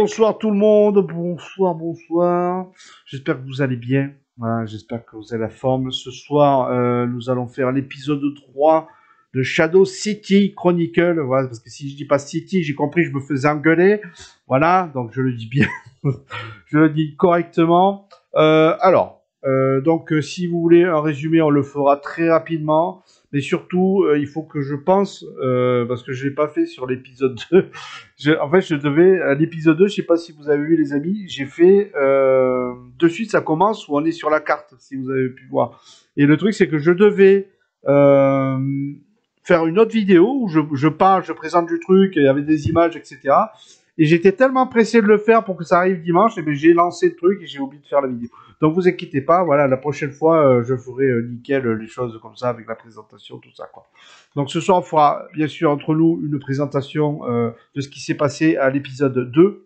Bonsoir tout le monde, bonsoir. J'espère que vous allez bien. Voilà, j'espère que vous avez la forme. Ce soir, nous allons faire l'épisode 3 de Shadow City Chronicle. Voilà, parce que si je dis pas City, j'ai compris, je me faisais engueuler. Voilà, donc je le dis bien. Je le dis correctement. Donc, si vous voulez un résumé, on le fera très rapidement. Mais surtout, il faut que je pense, parce que je l'ai pas fait sur l'épisode 2. En fait, je devais, à l'épisode 2, je sais pas si vous avez vu les amis, j'ai fait, de suite ça commence où on est sur la carte, si vous avez pu voir. Et le truc, c'est que je devais euh, faire une autre vidéo où je parle, je présente du truc, il y avait des images, etc. Et j'étais tellement pressé de le faire pour que ça arrive dimanche, et bien j'ai lancé le truc et j'ai oublié de faire la vidéo. Donc vous inquiétez pas, voilà, la prochaine fois, je ferai nickel les choses comme ça, avec la présentation, tout ça, quoi. Donc ce soir, on fera, bien sûr, entre nous, une présentation de ce qui s'est passé à l'épisode 2.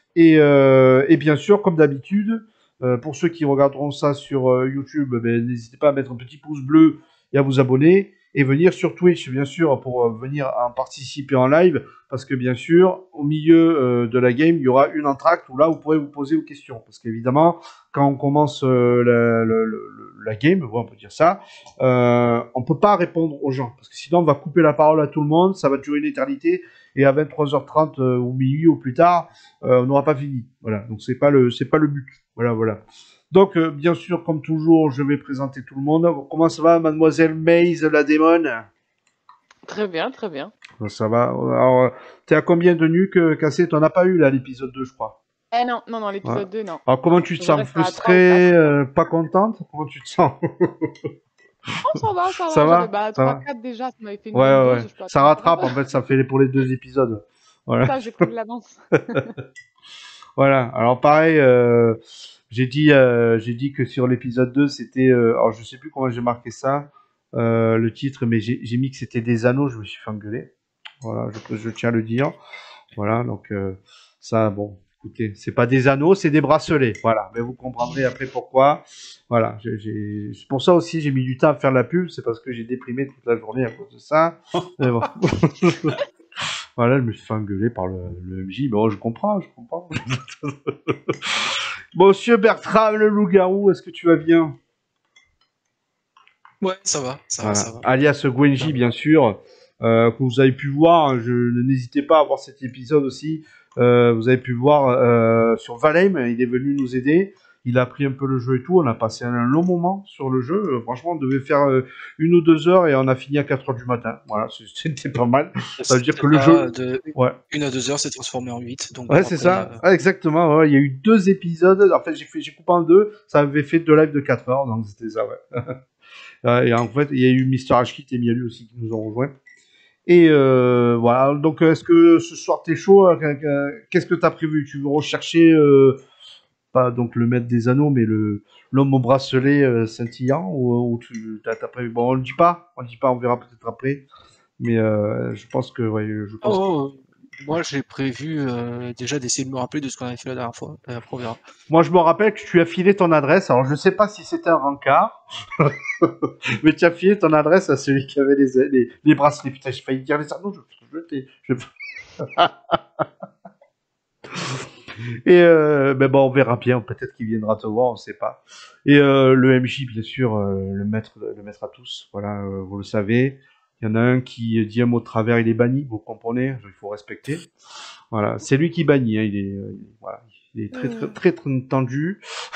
Et bien sûr, comme d'habitude, pour ceux qui regarderont ça sur YouTube, n'hésitez pas à mettre un petit pouce bleu et à vous abonner. Et venir sur Twitch, bien sûr, pour venir en participer en live. Parce que, bien sûr, au milieu de la game, il y aura une entracte où là, vous pourrez vous poser vos questions. Parce qu'évidemment, quand on commence la game, on peut dire ça, on peut pas répondre aux gens. Parce que sinon, on va couper la parole à tout le monde, ça va durer une éternité. Et à 23h30 ou minuit ou plus tard, on n'aura pas fini. Voilà, donc c'est pas le but. Voilà. Donc, bien sûr, comme toujours, je vais présenter tout le monde. Comment ça va, mademoiselle Maze, la démone? Très bien, très bien. Ça va. Alors, t'es à combien de nuques cassées? T'en as pas eu, là, l'épisode 2, je crois. Eh non, Ouais. l'épisode 2, non. Alors, comment tu te Je sens? reste à 3 ou 4. Frustrée, pas contente? Comment tu te sens? Oh, ça va, ça Ça va. J'avais va? Ça va? 3-4 déjà, ça m'avait fait une bonne Ouais. dose, je peux Ça attendre rattrape, plus. en fait, ça fait pour les 2 épisodes. Voilà. Ça, j'ai pris de l'avance. Voilà. Alors pareil, j'ai dit que sur l'épisode 2, c'était, alors je sais plus comment j'ai marqué ça, le titre, mais j'ai mis que c'était des anneaux. Je me suis fait engueuler. Voilà, je tiens à le dire. Voilà, donc ça, bon, écoutez, c'est pas des anneaux, c'est des bracelets. Voilà, mais vous comprendrez après pourquoi. Voilà, c'est pour ça aussi j'ai mis du temps à faire la pub, c'est parce que j'ai déprimé toute la journée à cause de ça. Mais bon. Voilà, je me suis fait engueuler par le MJ. Bon, je comprends. Monsieur Bertram, le loup-garou, est-ce que tu vas bien? Ouais, ça va. Voilà. Alias Gwenji, bien sûr, que vous avez pu voir. Hein, n'hésitez pas à voir cet épisode aussi. Vous avez pu voir sur Valheim, il est venu nous aider. Il a appris un peu le jeu et tout. On a passé un long moment sur le jeu. Franchement, on devait faire 1 ou 2 heures et on a fini à 4 heures du matin. Voilà, c'était pas mal. Ça veut dire que le jeu. De Ouais. 1 à 2 heures, c'est transformé en 8. Donc Ouais, bon, c'est après, ça. Ah, exactement. Ouais. Il y a eu 2 épisodes. En fait, j'ai coupé en 2. Ça avait fait 2 lives de 4 heures. Donc, c'était ça, ouais. Et en fait, il y a eu Mr. Ashkit et Mialu aussi qui nous ont rejoints. Et voilà. Donc, est-ce que ce soir, t'es chaud? Qu'est-ce que t'as prévu? Tu veux rechercher, pas donc le maître des anneaux, mais l'homme au bracelet scintillant? Ou t'as prévu? Bon, on le dit pas. On verra peut-être après. Mais je pense que, ouais, moi, j'ai prévu déjà d'essayer de me rappeler de ce qu'on avait fait la dernière fois. Après, on verra. Moi, je me rappelle que tu as filé ton adresse. Alors, je sais pas si c'était un rencard, mais tu as filé ton adresse à celui qui avait les bracelets. Putain, j'ai failli dire les anneaux. Et ben bon, on verra bien. Peut-être qu'il viendra te voir, on sait pas. Et le MJ, bien sûr, le maître à tous. Voilà, vous le savez. Il y en a un qui dit un mot de travers, il est banni. Vous comprenez? Il faut respecter. Voilà, c'est lui qui bannit. Hein. Voilà, il est très tendu.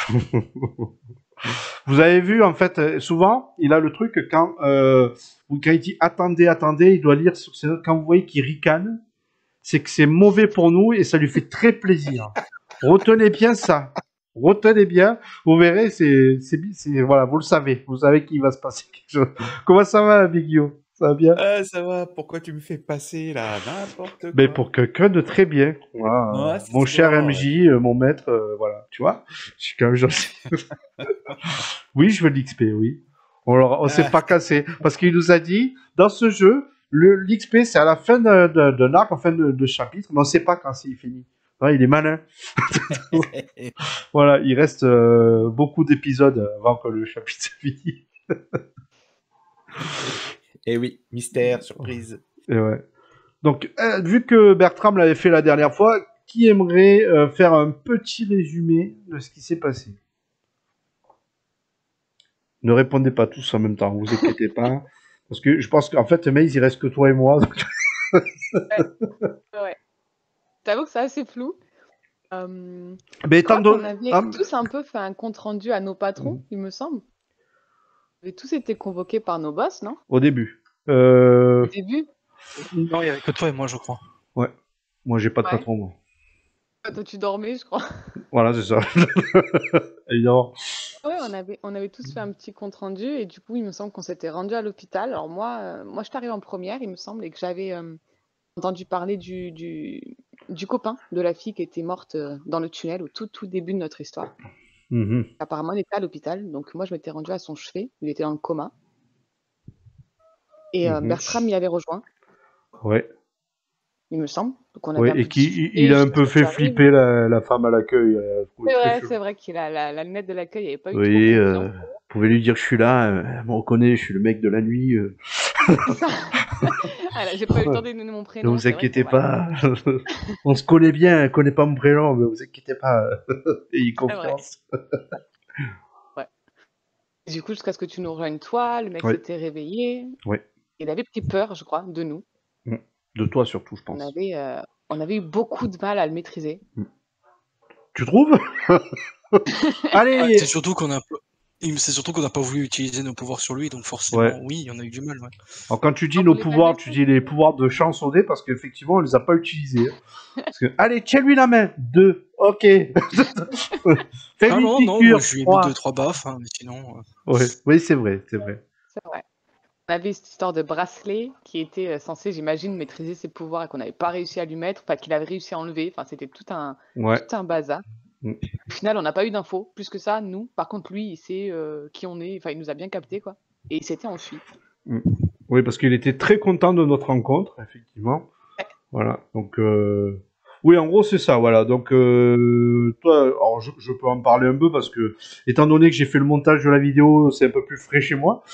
Vous avez vu, en fait, souvent, il a le truc quand il dit attendez, il doit lire sur ses notes. Quand vous voyez qu'il ricane, c'est que c'est mauvais pour nous et ça lui fait très plaisir. Retenez bien ça. Retenez bien. Vous verrez, voilà, vous le savez. Vous savez qu'il va se passer quelque chose. Comment ça va, Big Yo? Ça va bien? Ça va, pourquoi tu me fais passer là? N'importe quoi. Mais pour quelqu'un de très bien. Voilà. Ouais, Mon cher ouais. MJ, mon maître, voilà, tu vois. Je suis quand même gentil. Oui, je veux de l'XP, oui. On s'est pas cassé. Parce qu'il nous a dit, dans ce jeu, l'XP, c'est à la fin d'un arc, en fin de chapitre, mais on sait pas quand c'est fini. Ouais, il est malin. Voilà, il reste beaucoup d'épisodes avant que le chapitre soit fini. Et oui, mystère, surprise. Et ouais. Donc, vu que Bertram l'avait fait la dernière fois, qui aimerait faire un petit résumé de ce qui s'est passé? Ne répondez pas tous en même temps, vous inquiétez pas. Parce que je pense qu'en fait, Maze, il reste que toi et moi. Donc... Ouais. T'avoue que c'est assez flou. Mais Je crois étant qu'on donné... avait tous un peu fait un compte rendu à nos patrons, il me semble. On avait tous été convoqués par nos boss, non? Au début. Au début? Non, il y avait que toi et moi, je crois. Ouais. Moi, j'ai pas de Ouais. patron, moi. Toi, tu dormais, je crois. Voilà, c'est ça. Évidemment. Ouais, on avait tous fait un petit compte rendu et du coup, il me semble qu'on s'était rendu à l'hôpital. Alors moi, je suis arrivée en première, il me semble, et que j'avais entendu parler du copain de la fille qui était morte dans le tunnel au tout début de notre histoire. Mhm. Apparemment, il était à l'hôpital, donc moi, je m'étais rendue à son chevet. Il était dans le coma. Et Mhm. Bertram y avait rejoint, Ouais. il me semble. Donc on avait Ouais, un peu et qui discuté il a un jusqu'à peu ce que tu fait arrives. flipper la femme à l'accueil. C'est vrai qu'il a la lunette de l'accueil, il avait pas eu trop Oui, confiance. vous pouvez lui dire que je suis là, elle me reconnaît, je suis le mec de la nuit. C'est ça. Voilà, j'ai pas eu le temps de donner mon Ne prénom. vous c'est vrai que, inquiétez voilà. pas, on se connaît bien, elle connaît pas mon prénom, mais vous inquiétez pas, ayez C'est vrai. confiance. Ouais. Et du coup, jusqu'à ce que tu nous rejoignes toi, le mec Ouais. s'était réveillé. Ouais. Il avait pris peur, je crois, de nous. De toi surtout, je On pense. avait eu beaucoup de mal à le maîtriser. Tu trouves? Allez. C'est surtout qu'on a pas voulu utiliser nos pouvoirs sur lui, donc forcément, Ouais. oui, on a eu du mal. Ouais. Alors quand tu dis On nos voulait pas le pouvoirs, tu maîtriser. dis les pouvoirs de chansonner parce qu'effectivement on les a pas utilisés. Parce que allez, tiens-lui la main. 2, ok. Fais Ah une non, moi piqûre. je lui ai mis 3. 2-3 baffes, hein, mais sinon. Ouais. Oui, c'est vrai, c'est vrai. C'est vrai. On avait cette histoire de bracelet qui était censé, j'imagine, maîtriser ses pouvoirs et qu'on n'avait pas réussi à lui mettre, enfin qu'il avait réussi à enlever. Enfin, c'était tout un bazar. Mm. Au final, on n'a pas eu d'infos plus que ça, nous. Par contre, lui, il sait qui on est. Enfin, il nous a bien capté, quoi. Et il s'était enfui. Oui, parce qu'il était très content de notre rencontre, effectivement. Ouais. Voilà. Donc, oui, en gros, c'est ça. Voilà. Donc, toi, alors, je peux en parler un peu parce que, étant donné que j'ai fait le montage de la vidéo, c'est un peu plus frais chez moi.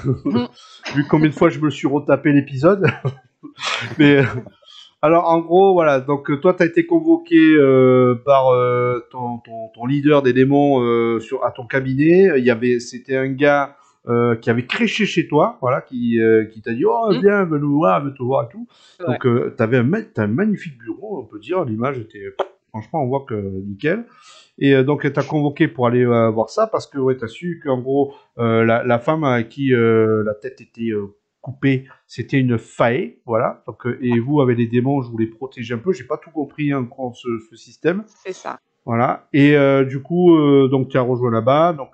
Vu combien de fois je me suis retapé l'épisode. Mais, alors, en gros, voilà. Donc, toi, tu as été convoqué par ton leader des démons à ton cabinet. C'était un gars qui avait créché chez toi, voilà, qui t'a dit oh viens, viens nous voir, viens te voir et tout. Ouais. Donc t'as un magnifique bureau, on peut dire, l'image était franchement on voit que nickel. Et donc t'as convoqué pour aller voir ça parce que ouais t'as su qu'en gros la femme à qui la tête était coupée, c'était une fae, voilà. Donc et vous avec les démons, je voulais protéger un peu, j'ai pas tout compris encore ce système. C'est ça. Voilà. Et du coup, donc tu as rejoint là-bas. Donc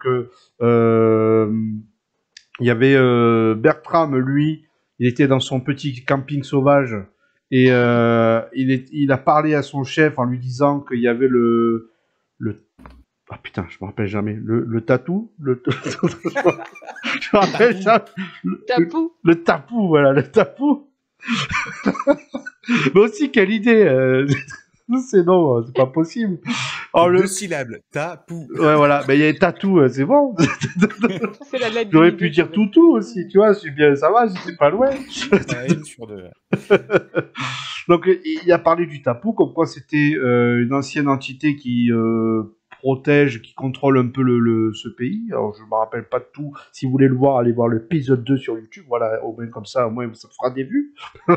il y avait Bertram, lui, il était dans son petit camping sauvage et il a parlé à son chef en lui disant qu'il y avait le ah putain, je me rappelle jamais le tatou, je me rappelle jamais le tapou, voilà, le tapou. Mais aussi quelle idée. C'est non, c'est pas possible. Oh, 2 syllabes, tapou. Ouais, voilà, mais il y a tatou, c'est bon. C'est la lettre. J'aurais pu dire toutou aussi, tu vois, je suis bien, ça va, j'étais pas loin. Une sur 2. Donc, il a parlé du tapou, comme quoi c'était une ancienne entité qui protège, qui contrôle un peu ce pays. Alors, je me rappelle pas de tout. Si vous voulez le voir, allez voir l'épisode 2 sur YouTube. Voilà, au moins comme ça, au moins ça fera des vues.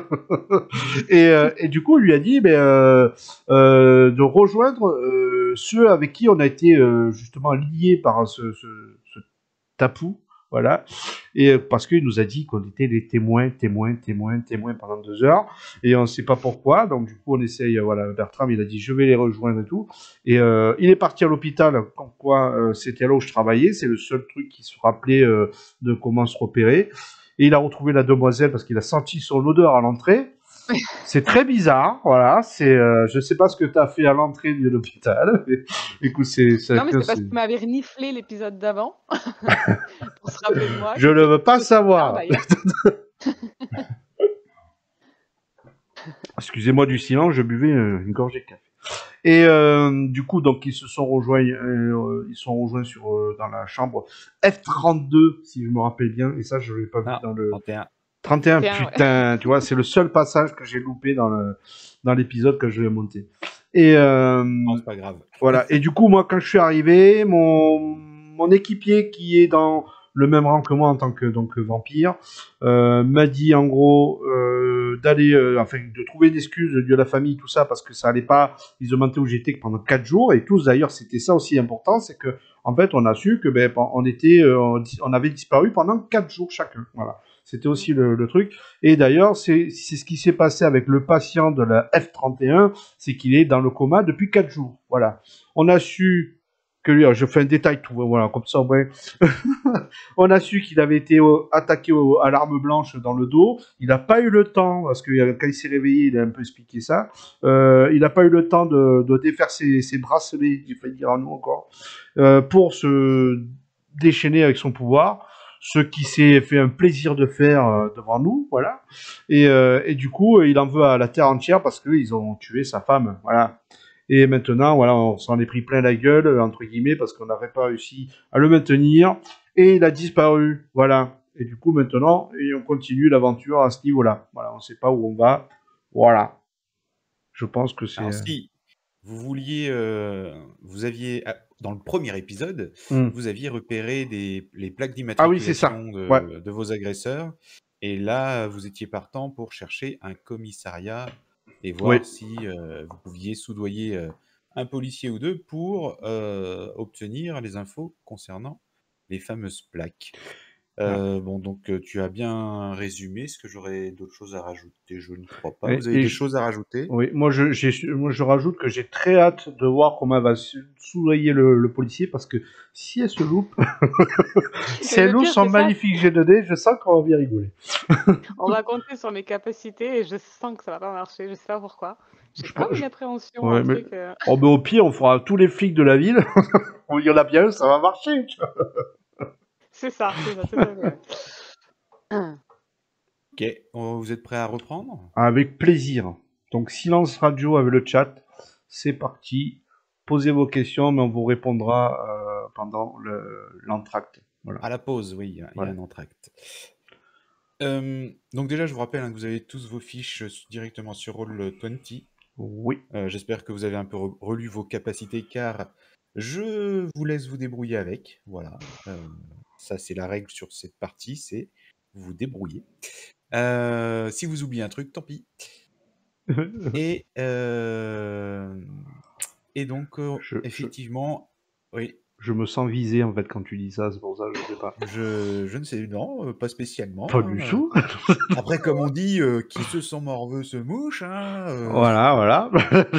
et du coup, il lui a dit de rejoindre ceux avec qui on a été justement liés par ce tapou. Voilà. Et parce qu'il nous a dit qu'on était les témoins pendant 2 heures. Et on ne sait pas pourquoi. Donc, du coup, on essaye. Voilà, Bertram, il a dit je vais les rejoindre et tout. Et il est parti à l'hôpital. Comme quoi, c'était là où je travaillais. C'est le seul truc qui se rappelait de comment se repérer. Et il a retrouvé la demoiselle parce qu'il a senti son odeur à l'entrée. C'est très bizarre, voilà. Je sais pas ce que tu as fait à l'entrée de l'hôpital. Écoute, non, mais c'est parce qu'il m'avait reniflé l'épisode d'avant. Pour se rappeler de moi. Je ne veux pas savoir. Excusez-moi du silence, je buvais une gorgée de café. Et du coup, donc ils se sont rejoints, dans la chambre F32, si je me rappelle bien. Et ça, je l'ai pas vu dans le 31. Putain, ouais. Tu vois, c'est le seul passage que j'ai loupé dans l'épisode que je vais monter. Et Non, c'est pas grave. voilà. Et du coup, moi, quand je suis arrivé, mon équipier qui est dans le même rang que moi en tant que donc vampire m'a dit en gros d'aller, enfin, de trouver une excuse de la famille, tout ça, parce que ça allait pas. Ils ont demandé où j'étais que pendant 4 jours et tous d'ailleurs, c'était ça aussi important, c'est que en fait, on a su que on avait disparu pendant 4 jours chacun. Voilà. C'était aussi le truc. Et d'ailleurs, c'est ce qui s'est passé avec le patient de la F31, c'est qu'il est dans le coma depuis 4 jours. Voilà. On a su que lui, je fais un détail tout, voilà, comme ça, ouais. On a su qu'il avait été attaqué à l'arme blanche dans le dos. Il n'a pas eu le temps, parce que quand il s'est réveillé, il a un peu expliqué ça. Il n'a pas eu le temps de défaire ses bracelets, j'ai failli dire à nous encore, pour se déchaîner avec son pouvoir. Ce qui s'est fait un plaisir de faire devant nous, voilà. Et du coup, il en veut à la terre entière parce qu'ils ont tué sa femme, voilà. Et maintenant, voilà, on s'en est pris plein la gueule, entre guillemets, parce qu'on n'avait pas réussi à le maintenir. Et il a disparu, voilà. Et du coup, maintenant, on continue l'aventure à ce niveau-là. Voilà, on ne sait pas où on va. Voilà. Je pense que c'est... Alors, si vous vouliez, vous aviez, dans le premier épisode, Hmm. vous aviez repéré les plaques Ah oui, c'est ça. d'immatriculation Ouais. de vos agresseurs. Et là, vous étiez partant pour chercher un commissariat et voir Oui. si vous pouviez soudoyer un policier ou deux pour obtenir les infos concernant les fameuses plaques. Bon, donc tu as bien résumé. Est-ce que j'aurais d'autres choses à rajouter? Je ne crois pas. Vous avez des choses à rajouter? Oui, moi je rajoute que j'ai très hâte de voir comment elle va soudoyer le policier parce que si elle se loupe, si Et elle le loupe pire, son c'est ça. magnifique G2D, je sens qu'on va bien rigoler. On va compter sur mes capacités et je sens que ça va pas marcher. Je sais pas pourquoi. J'ai Je comme pense- une appréhension, Ouais, un mais... truc. Oh, mais au pire, on fera tous les flics de la ville. Il y en a bien un, ça va marcher. Tu vois. C'est ça, tout à fait. Ouais. Ok, vous êtes prêts à reprendre? Avec plaisir. Donc, silence radio avec le chat. C'est parti. Posez vos questions, mais on vous répondra pendant l'entracte. Voilà. À la pause, oui, il y a Voilà. un entracte. Donc déjà, je vous rappelle que vous avez tous vos fiches directement sur Roll20. Oui. J'espère que vous avez un peu relu vos capacités, car je vous laisse vous débrouiller avec. Voilà. Ça, c'est la règle sur cette partie, c'est vous vous débrouillez. Si vous oubliez un truc, tant pis. Et donc, effectivement, oui. Je me sens visé en fait quand tu dis ça, c'est pour ça, je sais pas. Je ne sais, non, pas spécialement. Pas du tout. Après, comme on dit, qui se sent morveux se mouche. Voilà.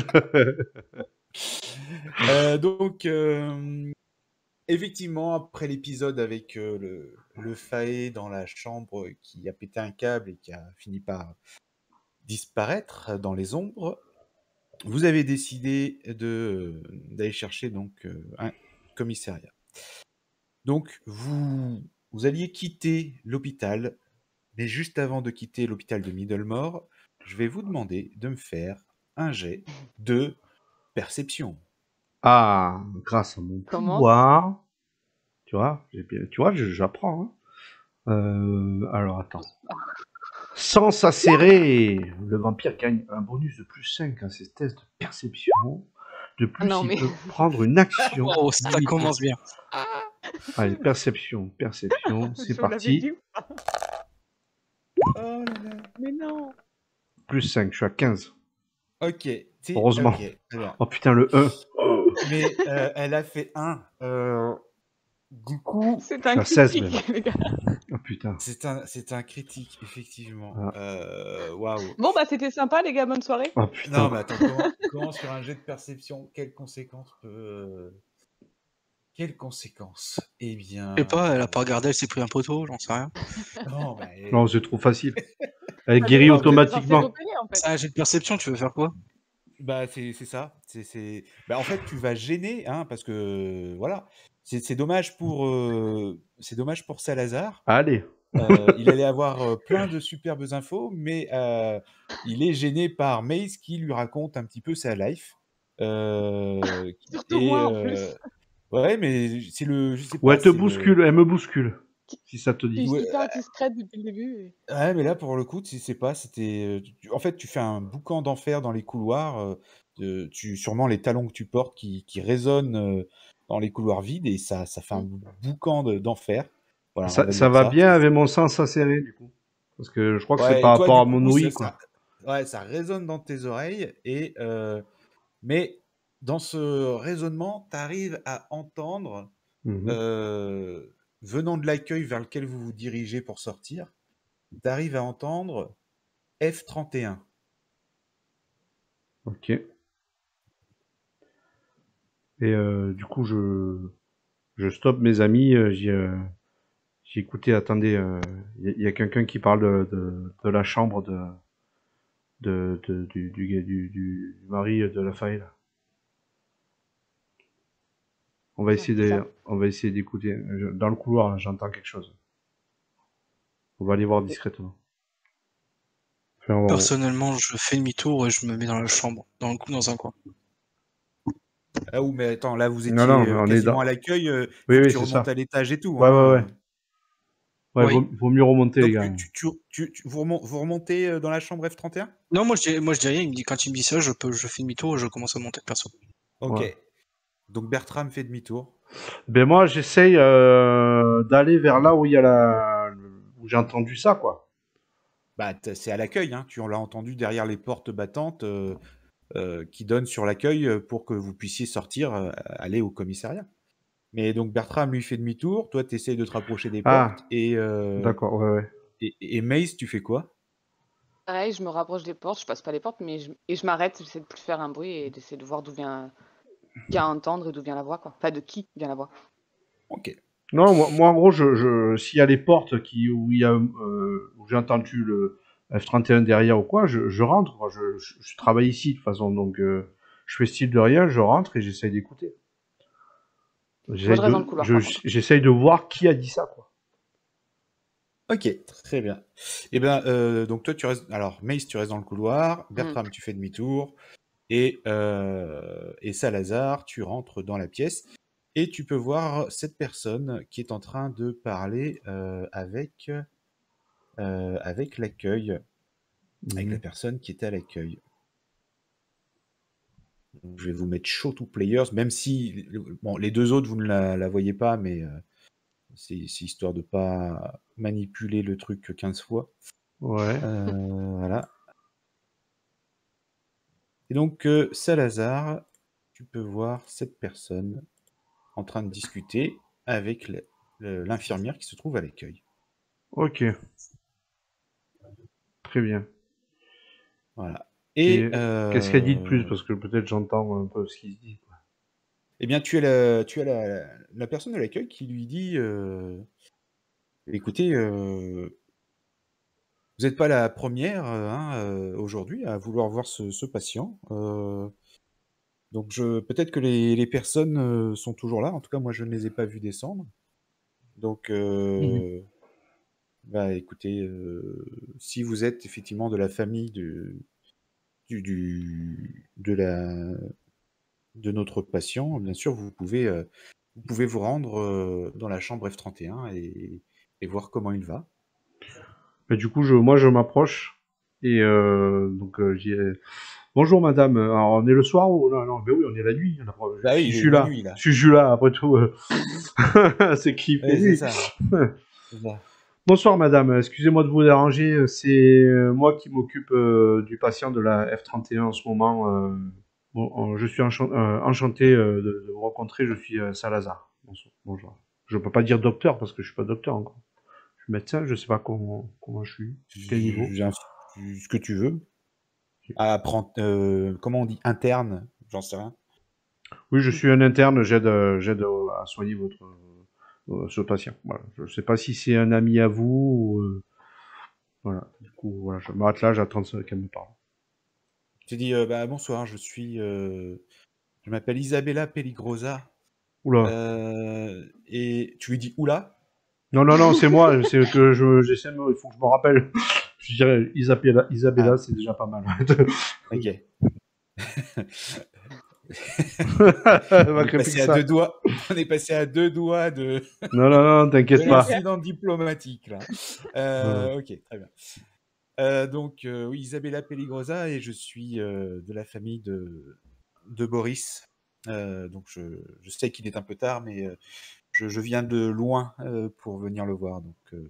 Donc, effectivement, après l'épisode avec le Faé dans la chambre qui a pété un câble et qui a fini par disparaître dans les ombres, vous avez décidé d'aller chercher donc un commissariat. Donc, vous alliez quitter l'hôpital, mais juste avant de quitter l'hôpital de Middlemore, je vais vous demander de me faire un jet de perception. Ah, grâce à mon pouvoir, tu vois, j'apprends. Hein. Alors, attends. Sans s'acérer, le vampire gagne un bonus de plus 5 à ses tests de perception. De plus, il peut prendre une action. Oh, ça commence bien. Allez, perception, c'est parti. Oh là là. Mais non. Plus 5, je suis à 15. Ok. Heureusement. Okay, oh putain, le 1. Mais elle a fait 1. Du coup, c'est un critique, les gars. Oh putain. C'est un critique, effectivement. Waouh. Bon, bah, c'était sympa, les gars. Bonne soirée. Oh putain. Non, mais attends, comment sur un jet de perception, quelles conséquences peut. Quelles conséquences? Eh bien. Je sais pas, elle a pas regardé, elle s'est pris un poteau, j'en sais rien. Non, c'est trop facile. Elle guérit automatiquement. C'est un jet de perception, tu veux faire quoi? Bah, c'est ça. Bah, en fait, tu vas gêner, hein, parce que voilà. C'est dommage pour Salazar. Allez. Il allait avoir plein de superbes infos, mais il est gêné par Maze qui lui raconte un petit peu sa life. Surtout moi, en plus. Ouais, mais c'est le... Je sais pas, ouais, elle te bouscule, elle me bouscule. Si ça te dit. Je suis hyper discrète depuis le début. Ouais, mais là, pour le coup, tu sais pas, c'était... En fait, tu fais un boucan d'enfer dans les couloirs. sûrement les talons que tu portes qui résonnent dans les couloirs vides et ça fait un boucan d'enfer. Voilà, on va Ça dire va ça. bien avec mon sens acéré, du coup. Parce que je crois que c'est Ouais, par et toi, rapport du à mon coup, ouïe, quoi. ça résonne dans tes oreilles mais dans ce raisonnement, tu arrives à entendre Mhm. venant de l'accueil vers lequel vous vous dirigez pour sortir, tu arrives à entendre F31. Ok. Et du coup, je stoppe mes amis. J'ai écouté, attendez, y a quelqu'un qui parle de la chambre du mari de la faille, là. On va essayer d'écouter. Dans le couloir, là, j'entends quelque chose. On va aller voir discrètement. Enfin, Personnellement, je fais demi-tour et je me mets dans la chambre, dans un coin. Ah oui, mais attends, là, vous Non, étiez on est quasiment dans... à l'accueil. Il Oui, faut que oui, tu c'est remontes ça. à l'étage et tout. Ouais, ouais, ouais. Hein. Ouais, Oui. vaut mieux remonter, les Donc, gars. vous remontez dans la chambre F31? Non, moi je dis rien, quand il me dit ça, je fais demi-tour et je commence à monter perso. Ok. Ouais. Donc, Bertram fait demi-tour. Ben moi, j'essaye d'aller vers là où il y a où j'ai entendu ça, quoi. Bah, c'est à l'accueil. Hein. Tu l'as entendu derrière les portes battantes qui donnent sur l'accueil pour que vous puissiez sortir, aller au commissariat. Mais donc, Bertram, lui, fait demi-tour. Toi, tu essayes de te rapprocher des Ah, portes. d'accord, ouais, ouais. Et Mace, tu fais quoi? Pareil, je me rapproche des portes, je passe pas les portes, mais je m'arrête, j'essaie de plus faire un bruit et d'essayer de voir d'où vient qui à entendre et d'où vient la voix, quoi. Enfin, de qui vient la voix. Ok. Non, moi en gros, s'il y a les portes où où j'ai entendu le F31 derrière ou quoi, je rentre, quoi. Je travaille ici de toute façon, donc je fais style de rien, je rentre et j'essaye d'écouter. Moi, je reste dans le couloir, par contre. J'essaye de voir qui a dit ça, quoi. Ok, très bien. Et ben, donc toi, tu restes. Alors, Mace, tu restes dans le couloir. Bertram, tu fais demi-tour. Et Salazar, tu rentres dans la pièce. Et tu peux voir cette personne qui est en train de parler avec l'accueil, avec la personne qui était à l'accueil. Donc, je vais vous mettre show to players, même si bon, les deux autres, vous ne la voyez pas, mais c'est histoire de pas manipuler le truc 15 fois. Ouais. Voilà. Et donc, Salazar, tu peux voir cette personne en train de discuter avec l'infirmière qui se trouve à l'accueil. Ok. Très bien. Voilà. Et qu'est-ce qu'elle dit de plus? Parce que peut-être j'entends un peu ce qu'il se dit, quoi. Eh bien, tu as la personne de l'accueil qui lui dit écoutez, vous n'êtes pas la première aujourd'hui à vouloir voir ce patient. Donc, peut-être que les personnes sont toujours là. En tout cas, moi, je ne les ai pas vues descendre. Donc, bah, écoutez, si vous êtes effectivement de la famille de notre patient, bien sûr, vous pouvez vous rendre dans la chambre F31 et voir comment il va. Et du coup, moi, je m'approche. Et donc, bonjour madame. Alors, on est le soir ou non, ben oui, on est la nuit. Bah oui, Je il est suis là. minuit, là. Je suis là, après tout. C'est qui fait Ouais, c'est nuit. ça. C'est ça. Bonsoir madame, excusez-moi de vous déranger. C'est moi qui m'occupe du patient de la F31 en ce moment. Je suis enchanté de vous rencontrer. Je suis Salazar. Bonjour. Je peux pas dire docteur parce que je suis pas docteur encore. Je suis médecin, je sais pas comment je suis, quel niveau. Ce que tu veux. Comment on dit? Interne, j'en sais rien. Oui, je suis un interne, j'aide à soigner ce patient. Voilà. Je sais pas si c'est un ami à vous. Voilà. Du coup, voilà, je m'arrête là, j'attends qu'elle me parle. Tu dis bah, bonsoir, je m'appelle Isabella Pelligrosa. Oula. Et tu lui dis oula. Non, c'est moi, c'est que il faut que je me rappelle. Je dirais Isabella, c'est déjà pas mal. Ok. On est passé à deux doigts de Non, t'inquiète pas. l'incident diplomatique là. Ok, très bien. Donc oui, Isabella Pelligrosa et je suis de la famille de Boris. Donc je sais qu'il est un peu tard, mais je viens de loin pour venir le voir. Donc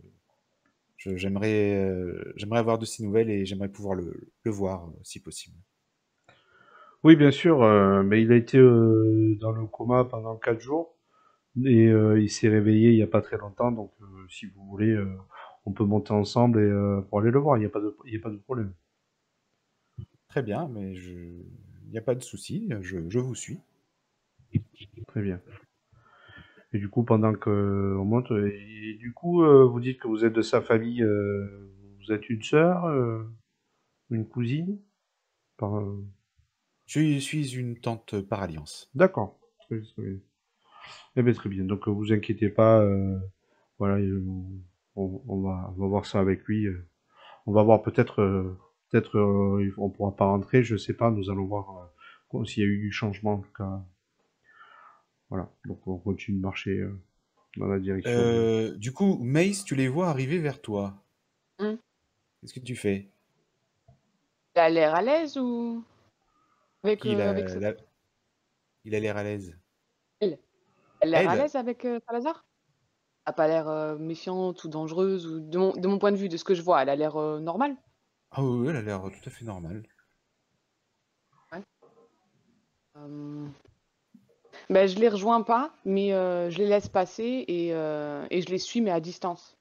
j'aimerais avoir de ses nouvelles et j'aimerais pouvoir le voir si possible. Oui, bien sûr, mais il a été dans le coma pendant 4 jours et il s'est réveillé il n'y a pas très longtemps, donc si vous voulez, on peut monter ensemble et pour aller le voir, il y a pas de problème. Très bien, mais il n'y a pas de souci, je vous suis. Très bien. Et du coup, pendant que on monte, et du coup, vous dites que vous êtes de sa famille, vous êtes une sœur, une cousine, par, Je suis une tante par alliance. d'accord. Très, très bien. Eh bien, très bien. Donc, vous inquiétez pas. Voilà, on va voir ça avec lui. On va voir peut-être, on pourra pas rentrer. Je sais pas. Nous allons voir s'il y a eu du changement. En tout cas, voilà. Donc, on continue de marcher dans la direction de. Du coup, Mace, tu les vois arriver vers toi. Hum. Qu'est-ce que tu fais? Il a l'air à l'aise ou avec, Qui, avec il a l'air à l'aise. elle? Elle a l'air à Elle? l'aise avec Salazar? Elle a pas l'air méfiante ou dangereuse ou de mon point de vue, de ce que je vois, elle a l'air normale. Ah oui, oui, elle a l'air tout à fait normale. Ouais. Euh, Ben, je les rejoins pas, mais je les laisse passer et je les suis, mais à distance.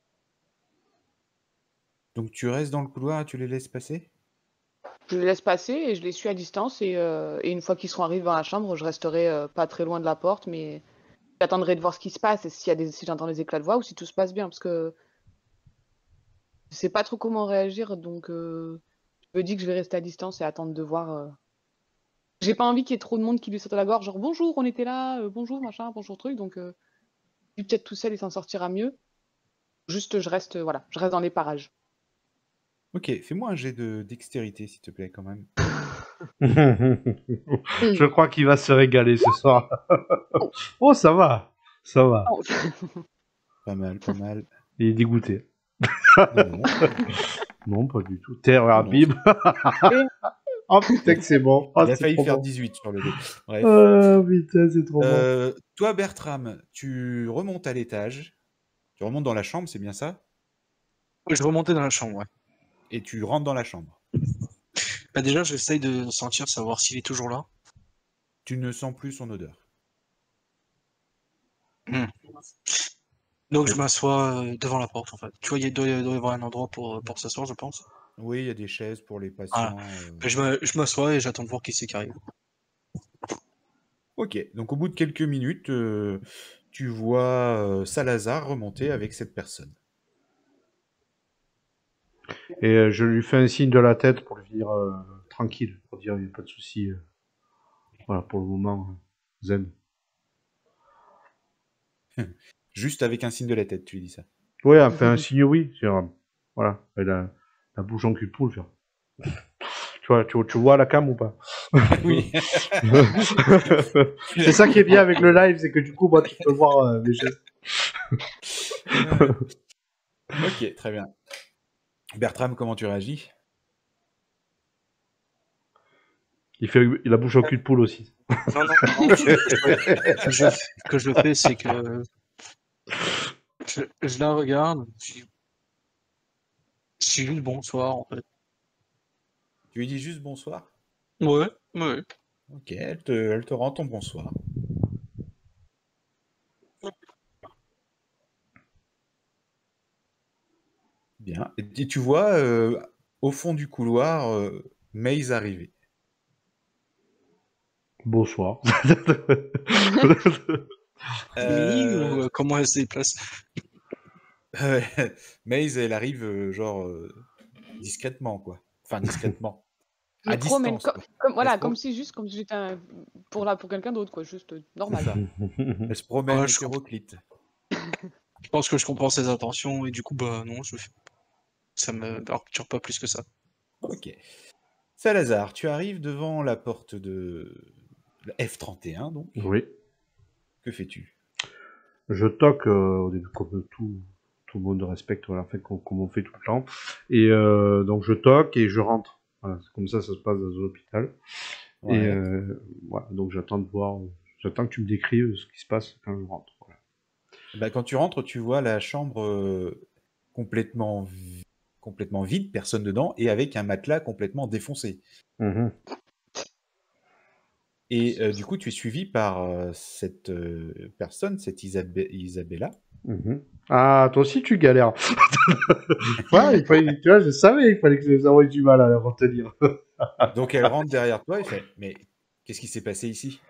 Donc tu restes dans le couloir et tu les laisses passer? Je les laisse passer et je les suis à distance et une fois qu'ils seront arrivés dans la chambre, je resterai pas très loin de la porte, mais j'attendrai de voir ce qui se passe et si j'entends des éclats de voix ou si tout se passe bien, parce que je sais pas trop comment réagir, donc je me dis que je vais rester à distance et attendre de voir. J'ai pas envie qu'il y ait trop de monde qui lui saute à la gorge, genre bonjour, on était là, bonjour machin, bonjour truc, donc lui peut-être tout seul il s'en sortira mieux. Juste je reste voilà, je reste dans les parages. Ok, fais-moi un jet de dextérité, s'il te plaît, quand même. Je crois qu'il va se régaler ce soir. Oh, ça va, ça va. Oh. Pas mal, pas mal. Il est dégoûté. Non, non, Non, pas du tout. Terre, non, Habib. Et Oh putain que c'est bon. Oh, il a c'est failli trop faire bon. 18 sur le dé. Bref. Oh putain, c'est trop bon. Toi, Bertram, tu remontes à l'étage. Tu remontes dans la chambre, c'est bien ça? Je remontais dans la chambre, ouais. Et tu rentres dans la chambre. Bah déjà, j'essaye de sentir, savoir s'il est toujours là. Tu ne sens plus son odeur. Donc je m'assois devant la porte, en fait. Tu vois, il doit y avoir un endroit pour s'asseoir, je pense. Oui, il y a des chaises pour les Voilà. patients. Je m'assois et j'attends de voir qui c'est qui arrive. Ok, donc au bout de quelques minutes, tu vois Salazar remonter avec cette personne. Et je lui fais un signe de la tête pour lui dire tranquille, pour dire il n'y a pas de souci. Voilà, pour le moment, zen. Juste avec un signe de la tête, tu lui dis ça. Ouais, elle fait un signe oui. Voilà, elle a la bouche en cul de poule. Genre. Tu vois la cam ou pas? Oui. C'est ça qui est bien avec le live, c'est que du coup, moi, tu peux voir mes gestes. Ok, très bien. Bertram, comment tu réagis? Il fait la bouche en cul de poule aussi. Non, ce que je fais, c'est que je la regarde, je dis juste bonsoir, en fait. Tu lui dis juste bonsoir? Ouais, ouais. Ok, elle te rend ton bonsoir. Bien. Et tu vois, au fond du couloir, Maze arriver. Bonsoir. Mini Euh, ou comment elle se déplace? Maze, elle arrive discrètement, quoi. Enfin, discrètement. je À me promène distance, quoi. voilà, Elle comme si j'étais pour quelqu'un d'autre, quoi, juste C'est normal. ça. Elle se promène Ouais, je hétéroclite. pense que je comprends ses intentions et du coup, bah non, ça me perturbe pas plus que ça. Ok. Salazar, tu arrives devant la porte de la F31, donc. Oui. Que fais-tu? Je toque au début, comme tout le monde respecte, voilà, fait, comme on fait tout le temps. Et donc je toque et je rentre. Voilà, c'est comme ça se passe dans un hôpital. Et Ouais. voilà, donc j'attends de voir, j'attends que tu me décrives ce qui se passe quand je rentre. Voilà. Bah, quand tu rentres, tu vois la chambre complètement, complètement vide, personne dedans, et avec un matelas complètement défoncé. Mhm. Et du coup, tu es suivi par cette personne, cette Isabella. Mhm. Ah, toi aussi tu galères. Ouais, tu vois, je savais qu'il fallait que les envoie du mal à retenir. Donc elle rentre derrière toi et fait, mais qu'est-ce qui s'est passé ici?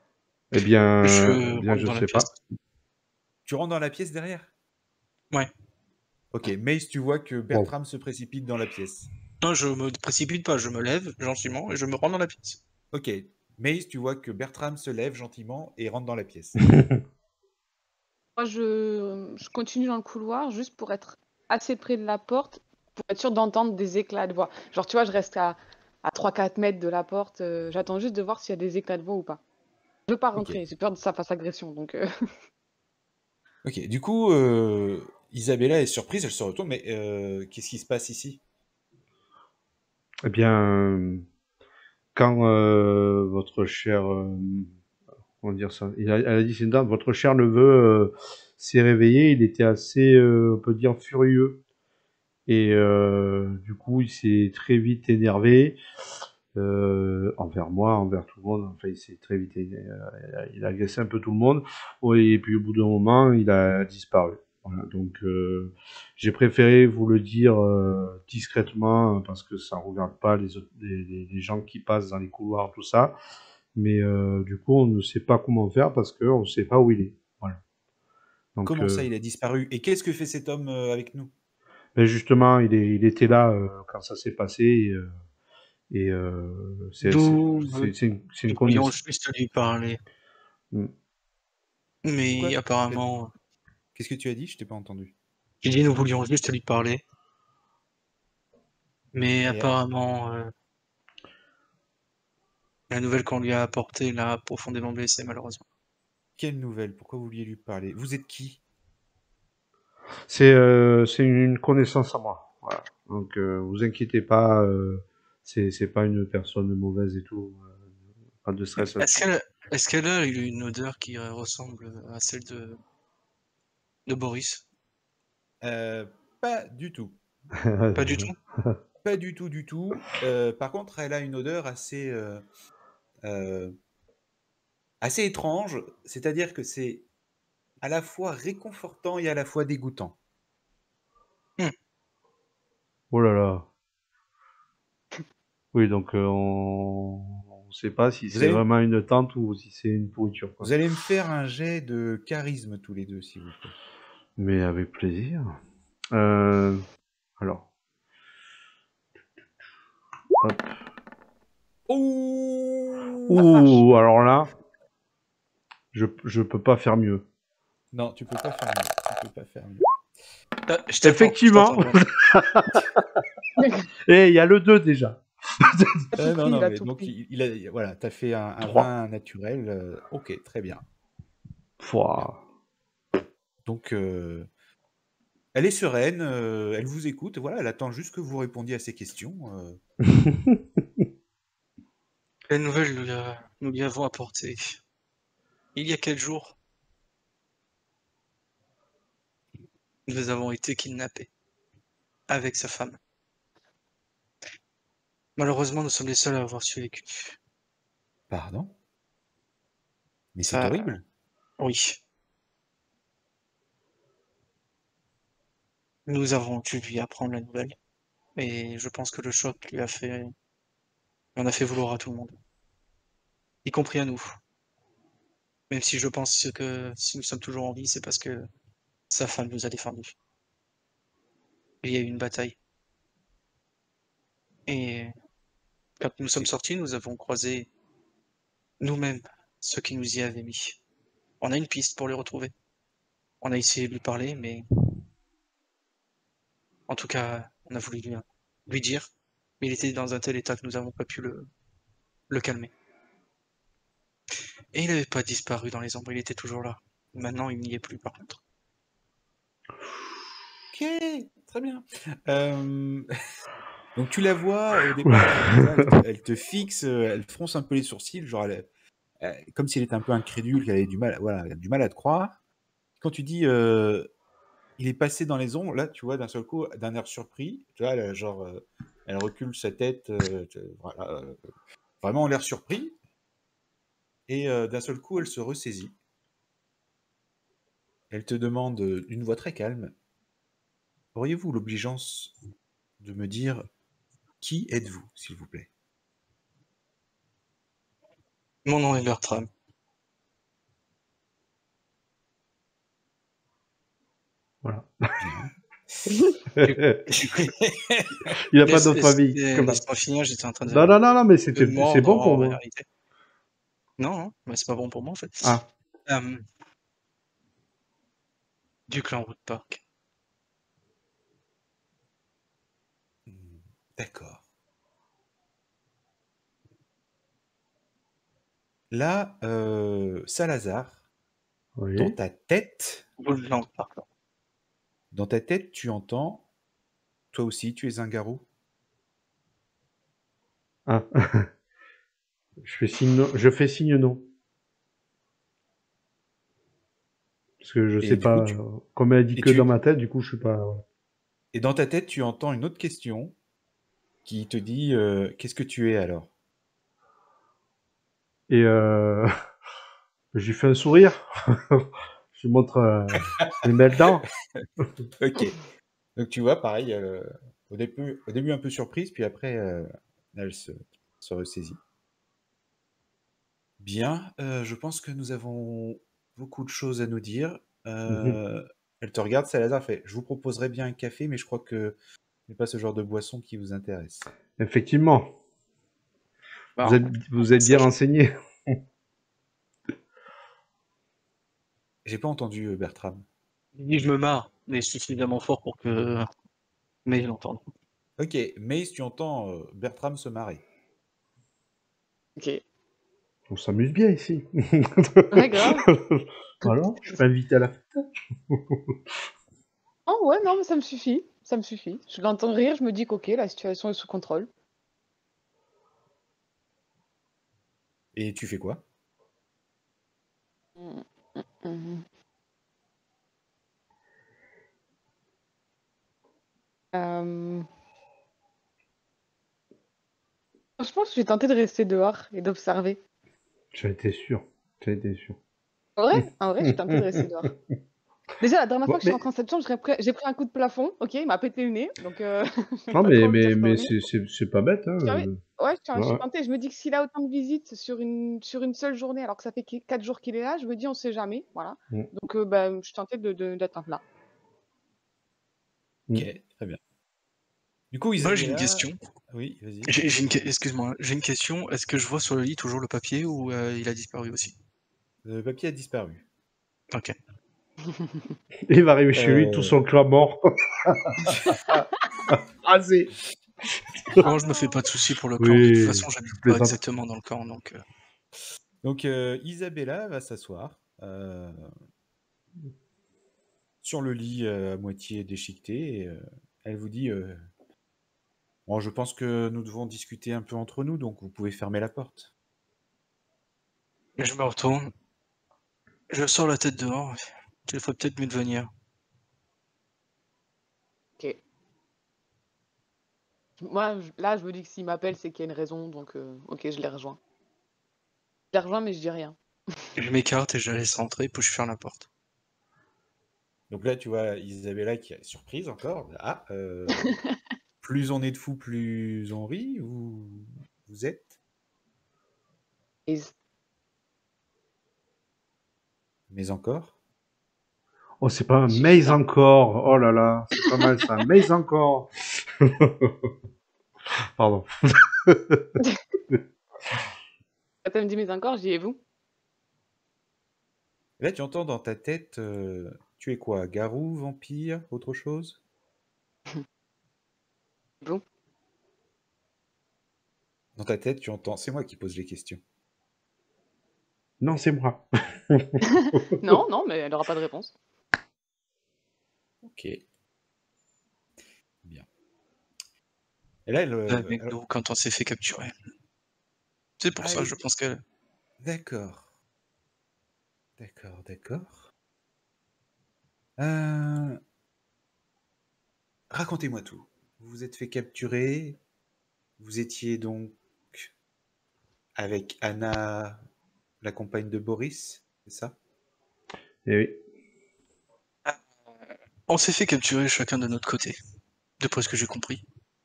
Eh bien, Rentre je dans la sais pièce. pas. Tu rentres dans la pièce derrière? Ouais. Ok, Mace, tu vois que Wow. Bertram se précipite dans la pièce. Non, je me précipite pas, je me lève gentiment et je me rends dans la pièce. Ok, Mace, tu vois que Bertram se lève gentiment et rentre dans la pièce. Moi, je continue dans le couloir juste pour être assez près de la porte, pour être sûr d'entendre des éclats de voix. Genre, tu vois, je reste à 3-4 mètres de la porte. J'attends juste de voir s'il y a des éclats de voix ou pas. Je veux pas Ok, rentrer, j'ai peur de ça fasse agression. Donc, ok. Du coup, Isabella est surprise, elle se retourne, mais qu'est-ce qui se passe ici? Eh bien, quand votre cher, comment dire ça, elle a dit c'est une dame, votre cher neveu s'est réveillé, il était assez, on peut dire, furieux. Et du coup, il s'est très vite énervé envers moi, envers tout le monde. Enfin, il s'est très vite, il a agressé un peu tout le monde. Oui, et puis au bout d'un moment, il a disparu. Voilà, donc j'ai préféré vous le dire discrètement parce que ça ne regarde pas les gens qui passent dans les couloirs, tout ça. Mais du coup, on ne sait pas comment faire parce qu'on ne sait pas où il est. Voilà. Donc, Comment ça, il a disparu? Et qu'est-ce que fait cet homme avec nous? ben justement, il était là quand ça s'est passé. Et Nous, c'est une nous voulions connaissance. juste lui parler. Pourquoi? Mais apparemment, Qu'est-ce que tu as dit? Je t'ai pas entendu. j'ai dit nous voulions juste lui parler. Mais Et apparemment, la nouvelle qu'on lui a apportée l'a profondément blessé, malheureusement. quelle nouvelle? Pourquoi vous vouliez lui parler? Vous êtes qui? C'est une connaissance à moi. Voilà. Donc, vous inquiétez pas, c'est pas une personne mauvaise et tout. Pas de stress Est-ce là-dessus. qu'elle, est-ce qu'elle a eu une odeur qui ressemble à celle de Boris? Euh, Pas du tout. Pas du tout. Pas du tout, du tout. Par contre, elle a une odeur euh, assez étrange. C'est-à-dire que c'est à la fois réconfortant et à la fois dégoûtant. Hmm. Oh là là. Oui, donc on sait pas si Vous c'est allez, vraiment une tente ou si c'est une pourriture, quoi. vous allez me faire un jet de charisme tous les deux, s'il vous plaît. Mais avec plaisir. Euh, alors, hop. Oh la vache! Ouh, alors là, je peux pas faire mieux. Non, tu peux pas faire mieux. Tu peux pas faire mieux. Je Effectivement. t'entends bien. Et il y a le 2 déjà. à tout Non, prix, il non, a mais tout donc pris. voilà, t'as fait un 3. 20 naturel. Ok, très bien. Pouah. Donc, elle est sereine, elle vous écoute, voilà, elle attend juste que vous répondiez à ses questions. La nouvelle nous lui avons apportée il y a quelques jours. Nous avons été kidnappés avec sa femme. Malheureusement, nous sommes les seuls à avoir survécu. Pardon? Mais c'est Ça, horrible. oui. Nous avons dû lui apprendre la nouvelle. Et je pense que le choc lui a fait, en a fait vouloir à tout le monde, y compris à nous. Même si je pense que si nous sommes toujours en vie, c'est parce que sa femme nous a défendus. Il y a eu une bataille. Et quand nous sommes C'est sortis, nous avons croisé nous-mêmes ceux qui nous y avaient mis. On a une piste pour les retrouver. On a essayé de lui parler, mais en tout cas, on a voulu lui dire. Mais il était dans un tel état que nous n'avons pas pu le calmer. Et il n'avait pas disparu dans les ombres, il était toujours là. Maintenant, il n'y est plus, par contre. ok, très bien. Euh, Donc tu la vois au départ, elle te fixe, elle fronce un peu les sourcils, genre comme si elle était un peu incrédule, qu'elle avait du mal, voilà, elle a du mal à te croire. Quand tu dis il est passé dans les ombres, là tu vois d'un seul coup, d'un air surpris, tu vois, elle recule sa tête, voilà, vraiment l'air surpris, et d'un seul coup elle se ressaisit. Elle te demande d'une voix très calme, auriez-vous l'obligeance de me dire qui êtes-vous, s'il vous plaît? Mon nom est Bertram. Voilà. Bien. Il a pas d'autre famille. Laisse-moi finir, j'étais en train de Non, mais c'est mordre bon pour en moi. réalité. Non, mais c'est pas bon pour moi en fait. Ah, Du clan Woodpark. D'accord. Là, Salazar, dans oui. ta tête, Woodland Park. tu entends, toi aussi, tu es un garou. Ah. Je fais signe non. Parce que je sais Et du coup, pas, comme elle a dit et que dans ma tête, du coup, je suis pas... et dans ta tête, tu entends une autre question qui te dit, qu'est-ce que tu es alors? Et je lui fais un sourire. Je lui montre mes belles dents. Ok. Donc tu vois, pareil, au début un peu surprise, puis après, elle se ressaisit. Bien, je pense que nous avons beaucoup de choses à nous dire. Elle te regarde, Salazar fait, je vous proposerais bien un café, mais je crois que ce n'est pas ce genre de boisson qui vous intéresse. Effectivement. Bah, Vous êtes bien renseigné. J'ai pas entendu Bertram. je me marre, mais suffisamment fort pour que mais l'entende. Ok, Mace, tu entends Bertram se marrer. Ok. On s'amuse bien ici. Ouais, grave. Alors, je peux inviter à la fête. Oh ouais, non, mais ça me suffit. Ça me suffit. Je l'entends rire, je me dis qu'ok, la situation est sous contrôle. Et tu fais quoi? Mm, mm, mm. Euh, Je pense que je vais tenter de rester dehors et d'observer. J'en étais sûr. En vrai, je vais tenter de rester dehors. Déjà, la dernière Bon, fois que je suis rentrée en cette chambre, j'ai pris un coup de plafond. Ok, il m'a pété le nez. Donc, j'ai non, pas trop envie d'y mais retourner. c'est pas bête. Hein. Ouais, je suis Ouais. tentée. Je me dis que s'il a autant de visites sur une seule journée, alors que ça fait 4 jours qu'il est là, je me dis, on sait jamais. Voilà. Mm. Donc, je suis tentée d'être là. Ok, très bien. Du coup, Moi j'ai Isabella... une question. Oui, vas-y. Excuse-moi, j'ai une question. Est-ce que je vois sur le lit toujours le papier ou il a disparu aussi? Le papier a disparu. Ok. Il va arriver chez lui, tout son clan mort. Rasé. Bon, je me fais pas de soucis pour le clan. De toute façon, j'habite pas plaisante. exactement dans le camp, donc. Donc, Isabella va s'asseoir sur le lit à moitié déchiqueté. Et, elle vous dit bon, je pense que nous devons discuter un peu entre nous, donc vous pouvez fermer la porte. Je me retourne. Je sors la tête dehors. Il ferait peut-être mieux de venir. Ok. Moi, là, je me dis que s'il m'appelle, c'est qu'il y a une raison. Donc, ok, je les rejoins. Je les rejoins, mais je dis rien. Je m'écarte et je la laisse rentrer, puis je ferme la porte. Donc là, tu vois Isabella qui est surprise encore. Ah, plus on est de fous, plus on rit, ou vous êtes? Et Mais encore? Oh, c'est pas un je suis maze là. encore. Oh là là, c'est pas mal ça. Maze encore. Pardon. Quand elle me dit, mais encore, je dis, et vous? Là, tu entends dans ta tête, tu es quoi? Garou, vampire, autre chose? Vous? Dans ta tête, tu entends, c'est moi qui pose les questions. Non, c'est moi. Non, non, mais elle n'aura pas de réponse. Ok. Bien. Et là, avec nous quand on s'est fait capturer. C'est pour ça, je pense qu'elle... D'accord. D'accord. Euh, Racontez-moi tout. Vous vous êtes fait capturer. Vous étiez donc avec Anna, la compagne de Boris, c'est ça? Et oui. On s'est fait capturer chacun de notre côté, d'après ce que j'ai compris.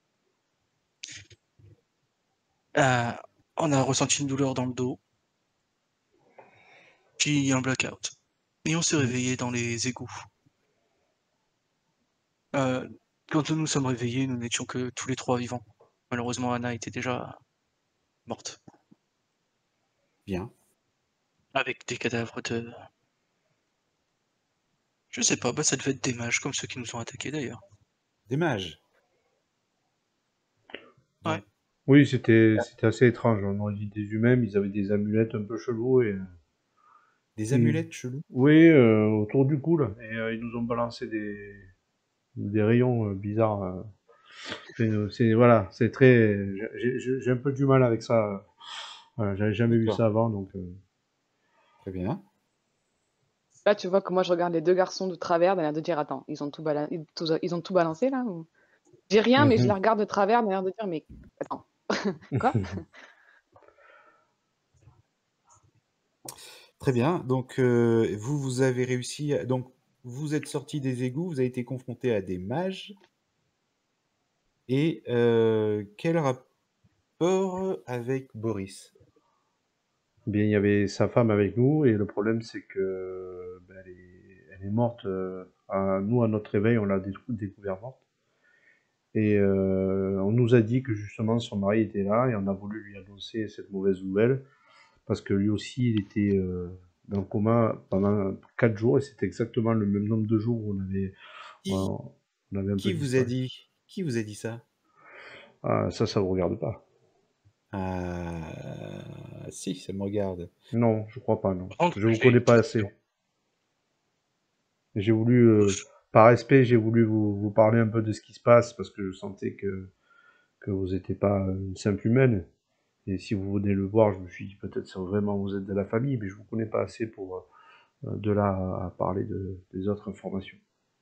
Euh, on a ressenti une douleur dans le dos, puis un blackout. Et on s'est réveillé dans les égouts. Quand nous nous sommes réveillés, nous n'étions que tous les trois vivants. Malheureusement, Anna était déjà morte, Bien. avec des cadavres de... Je sais pas, bah ça devait être des mages, comme ceux qui nous ont attaqués d'ailleurs. Des mages. Ouais. Donc, Oui, c'était assez étrange. On aurait dit des humains, mais ils avaient des amulettes un peu chelous et des et- amulettes chelous. oui, autour du cou là. Et ils nous ont balancé des rayons bizarres. Voilà, c'est très. J'ai un peu du mal avec ça. Voilà, j'avais jamais vu D'accord. ça avant, donc. Très bien. Là, tu vois que moi, je regarde les deux garçons de travers, d'un l'air de dire, attends, ils ont tout balancé là ou... Je dis rien, mais je les Mhm. regarde de travers, d'un l'air de dire, mais attends, quoi? Très bien. Donc, vous avez réussi. Donc, vous êtes sorti des égouts, vous avez été confronté à des mages. Et quel rapport avec Boris? Bien, il y avait sa femme avec nous, et le problème, c'est que ben, elle est morte. Nous, à notre réveil, on l'a découvert morte. Et on nous a dit que justement son mari était là, et on a voulu lui annoncer cette mauvaise nouvelle, parce que lui aussi, il était dans le coma pendant 4 jours, et c'était exactement le même nombre de jours où Qui, on avait un peu qui vous a disparu. dit? Qui vous a dit ça? Ah, ça vous regarde pas. Si, ça me regarde. Non, je crois pas, non. Par contre, Je vous j'ai connais une pas question. assez. J'ai voulu, par respect, j'ai voulu vous parler un peu de ce qui se passe, parce que je sentais que vous n'étiez pas une simple humaine. Et si vous venez le voir, je me suis dit peut-être si vraiment vous êtes de la famille, mais je vous connais pas assez pour de là à parler des autres informations.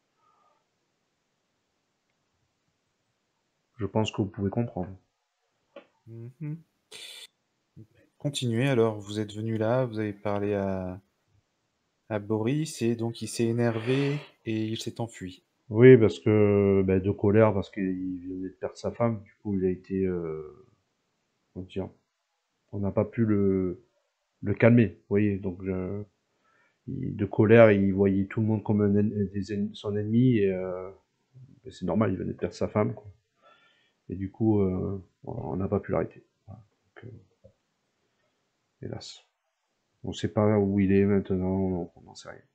Je pense que vous pouvez comprendre. Mhm. Continuez alors, vous êtes venu là, vous avez parlé à Boris, et donc il s'est énervé et il s'est enfui. Oui, parce que ben, de colère, parce qu'il venait de perdre sa femme, du coup il a été, comment dire, on n'a pas pu le calmer, vous voyez, donc de colère, il voyait tout le monde comme son ennemi, et ben, c'est normal, il venait de perdre sa femme, quoi. Et du coup, on n'a pas pu l'arrêter. Voilà. Donc, hélas. On ne sait pas où il est maintenant, on n'en sait rien.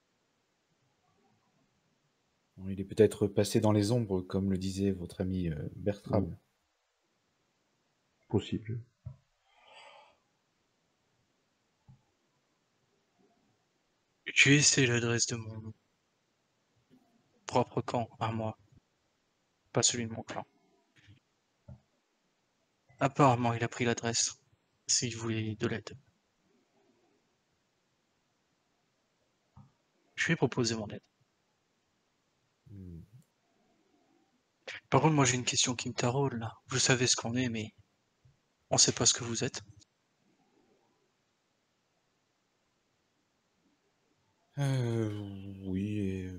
Bon, il est peut-être passé dans les ombres, comme le disait votre ami Mm. Bertram. Possible. J'ai essayé l'adresse de mon propre camp à moi, pas celui de mon clan. Apparemment, il a pris l'adresse, s'il voulait de l'aide. Je lui ai proposé mon aide. Hmm. Par contre, moi j'ai une question qui me taraude là. Vous savez ce qu'on est, mais on sait pas ce que vous êtes. Oui,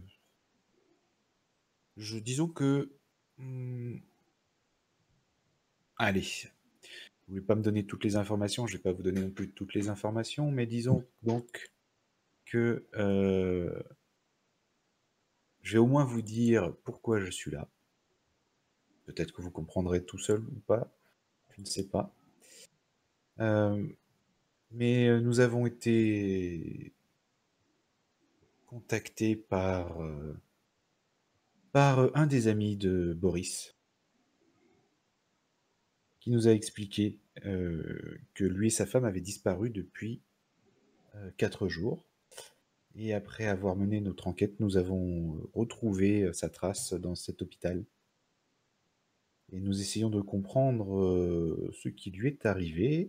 disons que... allez, vous voulez pas me donner toutes les informations, je vais pas vous donner non plus toutes les informations, mais disons donc que je vais au moins vous dire pourquoi je suis là. Peut-être que vous comprendrez tout seul ou pas, je ne sais pas. Euh, mais nous avons été contactés par un des amis de Boris, qui nous a expliqué que lui et sa femme avaient disparu depuis 4 jours. Et après avoir mené notre enquête, nous avons retrouvé sa trace dans cet hôpital. et nous essayons de comprendre ce qui lui est arrivé.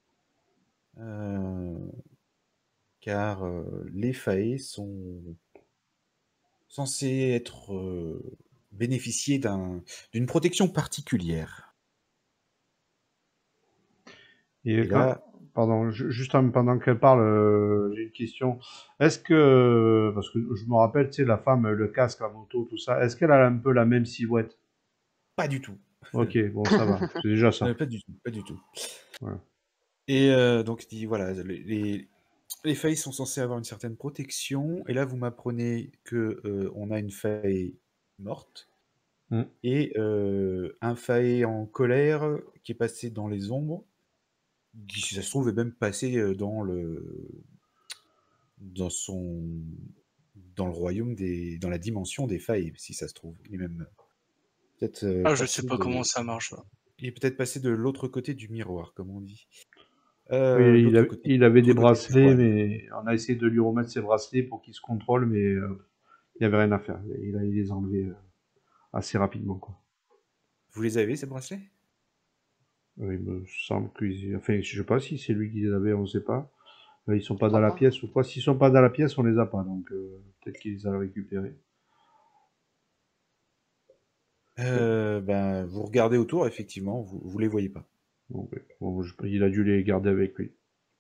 Car les faées sont censés bénéficier d'une protection particulière. Et Et là, pardon, juste pendant qu'elle parle, j'ai une question. Est-ce parce que je me rappelle, tu sais, la femme, le casque, la moto, tout ça, est-ce qu'elle a un peu la même silhouette? pas du tout. Ok, bon, ça va, c'est déjà ça. Pas du tout, pas du tout. Voilà. Et donc, il dit, voilà, les failles sont censées avoir une certaine protection, et là, vous m'apprenez que on a une faille morte, Mm. et un faille en colère qui est passé dans les ombres, qui, si ça se trouve, est même passé dans le royaume dans la dimension des failles, si ça se trouve. Il est même peut-être Ah, je sais passé pas comment ça marche. Là. il est peut-être passé de l'autre côté du miroir, comme on dit. Oui, L'autre côté, il avait des l'autre côté du bracelets, voile. mais on a essayé de lui remettre ses bracelets pour qu'il se contrôle, mais il n'y avait rien à faire. Il a les enlevé assez rapidement, quoi. Vous les avez, ces bracelets? Il me semble enfin, je sais pas si c'est lui qui les avait, on ne sait pas. Ils sont pas Je dans crois la pas. pièce ou quoi. S'ils sont pas dans la pièce, on les a pas, donc peut-être qu'il les a récupérés. Ben, vous regardez autour, effectivement, vous les voyez pas. Bon, ouais. Bon, il a dû les garder avec lui.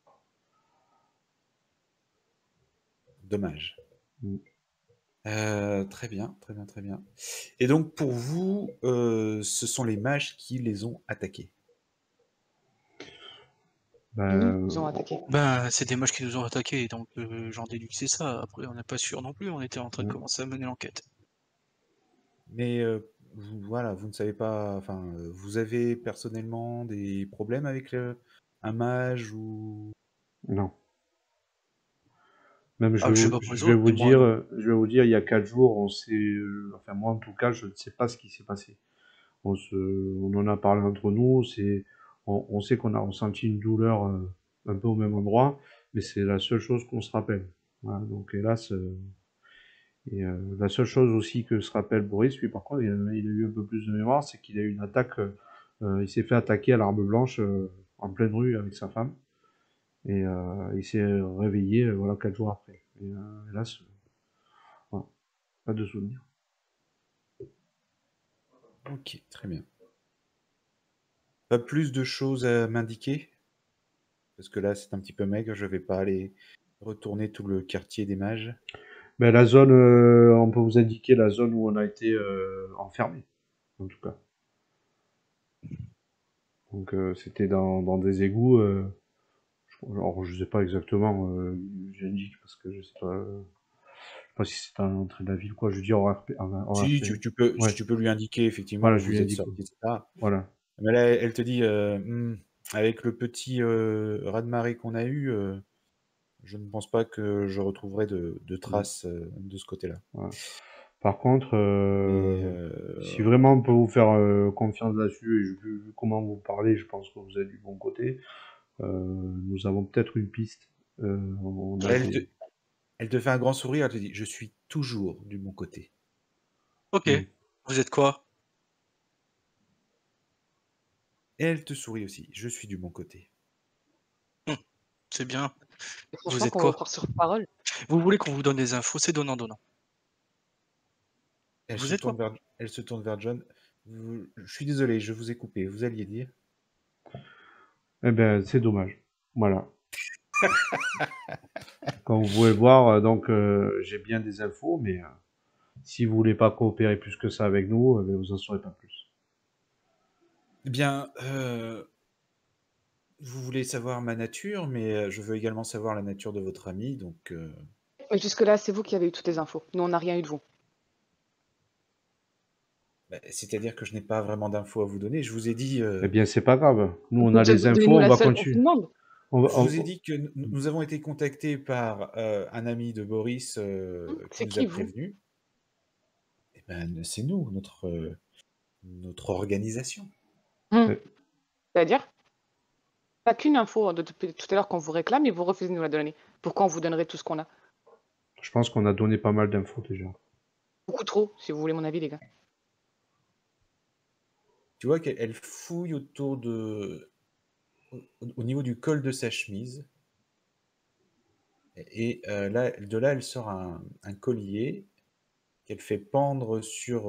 Dommage. Mm. Très bien, très bien, très bien. Et donc, pour vous, ce sont les mages qui les ont attaqués. Ils Ben, nous ont attaqués. Ben, c'est des moches qui nous ont attaqués, donc j'en déduis que c'est ça. Après, on n'est pas sûr non plus, on était en train de Mm. commencer à mener l'enquête. Mais voilà, vous ne savez pas. Enfin, vous avez personnellement des problèmes avec un mage ou. Non. Même Ah, je sais pas pour les je vais autres, vous mais moi, non. dire, il y a 4 jours, enfin moi en tout cas, je ne sais pas ce qui s'est passé. On en a parlé entre nous, on sait qu'on a ressenti une douleur un peu au même endroit, mais c'est la seule chose qu'on se rappelle. Voilà, donc hélas, la seule chose aussi que se rappelle Boris, lui par contre, il a eu un peu plus de mémoire, c'est qu'il a eu une attaque, il s'est fait attaquer à l'arme blanche en pleine rue avec sa femme, et il s'est réveillé voilà 4 jours après. Et hélas, voilà, pas de souvenir. Ok, très bien. Pas plus de choses à m'indiquer? Parce que là, c'est un petit peu maigre, je vais pas aller retourner tout le quartier des mages. Mais la zone, on peut vous indiquer la zone où on a été enfermé, en tout cas. Donc c'était dans des égouts. Alors je sais pas exactement, j'indique parce que je sais pas si c'est un entrée de la ville ou quoi. Je dis hors RP, hors Si, RP. si Ouais, tu peux lui indiquer effectivement voilà, où je lui vous êtes indique. sorti, etc. Voilà. Mais là, elle te dit, avec le petit raz-de-marée qu'on a eu, je ne pense pas que je retrouverai de Mm, traces de ce côté-là. voilà. Par contre, Mais si vraiment on peut vous faire confiance là-dessus, et vu comment vous parlez, je pense que vous êtes du bon côté. Nous avons peut-être une piste. On a elle te, des. elle te fait un grand sourire, elle te dit, je suis toujours du bon côté. Ok, Mm. vous êtes quoi? Et elle te sourit aussi, je suis du bon côté. Hum, c'est bien. Et Vous franchement, êtes qu'on va vous quoi? croire sur parole. Vous voulez qu'on vous donne des infos? C'est donnant-donnant. Vous êtes quoi? Elle se tourne vers John. Je suis désolé, je vous ai coupé. Vous alliez dire? Eh ben, c'est dommage. Voilà. Comme vous pouvez le voir, donc j'ai bien des infos, mais si vous voulez pas coopérer plus que ça avec nous, ben, vous en saurez pas plus. Eh bien, vous voulez savoir ma nature, mais je veux également savoir la nature de votre ami, donc Mais jusque-là, c'est vous qui avez eu toutes les infos. Nous, on n'a rien eu de vous. c'est-à-dire que je n'ai pas vraiment d'infos à vous donner. Je vous ai dit, Eh bien, c'est pas grave. Nous, on a les infos, Donnez-nous on la va seule qu'on vous continuer. demande. je vous ai dit que nous avons été contactés par un ami de Boris qui C'est nous a qui, vous? prévenus. Eh ben, c'est nous, notre organisation. Hum. Eh, C'est-à-dire? Pas qu'une info depuis tout à l'heure qu'on vous réclame et vous refusez de nous la donner. Pourquoi on vous donnerait tout ce qu'on a? je pense qu'on a donné pas mal d'infos déjà. Beaucoup trop, si vous voulez mon avis, les gars. tu vois qu'elle fouille autour au niveau du col de sa chemise. Et là, de là, elle sort un collier qu'elle fait pendre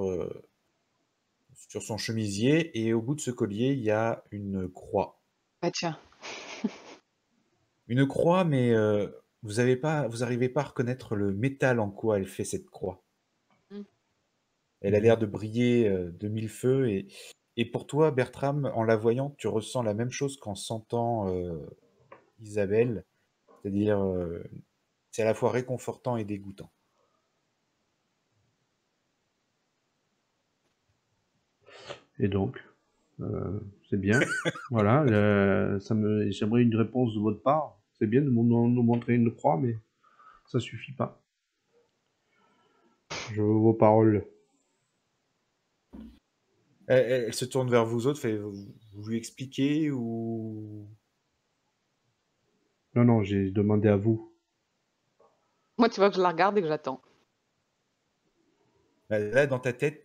sur son chemisier. Et au bout de ce collier, il y a une croix. Ah tiens. Une croix, mais vous n'arrivez pas à reconnaître le métal en quoi elle fait cette croix. Mm. Elle a l'air de briller de mille feux. Et pour toi, Bertram, en la voyant, tu ressens la même chose qu'en sentant Isabelle. C'est-à-dire, c'est à la fois réconfortant et dégoûtant. Et donc, c'est bien. Voilà, j'aimerais une réponse de votre part. C'est bien de nous montrer une croix, mais ça suffit pas. Je veux vos paroles. Elle se tourne vers vous autres, vous lui expliquez ou... Non, non, j'ai demandé à vous. Moi, tu vois que je la regarde et que j'attends. Là, dans ta tête,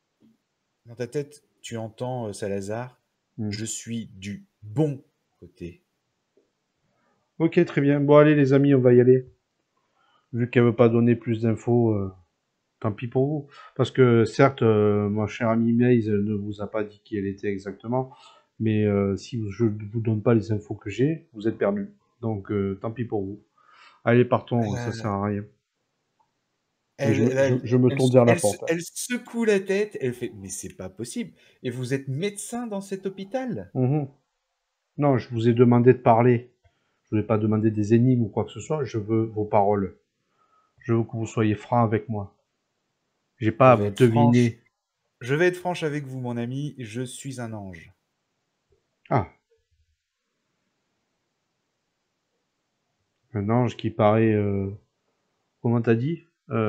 tu entends Salazar. Hmm. Je suis du bon côté. Ok, très bien. Bon, allez, les amis, on va y aller. Vu qu'elle veut pas donner plus d'infos, tant pis pour vous. Parce que, certes, ma chère amie Maze ne vous a pas dit qui elle était exactement. Mais si je ne vous donne pas les infos que j'ai, vous êtes perdu. Donc, tant pis pour vous. Allez, partons, ça sert à rien. Et je me tourne vers la porte. Elle secoue la tête, elle fait « Mais c'est pas possible. Et vous êtes médecin dans cet hôpital ?» Mhm. Non, je vous ai demandé de parler. Je ne vous ai pas demandé des énigmes ou quoi que ce soit. Je veux vos paroles. Je veux que vous soyez franc avec moi. J'ai pas à vous deviner. Je vais être franche avec vous, mon ami. Je suis un ange. Ah. Un ange qui paraît... comment t'as dit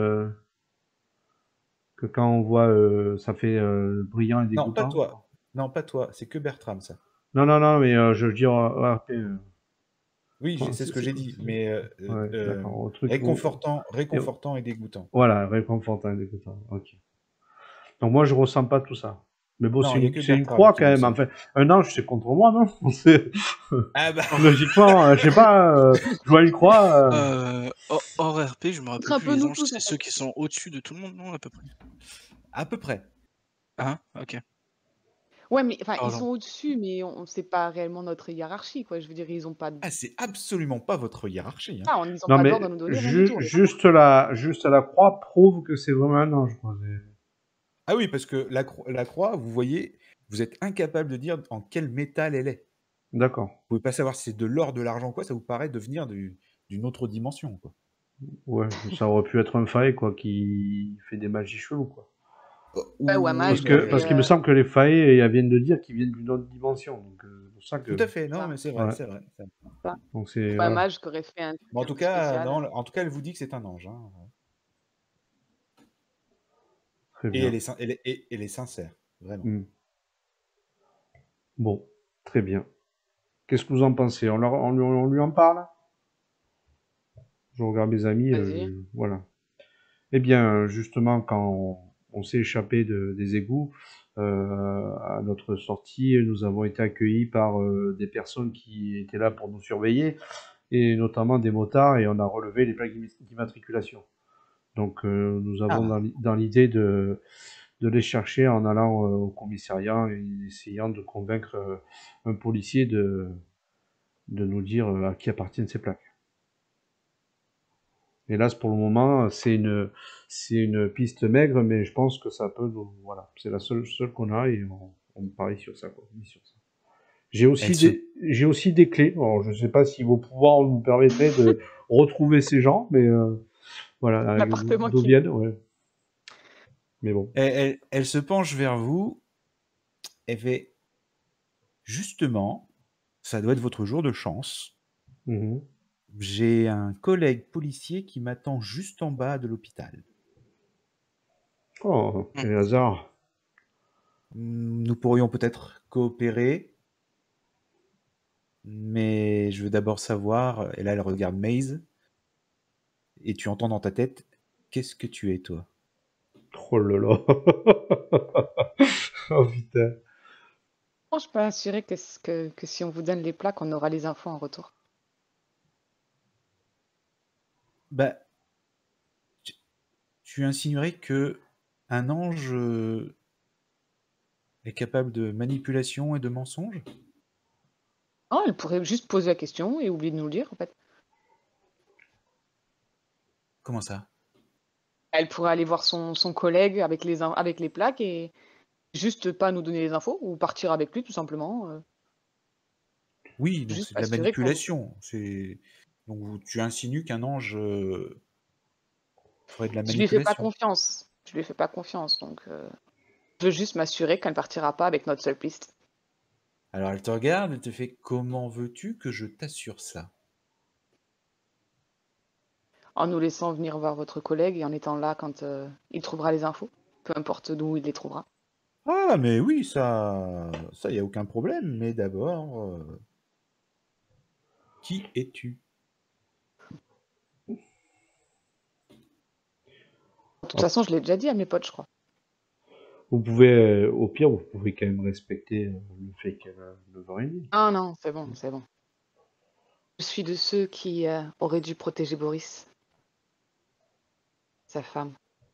que quand on voit, ça fait brillant et Non, pas dégoûtant. toi. Non, pas toi. C'est que Bertram, ça. Non, non, non, mais je veux dire... RP, Oui, enfin, c'est ce que j'ai dit. Mais ouais, d'accord. Au truc réconfortant et dégoûtant. Voilà, réconfortant et dégoûtant. Ok. Donc moi, je ressens pas tout ça. Mais bon, Non, il y a que c'est une Bertram croix qui quand même. ressent. Enfin, un ange, c'est contre moi, non? Ah bah, Logiquement, je sais pas, je vois une croix. Hors RP, je me rappelle C'est un plus, peu les nous anges, tous, c'est en fait. ceux qui sont au-dessus de tout le monde, non, à peu près? à peu près. Hein? Ok. Ouais, mais enfin, ils Pardon. sont au-dessus, mais c'est pas réellement notre hiérarchie, quoi. Je veux dire, ils ont pas. Ah, c'est absolument pas votre hiérarchie. Hein. Ah, ils ont Non, pas mais d'ordre à nous donner, rien du tout. juste la croix prouve que c'est vraiment un ange, quoi. Ah oui, parce que la croix, vous voyez, vous êtes incapable de dire en quel métal elle est. D'accord. Vous pouvez pas savoir si c'est de l'or, de l'argent, quoi. Ça vous paraît devenir d'une autre dimension, quoi. Ouais, ça aurait pu être un faille, quoi, qui fait des magies cheloues, quoi. Ouais, ou un mage qui Parce qu'il me fait. semble que les failles, elles viennent de dire qu'ils viennent d'une autre dimension. Donc, c'est pour ça que... Tout à fait. Non, Ça. mais c'est vrai, Ouais. c'est vrai. Donc, c'est... Ou un Voilà. mage qui aurait fait un Mais en truc tout un peu cas, spécial. en tout cas, elle vous dit que c'est un ange. Hein. Très Et bien. elle est sincère, vraiment. Hmm. Bon, très bien. Qu'est-ce que vous en pensez? On lui en parle? Je regarde mes amis, Vas-y. voilà. Eh bien, justement, quand on s'est échappé des égouts, à notre sortie, nous avons été accueillis par des personnes qui étaient là pour nous surveiller, et notamment des motards, et on a relevé les plaques d'immatriculation. Donc, nous avons Ah. dans l'idée de les chercher en allant au commissariat et essayant de convaincre un policier de nous dire à qui appartiennent ces plaques. Hélas, pour le moment, c'est une piste maigre, mais je pense que ça peut nous, voilà. C'est la seule qu'on a et on parie sur ça, quoi. On mise sur ça. J'ai aussi des clés. Alors, je sais pas si vos pouvoirs nous permettraient de retrouver ces gens, mais voilà, L'appartement d'où qui. viennent, ouais. Mais bon. Elle se penche vers vous. Elle fait justement, ça doit être votre jour de chance. Mhm. J'ai un collègue policier qui m'attend juste en bas de l'hôpital. Oh, quel hasard. Nous pourrions peut-être coopérer, mais je veux d'abord savoir, et là elle regarde Maze, et tu entends dans ta tête, qu'est-ce que tu es toi? Oh là là. Oh putain. Moi, je peux assurer que si on vous donne les plaques, on aura les infos en retour. Bah, tu insinuerais que un ange est capable de manipulation et de mensonge? Non, elle pourrait juste poser la question et oublier de nous le dire, en fait. Comment ça? Elle pourrait aller voir son collègue avec les plaques et juste pas nous donner les infos ou partir avec lui tout simplement. Oui, donc Juste c'est de la assurer qu'on manipulation. Tu insinues qu'un ange ferait de la je lui fais pas manipulation. confiance. Je lui fais pas confiance, donc je veux juste m'assurer qu'elle partira pas avec notre seule piste. Alors elle te regarde, elle te fait: «Comment veux-tu que je t'assure ça?» En nous laissant venir voir votre collègue et en étant là quand, il trouvera les infos, peu importe d'où il les trouvera. Ah, mais oui, ça y a aucun problème, mais d'abord, qui es-tu? De toute Ah, façon, je l'ai déjà dit à mes potes, je crois. vous pouvez, au pire, vous pouvez quand même respecter le fait qu'elle a 9 ans et demi. Ah non, c'est bon, c'est bon. Je suis de ceux qui, auraient dû protéger Boris, sa femme.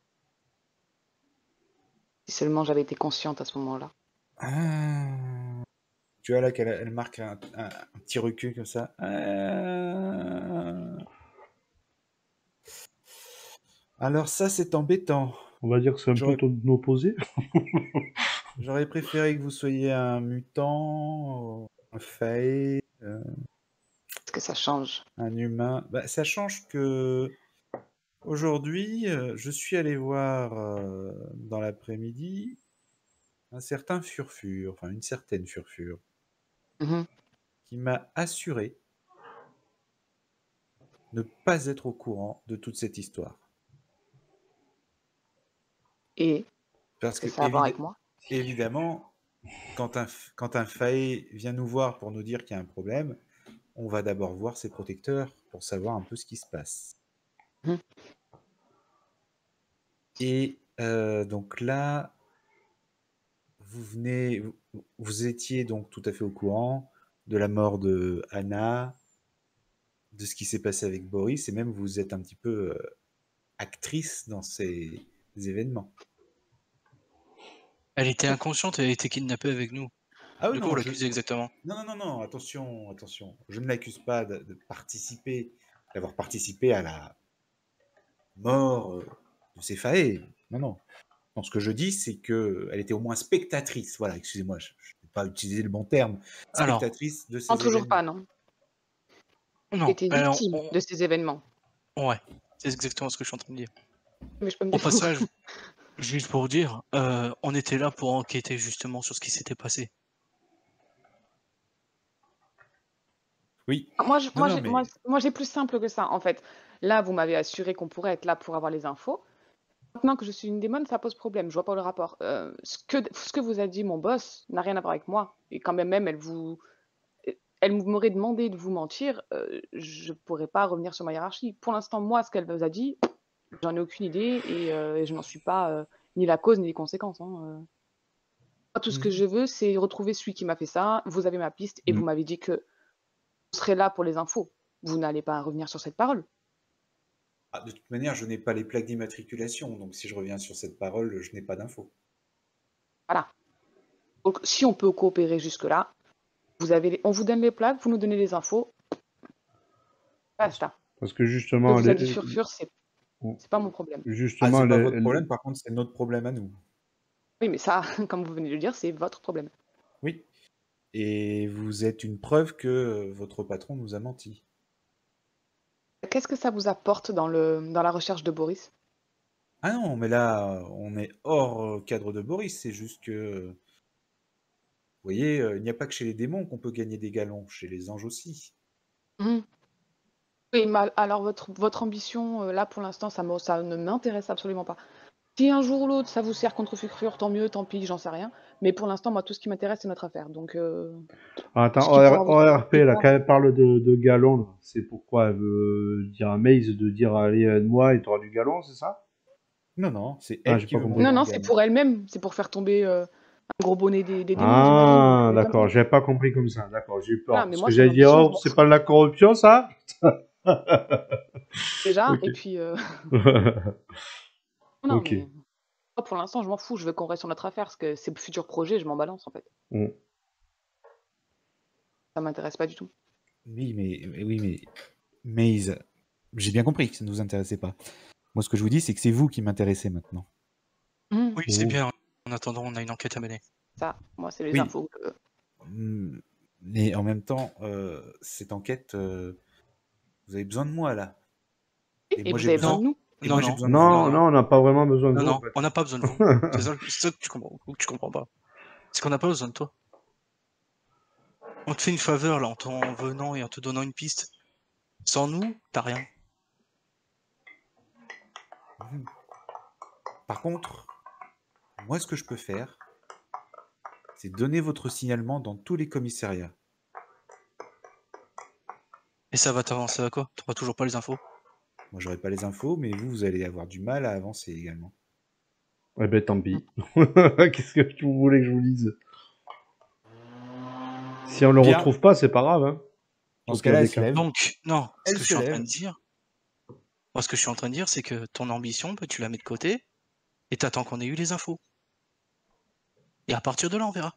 Si seulement j'avais été consciente à ce moment-là. Ah, tu vois là elle marque un petit recul comme ça. Alors ça, c'est embêtant. On va dire que c'est un peu J'aurais ton opposé. j'aurais préféré que vous soyez un mutant, un fae, Est-ce que ça change? un humain. Bah, ça change que aujourd'hui, je suis allé voir dans l'après-midi un certain Furfur, enfin une certaine Furfur, Mmh. qui m'a assuré ne pas être au courant de toute cette histoire. Et Parce qu'est-ce que que ça a à voir avec moi? évidemment, quand un fae vient nous voir pour nous dire qu'il y a un problème, on va d'abord voir ses protecteurs pour savoir un peu ce qui se passe. Mmh. Et donc là, vous étiez donc tout à fait au courant de la mort de Anna, de ce qui s'est passé avec Boris, et même vous êtes un petit peu actrice dans ces événements. Elle était inconsciente, elle a été kidnappée avec nous. Ah oui, De quoi non, vous l'accusez exactement? non, attention, attention. Je ne l'accuse pas d'avoir participé à la mort de ses failles. Non, non. Non, ce que je dis, c'est qu'elle était au moins spectatrice. Voilà, excusez-moi, je n'ai pas utilisé le bon terme. Alors, Spectatrice de Non, ces toujours pas, événements. non. non, J'étais alors, victime de ces événements. ouais, c'est exactement ce que je suis en train de dire. Mais je peux me Au défendre. passage, juste pour dire, on était là pour enquêter justement sur ce qui s'était passé. Oui. Moi, je Non, moi, non, j'ai mais moi, j'ai plus simple que ça, en fait. Là, vous m'avez assuré qu'on pourrait être là pour avoir les infos. Maintenant que je suis une démone, ça pose problème, je vois pas le rapport. Ce que vous a dit mon boss n'a rien à voir avec moi et quand même elle m'aurait demandé de vous mentir, je pourrais pas revenir sur ma hiérarchie. Pour l'instant, moi, ce qu'elle vous a dit, j'en ai aucune idée et je n'en suis pas, ni la cause ni les conséquences, hein, Moi, tout ce que Mhm. je veux, c'est retrouver celui qui m'a fait ça. Vous avez ma piste et vous Mm. m'avez dit que vous serez là pour les infos. Vous n'allez pas revenir sur cette parole. Ah, de toute manière, je n'ai pas les plaques d'immatriculation, donc si je reviens sur cette parole, je n'ai pas d'infos. Voilà. Donc si on peut coopérer jusque-là, on vous donne les plaques, vous nous donnez les infos, basta. Parce que Ce que justement, vous a dit Furfur, c'est pas mon problème. Ah, justement, c'est pas votre problème, par contre, c'est notre problème à nous. Oui, mais ça, comme vous venez de le dire, c'est votre problème. Oui. Et vous êtes une preuve que votre patron nous a menti. Qu'est-ce que ça vous apporte dans la recherche de Boris? Ah non, mais là, on est hors cadre de Boris, c'est juste que, vous voyez, il n'y a pas que chez les démons qu'on peut gagner des galons, chez les anges aussi. Mmh. Oui, mais alors votre ambition, là, pour l'instant, ça ne m'intéresse absolument pas. Si un jour ou l'autre, ça vous sert contre Furfur, tant mieux, tant pis, j'en sais rien. Mais pour l'instant, moi, tout ce qui m'intéresse, c'est notre affaire. Donc, attends, ce qui pourra vous servir ORP, plus là, tard. quand elle parle de galon, là, c'est pourquoi elle veut dire à Maze de dire allez, aide-moi et t'auras du galon, c'est ça? Non, non, c'est Ah, elle j'ai qui pas veut compris. Non, monter en non, c'est gamme. pour elle-même, c'est pour faire tomber, Un gros bonnet des démons, j'imagine. Ah, Comme d'accord, ça. j'avais pas compris comme ça. D'accord, j'ai eu peur. Voilà, mais Parce moi, que son j'allais dire, ambition, je oh, m'en c'est fous pas de la corruption, ça? déjà. Ok. Et puis, non, Ok. mais moi, pour l'instant, je m'en fous. Je veux qu'on reste sur notre affaire parce que ces futurs projets, je m'en balance en fait. Mm. Ça m'intéresse pas du tout. Oui, mais Maze, j'ai bien compris que ça ne vous intéressait pas. Moi, ce que je vous dis, c'est que c'est vous qui m'intéressez maintenant. Oui, c'est Ouh. bien. En attendant, on a une enquête à mener. Ça, moi, c'est les Oui. infos. Mais en même temps, cette enquête, vous avez besoin de moi là. Et moi, vous j'ai avez besoin. besoin de nous. Et Non, moi, j'ai non, besoin de vous. Non, non, on n'a pas vraiment besoin de non, vous, en non, fait. on n'a pas besoin de vous. C'est ça que tu comprends pas. C'est qu'on n'a pas besoin de toi. On te fait une faveur là en t'en venant et en te donnant une piste. Sans nous, t'as rien. Par contre, moi, ce que je peux faire, c'est donner votre signalement dans tous les commissariats. Et ça va t'avancer à quoi? T'auras toujours pas les infos? Moi, j'aurai pas les infos, mais vous allez avoir du mal à avancer également. Eh ben, tant pis. Qu'est-ce que vous voulez que je vous dise? Si on le Bien. retrouve pas, c'est pas grave, hein. Dans Au ce pire cas-là, des elle se cas. lève. Donc, non, ce Elle que je se suis en train lève. de dire, moi, ce que je suis en train de dire, c'est que ton ambition, bah, tu la mets de côté et t'attends qu'on ait eu les infos. Et à partir de là, on verra.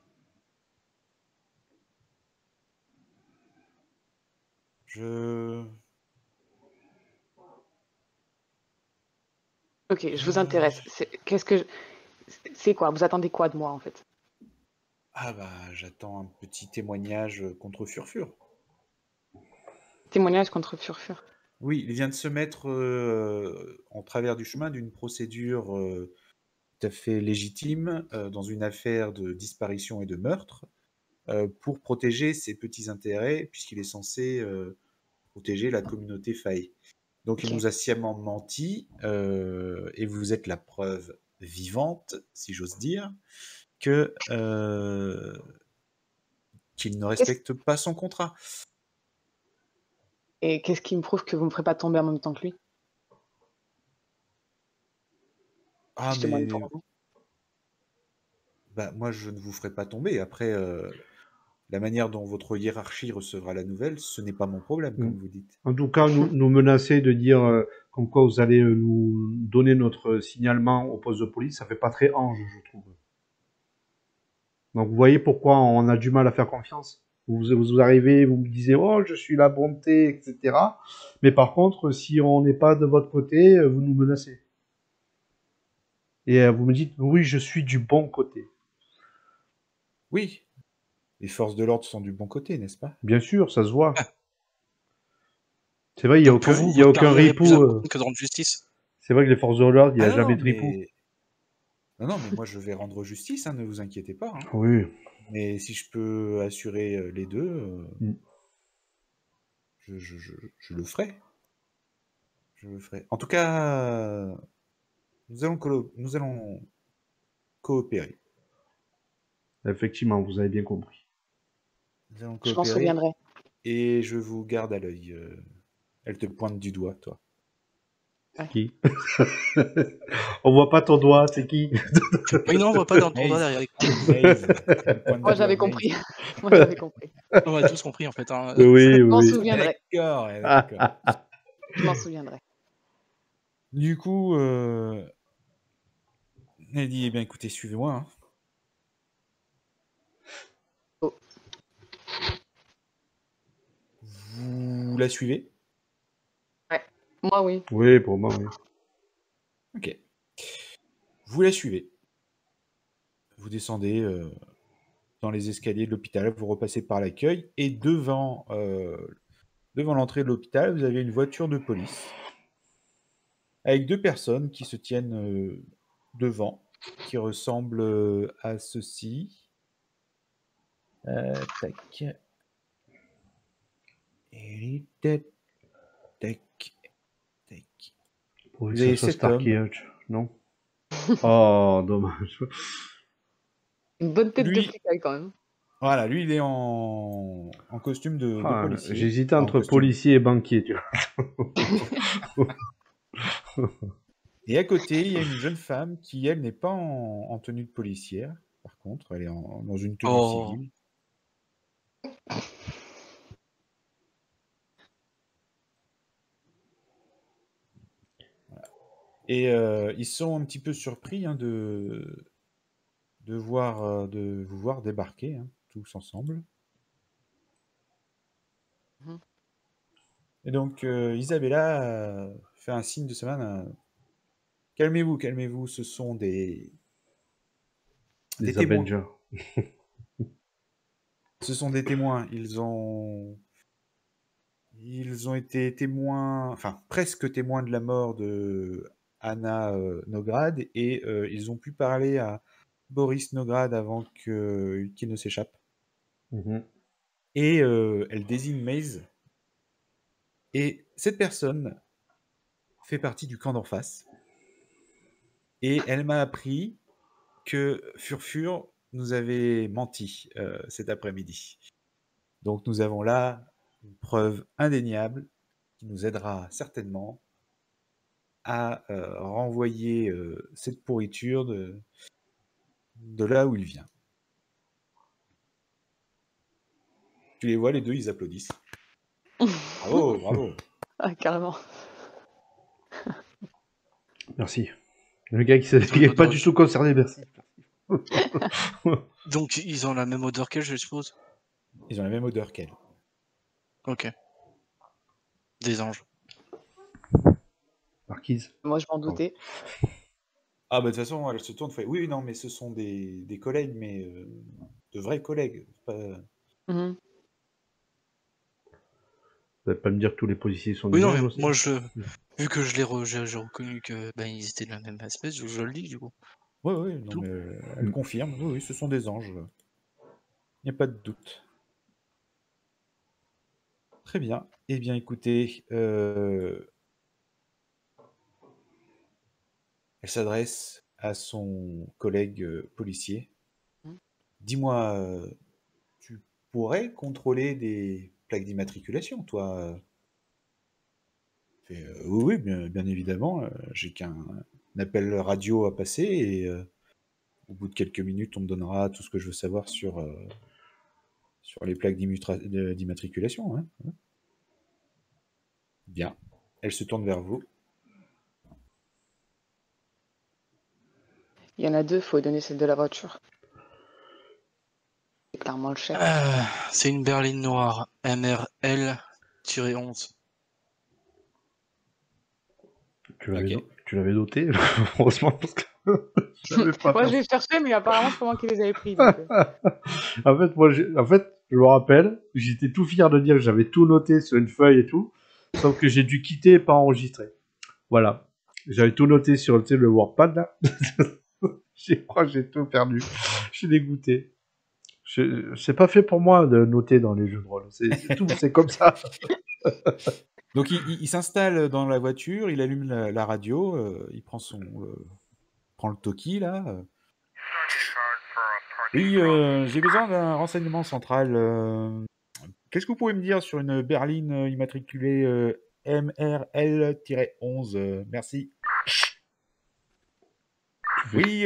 Ok, je vous intéresse. C'est quoi? Vous attendez quoi de moi en fait? Ah bah, j'attends un petit témoignage contre Furfur. Témoignage contre Furfur. Oui, il vient de se mettre en travers du chemin d'une procédure tout à fait légitime dans une affaire de disparition et de meurtre pour protéger ses petits intérêts, puisqu'il est censé protéger la communauté faille. Donc il Ok. nous a sciemment menti, et vous êtes la preuve vivante, si j'ose dire, que qu'il ne respecte pas son contrat. Et qu'est-ce qui me prouve que vous me ferez pas tomber en même temps que lui? Ah, Si je témoigne mais pour vous. bah, moi, je ne vous ferai pas tomber. Après, la manière dont votre hiérarchie recevra la nouvelle, ce n'est pas mon problème, comme vous dites. En tout cas, nous menacer de dire comme quoi vous allez nous donner notre signalement au poste de police, ça fait pas très ange, je trouve. Donc vous voyez pourquoi on a du mal à faire confiance. Vous arrivez, vous me disiez oh je suis la bonté, etc. Mais par contre, si on n'est pas de votre côté, vous nous menacez. Et vous me dites oui je suis du bon côté. Oui, les forces de l'ordre sont du bon côté, n'est-ce pas? Bien sûr, ça se voit. C'est vrai, il y a Donc pour aucun, vous, il y a votre aucun carrière est plus ripou. importante que de rendre justice. C'est vrai que les forces de l'ordre, il n'y a Ah jamais non, de ripou. mais... Non, mais moi, je vais rendre justice, hein, ne vous inquiétez pas. Hein. Oui. Mais si je peux assurer les deux, je le ferai. Je le ferai. En tout cas, nous allons coopérer. Effectivement, vous avez bien compris. Nous allons Je m'en coopérer souviendrai. et je vous garde à l'œil. Elle te pointe du doigt, toi. C'est qui? On voit pas ton doigt, c'est qui? Oui, non, on voit pas dans ton Maze. doigt derrière les Maze. Elle pointe Moi du j'avais doigt, compris. Moi j'avais compris. On a tous compris en fait. Hein. Oui, Je m'en oui. Maze. souviendrai. D'accord, d'accord. Je m'en souviendrai. Du coup, elle dit, eh bien, écoutez, suivez-moi. Hein. Oh. Vous la suivez? Moi oui. Oui, pour moi, oui. Ok. Vous la suivez. Vous descendez dans les escaliers de l'hôpital, vous repassez par l'accueil, et devant l'entrée de l'hôpital, vous avez une voiture de police avec deux personnes qui se tiennent devant, qui ressemblent à ceci. Tac. Et tac, tac, tac. Pour que Vous ça avez soit 7 Starkey hommes. Hutch, non? Oh, dommage. Une bonne tête de Lui, fricaille quand même. voilà, lui, il est en costume de Ah, policier. j'hésitais En entre costume. policier et banquier, tu vois. Et à côté, il y a une jeune femme qui, elle, n'est pas en tenue de policière, par contre. Elle est dans une tenue Oh, civile. Et ils sont un petit peu surpris de vous voir débarquer, tous ensemble. Mhm. Et donc Isabella fait un signe de sa main. Calmez-vous, calmez-vous, ce sont des Les témoins. Avengers. Ce sont des témoins. Ils ont été témoins, enfin presque témoins de la mort de Anna Nograd, et ils ont pu parler à Boris Nograd avant qu'il ne s'échappe. Mhm. Et elle désigne Maze. Et cette personne fait partie du camp d'en face. Et elle m'a appris que Furfur nous avait menti cet après-midi. Donc nous avons là une preuve indéniable qui nous aidera certainement à renvoyer cette pourriture de là où il vient. Tu les vois, les deux, ils applaudissent. Bravo, bravo. Ah, carrément. Merci. Le gars qui Ils ont n'est une pas odeur. du tout concerné, merci. Donc, ils ont la même odeur qu'elle, je suppose. Ils ont la même odeur qu'elle. Ok. Des anges. Marquise. Moi, je m'en doutais. Ah bah de toute façon, elle se tourne, fait oui, non, mais ce sont des collègues, mais de vrais collègues. Mhm. Vous n'allez pas me dire que tous les policiers sont Oui, des non, anges mais aussi. moi, vu que j'ai reconnu que ils étaient de la même espèce, je le dis, du coup. Oui, oui, non, Tout. mais elle confirme, oui, oui, ce sont des anges. Il n'y a pas de doute. Très bien. Eh bien, écoutez, elle s'adresse à son collègue policier. Mhm. Dis-moi, tu pourrais contrôler des plaques d'immatriculation, toi? Oui, oui, bien évidemment. J'ai qu'un appel radio à passer et au bout de quelques minutes, on me donnera tout ce que je veux savoir sur les plaques d'immatriculation. Hein. Bien. Elle se tourne vers vous. Il y en a deux, faut lui donner celle de la voiture. C'est clairement le chef. C'est une berline noire, MRL-11. Tu l'avais Ok. tu l'avais noté, heureusement, parce que je savais pas Moi, faire je les cherchais, mais apparemment, c'est pas moi qui les avais pris. Donc, ça. En fait, je me rappelle, j'étais tout fier de dire que j'avais tout noté sur une feuille et tout, sauf que j'ai dû quitter et pas enregistrer. Voilà. J'avais tout noté sur le WordPad, là. Je crois que j'ai tout perdu. Je suis dégoûté. C'est pas fait pour moi de noter dans les jeux de rôle. C'est tout, c'est comme ça. Donc il s'installe dans la voiture, il allume la radio, il prend prend le talkie là. Oui, j'ai besoin d'un renseignement central. Qu'est-ce que vous pouvez me dire sur une berline immatriculée MRL-11 merci. Oui,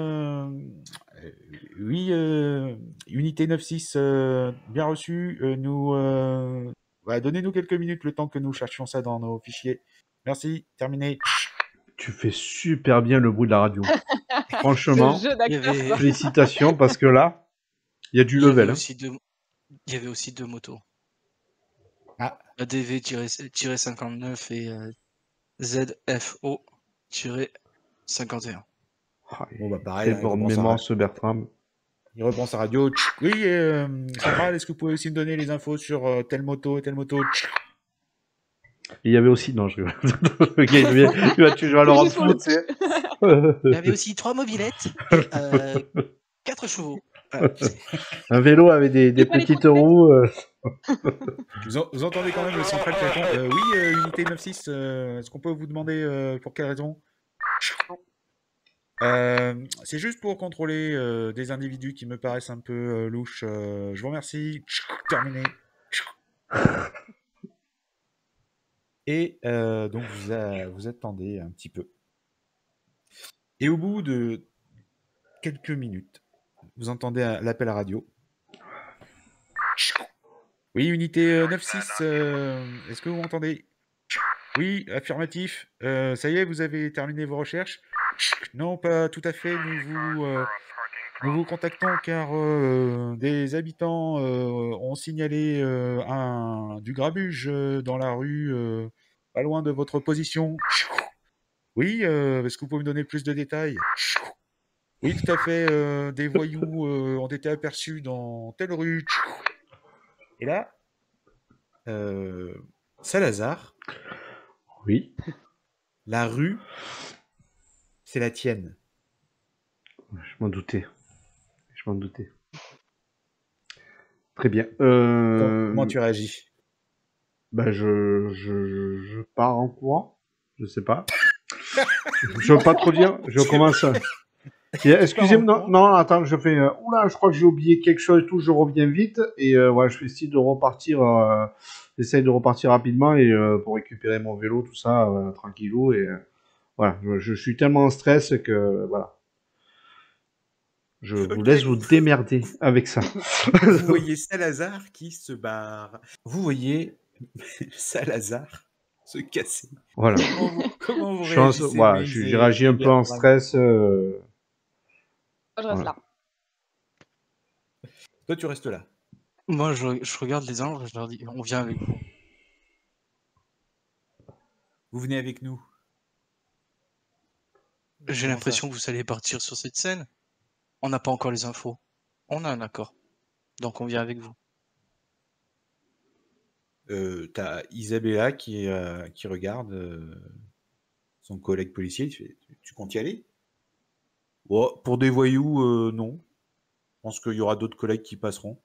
oui, unité 9-6, bien reçu. Donnez-nous quelques minutes le temps que nous cherchions ça dans nos fichiers. Merci, terminé. Tu fais super bien le bruit de la radio. ce Franchement, jeu d'acteur, quoi. félicitations, parce que là, il y a du Il y avait level. Hein. aussi deux motos. Ah, ADV-59 et ZFO-51. Ah, bon bah pareil, très hein, bonne mémoire, ce Bertram. il reprend sa radio. Oui, centrale, est-ce que vous pouvez aussi me donner les infos sur telle moto et telle moto? Et il y avait aussi... Non, je rigole. Le gars, il va tuer à Laurent Juste pour le Fou, tu sais. Il y avait aussi 3 mobylettes et 4 chevaux. Voilà. Un vélo avec des C'est pas les petites trottinettes. roues. Vous entendez quand même le central qui répond oui, unité 9-6, est-ce qu'on peut vous demander pour quelle raison? C'est juste pour contrôler des individus qui me paraissent un peu louches. Je vous remercie. Terminé. Et donc vous attendez un petit peu. Et au bout de quelques minutes, vous entendez l'appel à radio. Oui, unité 9-6, est-ce que vous m'entendez? Oui, affirmatif. Ça y est, vous avez terminé vos recherches? Non, pas tout à fait. Nous vous contactons car des habitants ont signalé du grabuge dans la rue, pas loin de votre position. Oui, est-ce que vous pouvez me donner plus de détails? Oui, tout à fait. Des voyous ont été aperçus dans telle rue. Et là, Salazar, Oui. la rue, c'est la tienne. Je m'en doutais. Je m'en doutais. Très bien. Comment tu réagis? Ben je pars en courant. Je sais pas. Je veux pas trop dire. Je commence. Excusez-moi. Non, non, attends, je fais. Oula, je crois que j'ai oublié quelque chose et tout. Je reviens vite et voilà, je fais essayer de repartir. J'essaye de repartir rapidement et pour récupérer mon vélo, tout ça, tranquillou et voilà. Je suis tellement en stress que voilà. Je vous laisse vous démerder avec ça. Vous voyez Salazar qui se barre. Vous voyez Salazar se casser. Voilà. Comment vous réagissez? Voilà, j'ai réagi un peu en stress. Moi, je reste Voilà. là. Toi, tu restes là. Moi, je regarde les anges, je leur dis, on vient avec vous. Vous venez avec nous. J'ai Comment l'impression que vous allez partir sur cette scène. On n'a pas encore les infos. On a un accord. Donc on vient avec vous. T'as Isabella qui regarde son collègue policier. Tu comptes y aller? Oh, pour des voyous, non. Je pense qu'il y aura d'autres collègues qui passeront.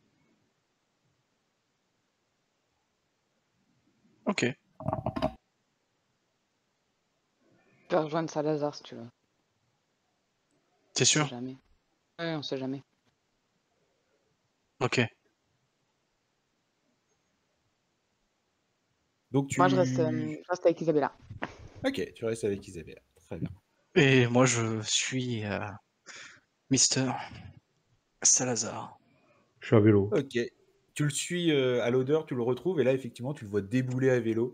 Ok. Je peux rejoindre Salazar si tu veux. T'es On sait sûr? jamais. Ouais, on sait jamais. Ok. Donc Moi, je reste avec Isabella. Ok, tu restes avec Isabella. Très bien. Et moi, je suis Mister Salazar. Je suis à vélo. Ok. Tu le suis à l'odeur, tu le retrouves, et là, effectivement, tu le vois débouler à vélo.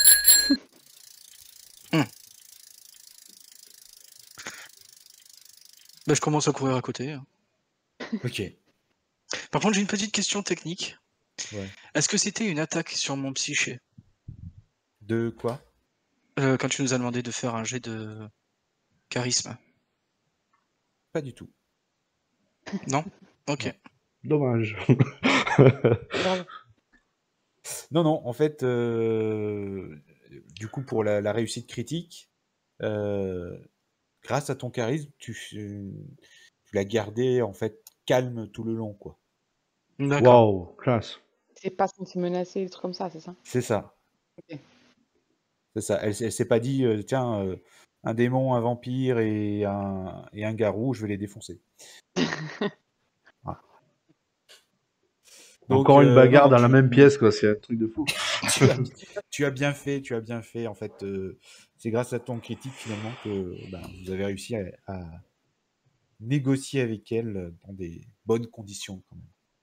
Bah, je commence à courir à côté. Ok. Par contre, j'ai une petite question technique. Ouais. Est-ce que c'était une attaque sur mon psyché? De quoi? Quand tu nous as demandé de faire un jet de charisme. Pas du tout. Non? Ok. Non. Dommage. Bravo. Non, non, en fait, du coup, pour la réussite critique, grâce à ton charisme, tu l'as gardé, en fait, calme tout le long, quoi. D'accord. Waouh, classe. C'est pas senti menacé, des trucs comme ça, c'est ça? C'est ça. Ok. C'est ça. Elle s'est pas dit, tiens, un démon, un vampire et un garou, je vais les défoncer. Voilà. Donc, Encore une bagarre non, dans la même pièce, quoi. C'est un truc de fou. tu as bien fait, tu as bien fait. En fait, c'est grâce à ton critique finalement que vous avez réussi à négocier avec elle dans des bonnes conditions quand même.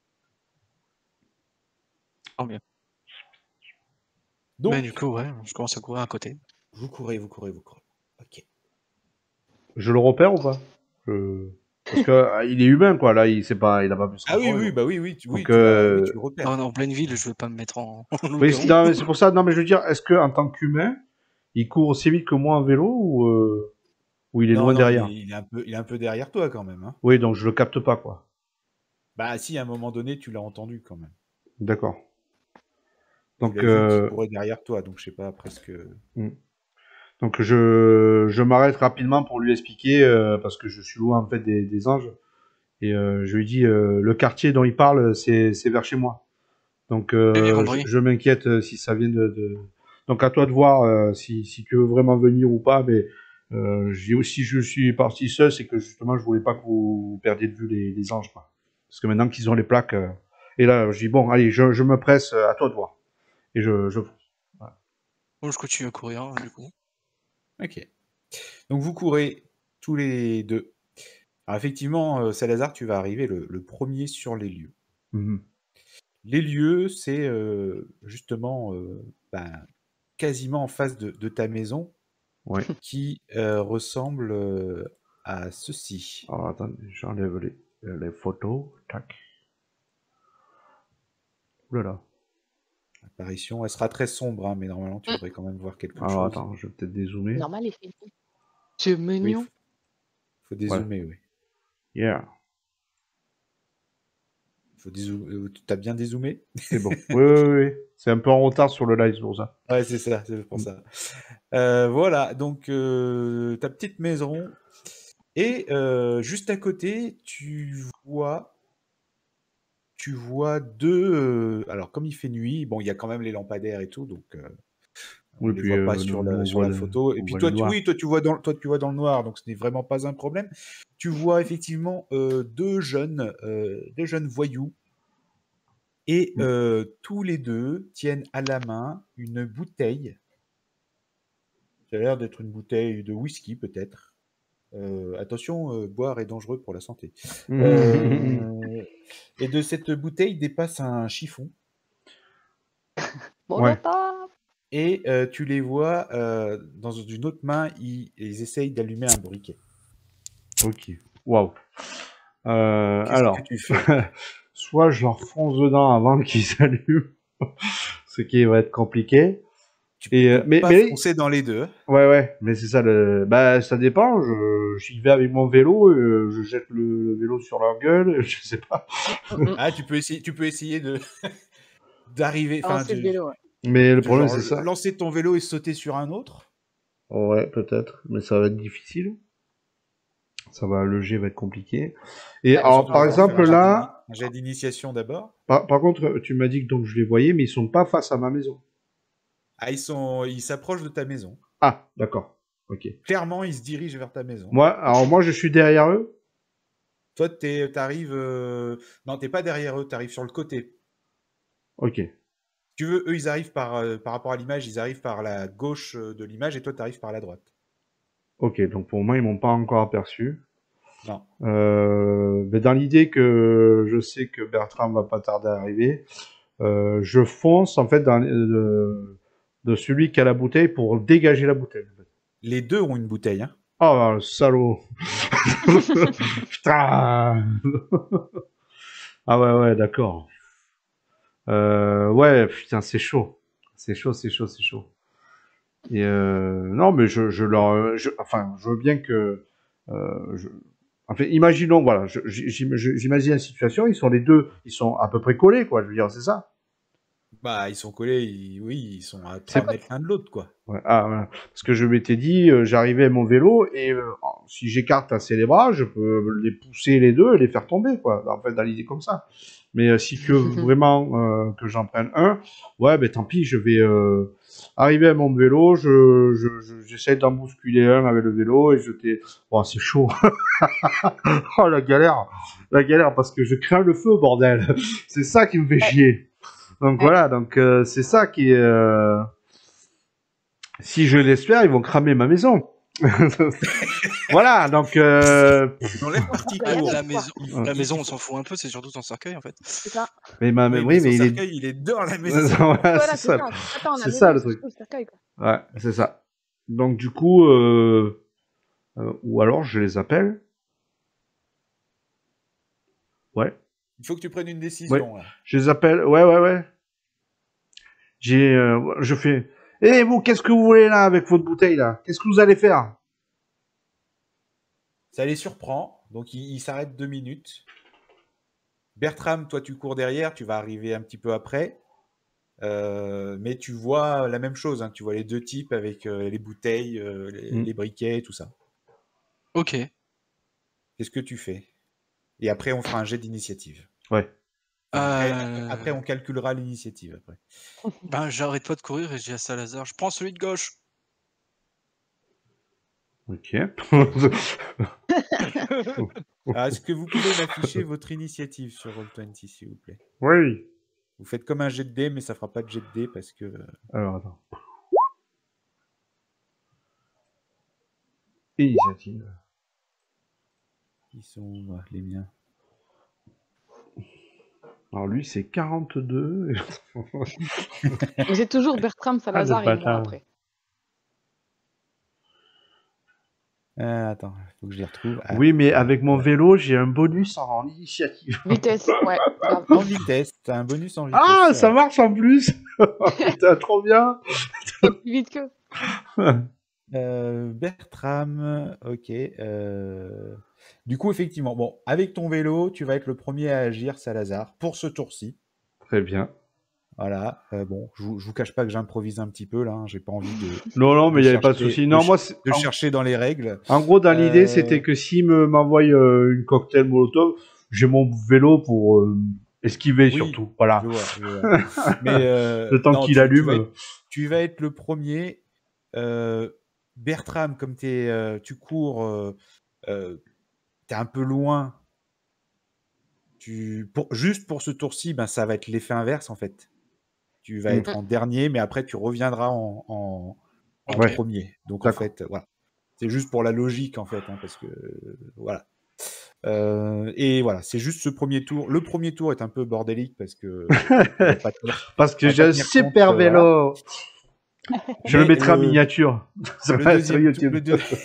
Tant mieux. Donc, Mais du coup, ouais, je commence à courir à côté. vous courez. Ok. Je le repère ou pas? Parce que il est humain, quoi. Là, il a pas pu se Ah oui, transformer, donc. oui, tu Donc, tu le repères. Non, en pleine ville, je vais pas me mettre en oui, loup-garou. non, mais c'est pour ça. Non, mais je veux dire, est-ce que en tant qu'humain, il court aussi vite que moi en vélo ou il est loin Non, derrière? il est un peu derrière toi quand même. Hein. Oui, donc je le capte pas, quoi. Bah si, à un moment donné, tu l'as entendu quand même. D'accord. Tu Donc, l'as vu qu'il courait derrière toi, donc je sais pas, presque... donc je m'arrête rapidement pour lui expliquer parce que je suis loin en fait des anges et je lui dis le quartier dont il parle c'est vers chez moi. Donc J'ai bien compris. je m'inquiète si ça vient donc à toi de voir si tu veux vraiment venir ou pas. Mais je dis aussi je suis parti seul, c'est que justement je voulais pas que vous perdiez de vue les anges, quoi. Parce que maintenant qu'ils ont les plaques et là je dis bon allez je me presse, à toi de voir et je voilà. Bon, je continue à courir, hein, du coup. Ok. Donc vous courez tous les deux Alors effectivement, Salazar, tu vas arriver le premier sur les lieux. Mhm. Les lieux, c'est justement ben, quasiment en face de ta maison Ouais. qui ressemble à ceci. Alors, attendez, j'enlève les photos. Tac. Oulala. L'apparition, elle sera très sombre, hein, mais normalement, tu Mm. devrais quand même voir quelque Alors, chose. attends, je vais peut-être dézoomer. Normal, les filles. C'est Oui, mignon. faut Voilà. dézoomer, oui. Yeah. Faut dézoomer. T'as bien dézoomé? C'est bon. Oui, oui, oui. C'est un peu en retard sur le live, c'est pour ça. Ouais, c'est ça, c'est pour ça. Voilà, donc ta petite maison. Et juste à côté, tu vois deux. Alors, comme il fait nuit, bon, il y a quand même les lampadaires et tout, donc on Oui, les puis voit pas nous, sur on sur voit la photo. Et on puis voit le toi, noir. oui, toi tu vois dans le noir, donc ce n'est vraiment pas un problème. Tu vois effectivement deux jeunes voyous, et tous les deux tiennent à la main une bouteille. Ça a l'air d'être une bouteille de whisky, peut-être. Attention, boire est dangereux pour la santé. Et de cette bouteille dépasse un chiffon. Bon, Ouais. d'accord. Et tu les vois dans une autre main, ils essayent d'allumer un briquet. Ok. Waouh. Qu'est-ce que Alors, tu fais? soit je leur fonce dedans avant qu'ils s'allument, ce qui va être compliqué. Tu Et peux pas foncer dans les deux. ouais, ouais, mais c'est ça le. Bah, ça dépend. J'y vais avec mon vélo, je jette le vélo sur leur gueule, je sais pas. Ah, tu peux essayer de d'arriver, enfin Lancer le vélo, ouais. Mais le de problème, genre c'est ça. lancer ton vélo et sauter sur un autre. Ouais, peut-être, mais ça va être difficile. Le jet va être compliqué. Et Bah, alors, Attention, tu vas par pense devoir que faire exemple, là, un jet d'initiation d'abord. par contre, tu m'as dit que donc je les voyais, mais ils sont pas face à ma maison. Ah, ils s'approchent de ta maison. Ah, d'accord. Ok. Clairement, ils se dirigent vers ta maison. Moi, je suis derrière eux. Toi, t'arrives. Non, t'es pas derrière eux, t'arrives sur le côté. Ok. Si tu veux, eux, ils arrivent par rapport à l'image, ils arrivent par la gauche de l'image et toi, t'arrives par la droite. Ok, donc pour moi, ils m'ont pas encore aperçu. Non. Mais dans l'idée que je sais que Bertrand va pas tarder à arriver, je fonce en fait de celui qui a la bouteille pour dégager la bouteille. Les deux ont une bouteille, hein. Oh, le salaud. Putain. Ah ouais, ouais, d'accord. Ouais, putain, c'est chaud. C'est chaud, c'est chaud, c'est chaud. Et non, mais enfin, je veux bien que, enfin, imaginons, voilà, j'imagine la situation. Ils sont les deux, ils sont à peu près collés, quoi. Je veux dire, c'est ça. Bah, ils sont collés, oui, ils sont à C'est 3 mètres l'un de l'autre, quoi. Ouais, ah, voilà. Parce que je m'étais dit, j'arrivais à mon vélo et si j'écarte assez les bras, je peux les pousser les deux et les faire tomber, quoi. En fait, dans l'idée comme ça. Mais si que vraiment que j'en prenne un, ouais, ben tant pis, je vais arriver à mon vélo, j'essaie d'en bousculer un avec le vélo et Bon, c'est chaud. Oh, la galère, parce que je crains le feu, bordel. C'est ça qui me fait chier. Donc Ouais. voilà, donc c'est ça qui est. Si je l'espère, ils vont cramer ma maison. Voilà, donc. Dans l'air parti Il y a court. de La quoi. maison, la maison, on s'en fout un peu, c'est surtout ton cercueil en fait. C'est ça. Oui, Oui, mais son mais il est. cercueil, il est dans la maison. Voilà, Voilà, c'est c'est ça. ça. Attends, la C'est ça maison, le c'est truc. surtout le cercueil, quoi. Ouais, c'est ça. Donc du coup, ou alors je les appelle. Ouais, Il faut que tu prennes une ouais, décision, là. je les appelle. Ouais, ouais, ouais. Je fais. Eh vous, qu'est-ce que vous voulez là avec votre bouteille là? Qu'est-ce que vous allez faire? Ça les surprend, donc ils s'arrêtent 2 minutes. Bertram, toi, tu cours derrière, tu vas arriver un petit peu après. Mais tu vois la même chose, hein. Tu vois les deux types avec les bouteilles, Mm. les briquets, tout ça. Ok. Qu'est-ce que tu fais? Et après, on fera un jet d'initiative. Ouais. Enfin, Euh, après, on calculera l'initiative. Après. Ben, j'arrête pas de courir et je dis à Salazar, je prends celui de gauche. Ok. Alors, est-ce que vous pouvez m'afficher votre initiative sur Roll20, s'il vous plaît? Oui. Vous faites comme un jet de dés, mais ça fera pas de jet de dés parce que... Alors attends. Initiative. Ils sont où, les miens? Alors lui, c'est 42. Mais c'est toujours Bertram Salazar et moi bâtard. après. Attends, il faut que je les retrouve. Ah, Oui, mais avec mon vélo, j'ai un bonus en initiative. Vitesse, ouais. grave. en vitesse, t'as un bonus en vitesse. Ah, c'est ça vrai. marche en plus. Putain, trop bien. Plus vite que. Bertram, ok. Du coup, effectivement, bon, avec ton vélo, tu vas être le premier à agir, Salazar, pour ce tour-ci. Très bien. Voilà. Bon, je vous cache pas que j'improvise un petit peu là. J'ai pas envie de, Non, mais il de n'y avait pas de chercher- souci. Non, moi, c'est- de chercher dans les règles. en gros, dans l'idée, Euh, c'était que s'il m'envoie une cocktail molotov, j'ai mon vélo pour esquiver Oui, surtout. Voilà. je vois. Mais Le temps non, qu'il tu allume. vas être le premier. Bertram, comme tu cours, t'es un peu loin. Juste pour ce tour-ci, ben, ça va être l'effet inverse en fait. Tu vas être en dernier, mais après tu reviendras en Ouais. premier. Donc D'accord. en fait, voilà. C'est juste pour la logique en fait, hein, parce que voilà. Et voilà, c'est juste ce premier tour. Le premier tour est un peu bordélique parce que on va pas tenir- Parce que on va j'ai pas un tenir super compte, vélo. Je le Mais mettrai en miniature. Sur le la deuxième, sur tour, YouTube.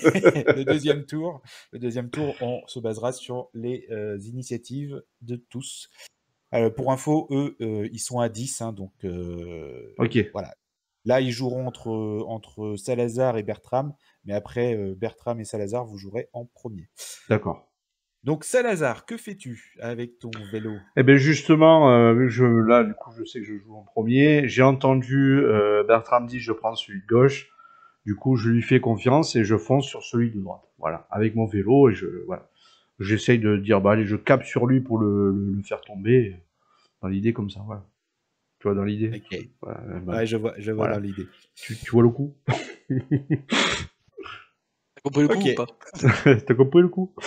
le deuxième tour, on se basera sur les initiatives de tous. Pour info, eux, ils sont à 10, hein, donc Ok, voilà. Là, ils joueront entre Salazar et Bertram, mais après, Bertram et Salazar, vous jouerez en premier. d'accord. Donc, Salazar, que fais-tu avec ton vélo? Eh bien justement, vu que là, du coup, je sais que je joue en premier, j'ai entendu Bertram dire je prends celui de gauche. Du coup, je lui fais confiance et je fonce sur celui de droite. Voilà, avec mon vélo et voilà. J'essaye de dire, bah allez, je capte sur lui pour le faire tomber. Dans l'idée comme ça, voilà. Tu vois, dans l'idée. Ok. Voilà, Ouais, je vois voilà. dans l'idée. Tu vois le coup? T'as compris le coup Ok. ou pas? T'as compris le coup?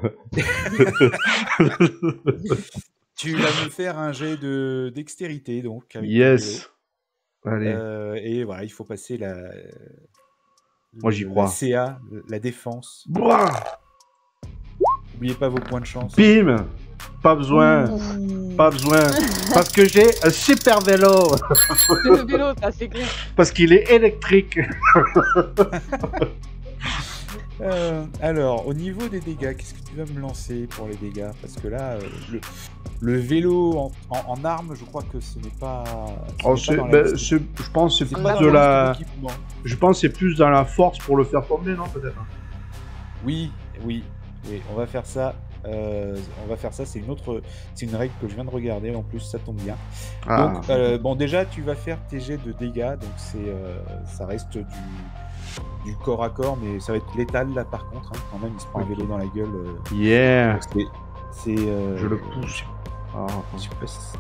Tu vas me faire un jet de dextérité, donc, avec ton Yes. Allez, vélo. Et voilà, il faut passer moi j'y la crois. CA, la défense. Bouah, N'oubliez pas vos points de chance. bim. Pas besoin. Pas besoin. Parce que j'ai un super vélo. Le vélo, ça c'est clair. Parce qu'il est électrique. Alors, au niveau des dégâts, qu'est-ce que tu vas me lancer pour les dégâts? Parce que là, le vélo en armes, je crois que ce n'est pas. Oh, ce n'est pas dans la ben, liste. je pense que c'est C'est plus pas dans de la la. liste d'équipement. Je pense que c'est plus dans la force pour le faire tomber, non, peut-être. Oui, on va faire ça. C'est une règle que je viens de regarder. En plus, ça tombe bien. Ah. Donc, bon, déjà, tu vas faire tes jets de dégâts. Donc, ça reste du corps à corps, mais ça va être létal là, par contre. Hein, quand même, il se prend un vélo dans la gueule. Yeah. Je le pousse. Ah, attends. Je sais pas si-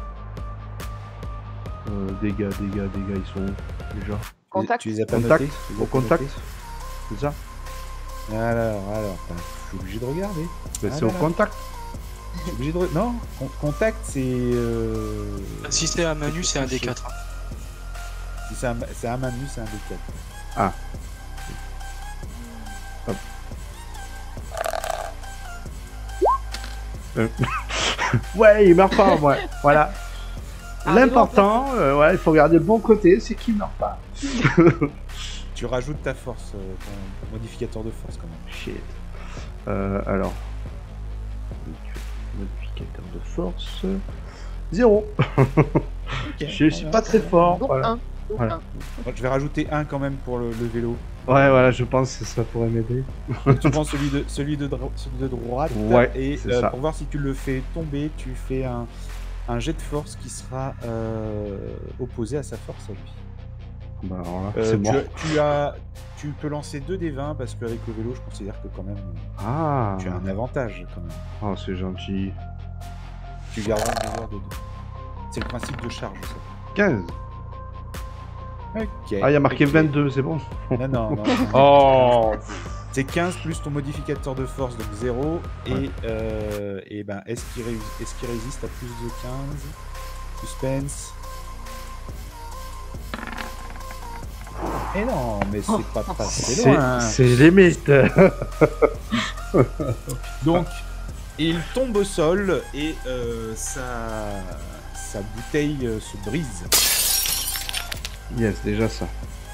Dégâts, ils sont où, déjà? Contact. Tu les as pas Contact. notés? Tu les as Au pas contact. notés? C'est ça? Alors, je suis obligé de regarder. Ben, Ah c'est là au là. contact. Je suis obligé de Non, contact, c'est. Si c'est à main nue, c'est un D4. hein. Si c'est un main nue, c'est un D4. Ah. Hop. Ouais, il meurt pas, moi. Voilà. Ah, L'important, ouais, il faut regarder le bon côté, c'est qu'il meurt pas. Tu rajoutes ta force, ton modificateur de force quand même. Shit. Alors. Modificateur de force. 0. Je suis pas très fort. Donc Voilà. 1. Donc Voilà. 1. Bon, je vais rajouter un quand même pour le vélo. Ouais, voilà, je pense que ça pourrait m'aider. Donc, tu prends celui de droite. Ouais, Et c'est ça. pour voir si tu le fais tomber, tu fais un jet de force qui sera opposé à sa force à lui. Bah, alors là, c'est mort. Tu peux lancer 2 des 20 parce qu'avec le vélo, je considère que quand même Ah. tu as un avantage quand même. Oh, c'est gentil. Tu garderas une mémoire de 2. C'est le principe de charge, ça. 15. Ok. Ah, il y a marqué ok. 22, c'est bon. Non. Oh. C'est 15 plus ton modificateur de force, donc 0. Ouais. Et ben, est-ce qu'il résiste à plus de 15? Suspense. Et non, mais c'est pas passé loin. C'est limite. Donc, Et il tombe au sol et sa bouteille se brise. Yes, déjà ça.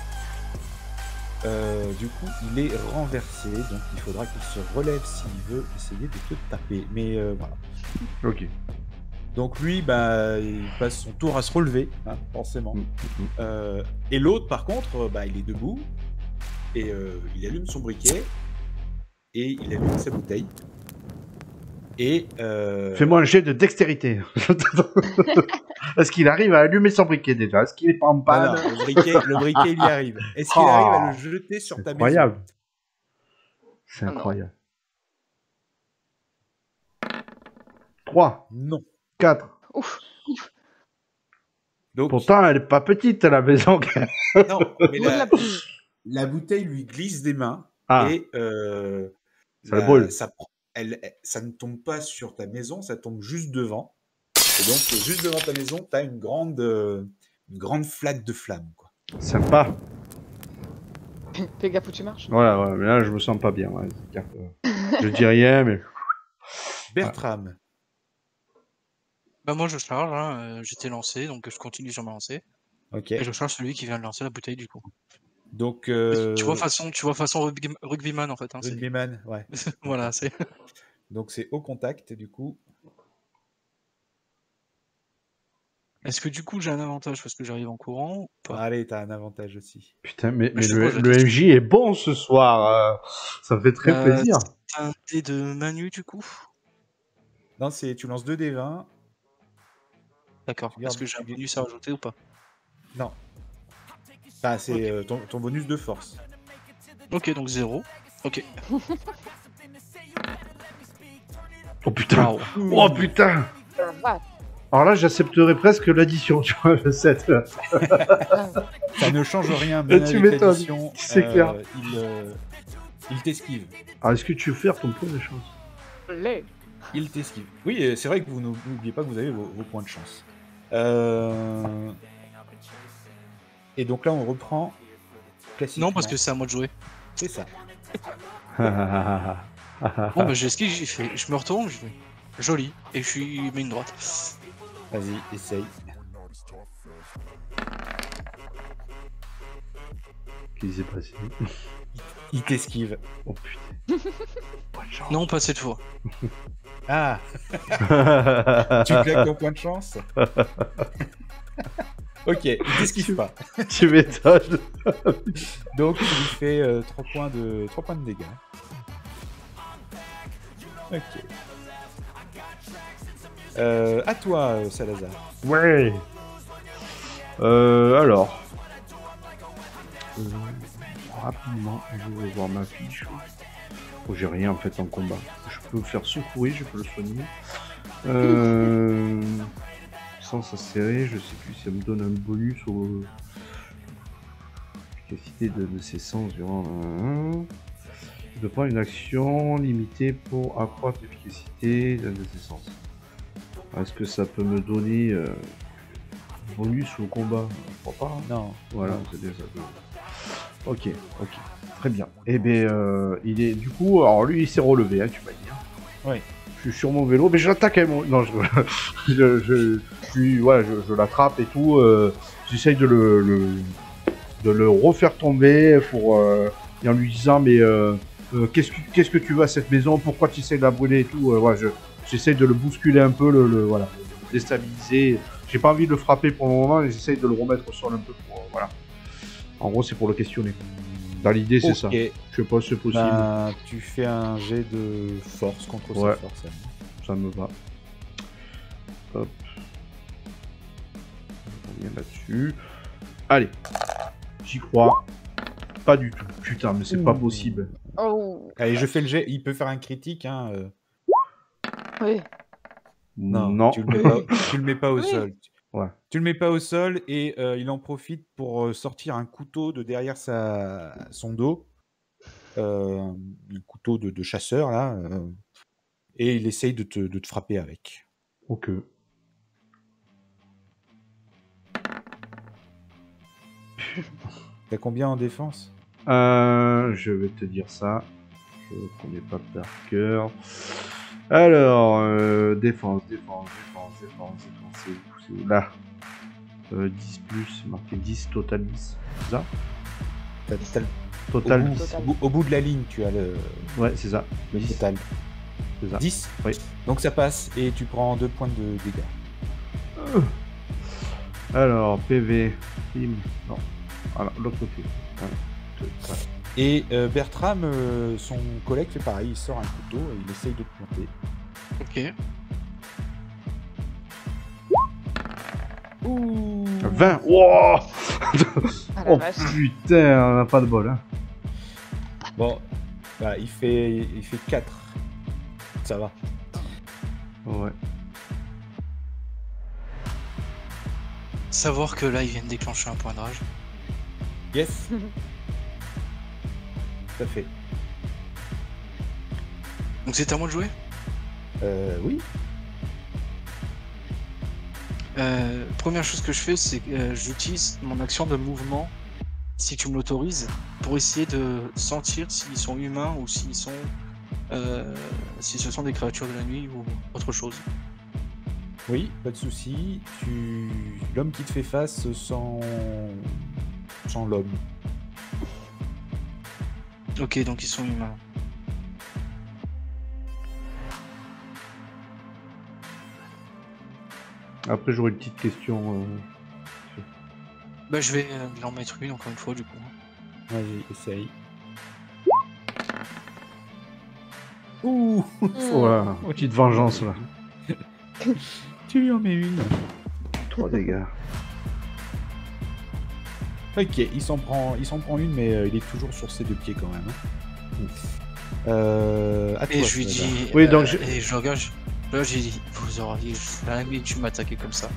Du coup, il est renversé, donc il faudra qu'il se relève s'il veut essayer de te taper. Mais voilà. Ok. Donc lui, bah, il passe son tour à se relever, hein, forcément. Mm. Et l'autre, par contre, bah, il est debout et il allume son briquet et il allume sa bouteille. Et Fais-moi un jet de dextérité. Est-ce qu'il arrive à allumer son briquet déjà? Est-ce qu'il est pas en panne? non, le briquet, il y arrive. Est-ce qu'il arrive à le jeter sur ta maison? Incroyable. C'est Ah non. incroyable. 3, Non. 4. Ouf. Donc, Pourtant, elle est pas petite, la maison. non, mais Moi, de la pluie. la bouteille lui glisse des mains Ah, et ça le brûle. ça ne tombe pas sur ta maison, ça tombe juste devant. Et donc, juste devant ta maison, tu as une grande flaque de flamme, quoi. Sympa. Fais gaffe où tu marches. Voilà, ouais, mais là, je me sens pas bien. Ouais. Je dis rien, mais... Bertram, Bah moi je charge, hein, j'étais lancé, donc je continue sur ma lancée. ok. Et je charge celui qui vient de lancer la bouteille du coup. Donc, Tu vois façon rugbyman en fait. Hein, rugbyman, ouais. voilà, c'est. Donc, c'est au contact, du coup. Est-ce que du coup j'ai un avantage parce que j'arrive en courant ou pas? Allez, t'as un avantage aussi. Putain, mais je te le, pose la le question. MJ est bon ce soir. Ça me fait très plaisir. C'est un dé de Manu du coup? Non, tu lances 2 D20. D'accord. Tu gardes- Est-ce que j'ai un tu- bonus à rajouter ou pas? Non. Enfin, c'est ton bonus de force. Ok, donc 0. Ok. Oh putain. Waouh. Oh putain. Ça va. Alors là, j'accepterais presque l'addition, tu vois, le 7. Ça ne change rien, même Tu avec m'étonnes, l'addition, c'est clair. Il t'esquive. Alors, est-ce que tu veux faire ton point de chance? Lait. Il t'esquive. Oui, c'est vrai que vous n'oubliez pas que vous avez vos points de chance. Et donc là, on reprend classiquement. Non, parce que c'est à moi de jouer. C'est ça. Bon, bah j'esquive, j'ai fait. Je me retourne, je fais. Joli. Et je suis mets une droite. Vas-y, essaye. Qu'est-ce qui s'est passé? Il t'esquive. Oh putain. Point de chance. Non, pas cette fois. Ah, tu claques ton point de chance. Ok, il t'esquive pas. Tu m'étonnes. Donc, il lui fait 3 points de dégâts. Ok. À toi, Salazar. Ouais. Alors. Rapidement, je vais voir ma fiche. Oh, j'ai rien en fait en combat. Je peux faire secourir, je peux le soigner. Puissance acérée, je sais plus si ça me donne un bonus au. Efficacité de ses sens durant. Je prends une action limitée pour accroître l'efficacité de ses sens. Est-ce que ça peut me donner bonus au combat? Je crois pas. Hein. Non. Voilà, c'est déjà ça. Ok, très bien. Et bien, il est du coup, alors lui, il s'est relevé, hein, tu m'as dit. Hein. Oui. Je suis sur mon vélo, mais je l'attaque avec mon. Non, je l'attrape et tout. J'essaye de le refaire tomber pour et en lui disant mais qu'est-ce que tu veux à cette maison? Pourquoi tu essayes de la brûler et tout. J'essaye de le bousculer un peu, le déstabiliser. J'ai pas envie de le frapper pour le moment, mais j'essaye de le remettre au sol un peu pour voilà. En gros, c'est pour le questionner. Dans l'idée, c'est ça. Je sais pas si c'est possible. Ben, tu fais un jet de force contre sa force. Ça me va. Hop. On revient là-dessus. Allez. J'y crois. Pas du tout. Putain, mais c'est pas possible. Oh. Allez, je fais le jet. Il peut faire un critique. Hein. Oui. Non. Tu le mets pas au sol. Ouais. Tu le mets pas au sol et il en profite pour sortir un couteau de derrière son dos. Le couteau de chasseur, là. Et il essaye de te frapper avec. Ok. T'as combien en défense? Je vais te dire ça. Je ne connais pas par cœur. Alors, défense. C'est où là 10 plus, c'est marqué 10, total 10. C'est ça Total 10. Au bout de la ligne, tu as le Ouais, c'est ça. le 10. total. C'est ça. 10. Oui. Donc ça passe et tu prends 2 points de dégâts. Alors, PV. Film. Non. Voilà, l'autre côté. 1, 2, 3. Et Bertram, son collègue fait pareil, il sort un couteau et il essaye de te planter. Ok. Ouh. 20. Wow Ah la Oh vache. putain, on n'a pas de bol. Hein. Bon, bah, il fait 4. Ça va. Ouais. Savoir que là, ils viennent déclencher un point de rage. Yes. Tout à fait. Donc c'est à moi de jouer. Oui. Première chose que je fais, c'est que j'utilise mon action de mouvement, si tu me l'autorises, pour essayer de sentir s'ils sont humains ou s'ils sont, si ce sont des créatures de la nuit ou autre chose. Oui, pas de souci. L'homme qui te fait face sans l'homme. Ok, donc ils sont humains. Après, j'aurais une petite question. Bah je vais lui en mettre une encore une fois du coup. Vas-y, essaye. Ouh. Voilà, petite vengeance là. Tu lui en mets une. 3 dégâts. Ok, il s'en prend une, mais il est toujours sur ses 2 pieds quand même. À toi, Et je lui Sylvain. dis, Oui, donc et je regarde, là j'ai dit, vous auriez jamais dû m'attaquer comme ça.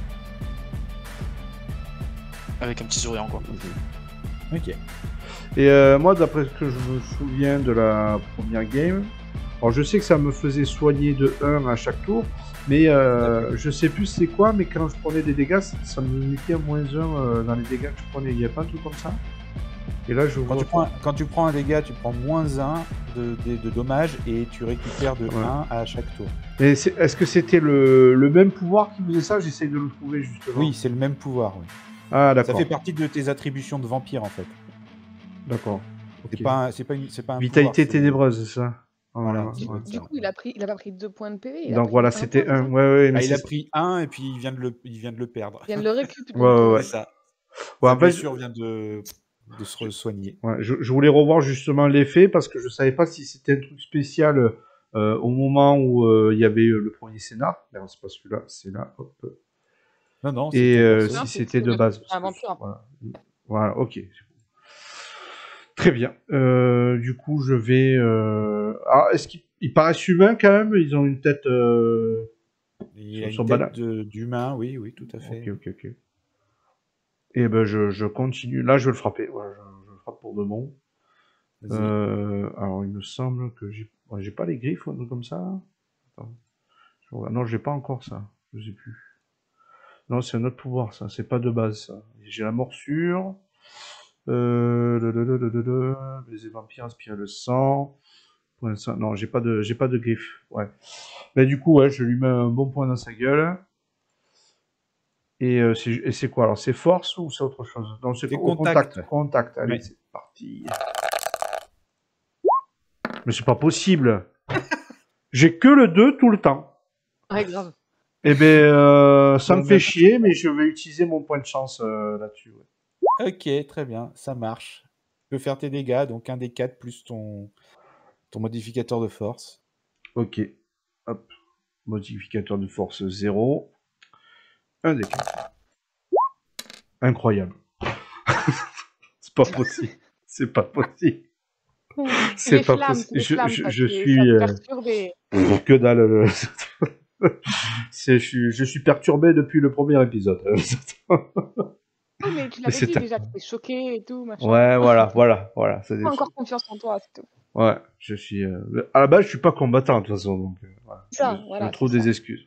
Avec un petit sourire quoi. Ok. Et moi, d'après ce que je me souviens de la première game, alors je sais que ça me faisait soigner de 1 à chaque tour, mais je sais plus c'est quoi, mais quand je prenais des dégâts, ça me mettait à moins 1 dans les dégâts que je prenais. Il n'y a pas un truc comme ça? Et là, je vois. Quand tu prends un dégât, tu prends moins 1 de dommages et tu récupères de 1 à chaque tour. Et est-ce que c'était le même pouvoir qui faisait ça? J'essaye de le trouver justement. Oui, c'est le même pouvoir. Oui. Ah, Ça d'accord. fait partie de tes attributions de vampire en fait. D'accord. C'est Ok. pas un Vitalité pouvoir, ténébreuse, c'est ça? Voilà, Ouais, ça doit ouais. être Du ça. coup, il a pas pris 2 points de PV, il a Donc pris voilà, un c'était point, c'est 1. ça? Ouais, mais Ah, il a c'est. pris 1 et puis il vient de le perdre. Il vient de le récup, donc. Ouais, ouais. C'est ça. Ouais, Sa en fait, blessure vient de se soigner. ouais, je voulais revoir justement l'effet parce que je savais pas si c'était un truc spécial au moment où il y avait le premier scénar. Non, c'est pas celui-là, c'est là. Hop. Non, Et c'est ton perso. Non, si c'est c'était de le base. un vampire. Voilà. Voilà, ok. Très bien. Du coup, je vais. Alors, est-ce qu'ils paraissent humains quand même? Ils ont une tête. Il a sur une banane. tête d'humain, oui, tout à fait. Ok. Et ben, je continue. Là, je vais le frapper. Voilà, je le frappe pour de bon. Vas-y. Alors, il me semble que j'ai pas les griffes ou un truc comme ça. Attends. Non, j'ai pas encore ça. Je sais plus. Non, c'est un autre pouvoir, ça. C'est pas de base, ça. J'ai la morsure. Les vampires aspirent le sang. Pour l'instant, non, j'ai pas de griffes. Ouais. Mais du coup, ouais, je lui mets un bon point dans sa gueule. Et c'est quoi? Alors, c'est force ou c'est autre chose? Non, c'est C'est au contact. Contact. Allez, Ouais. c'est parti. Mais c'est pas possible. J'ai que le 2 tout le temps. Ouais, grave. Eh ben, ça Ouais, me fait même. chier, mais je vais utiliser mon point de chance là-dessus. Ouais. Ok, très bien, ça marche. Tu peux faire tes dégâts, donc un des 4 plus ton modificateur de force. Ok. Hop. Modificateur de force 0. Un des 4. Incroyable. C'est pas possible. C'est pas possible. C'est les C'est pas flammes, possible. c'est les flammes, ça Je te suis perturbe et... que dalle. Je suis perturbé depuis le premier épisode. Oh, mais tu Mais l'avais c'est dit déjà, t'étais choqué et tout, machin. Ouais, voilà. Ça, Pas encore confiance en toi, c'est tout. Ouais, je suis. À la base, je suis pas combattant de toute façon, donc voilà. Ça, Je voilà, trouve c'est des ça. excuses.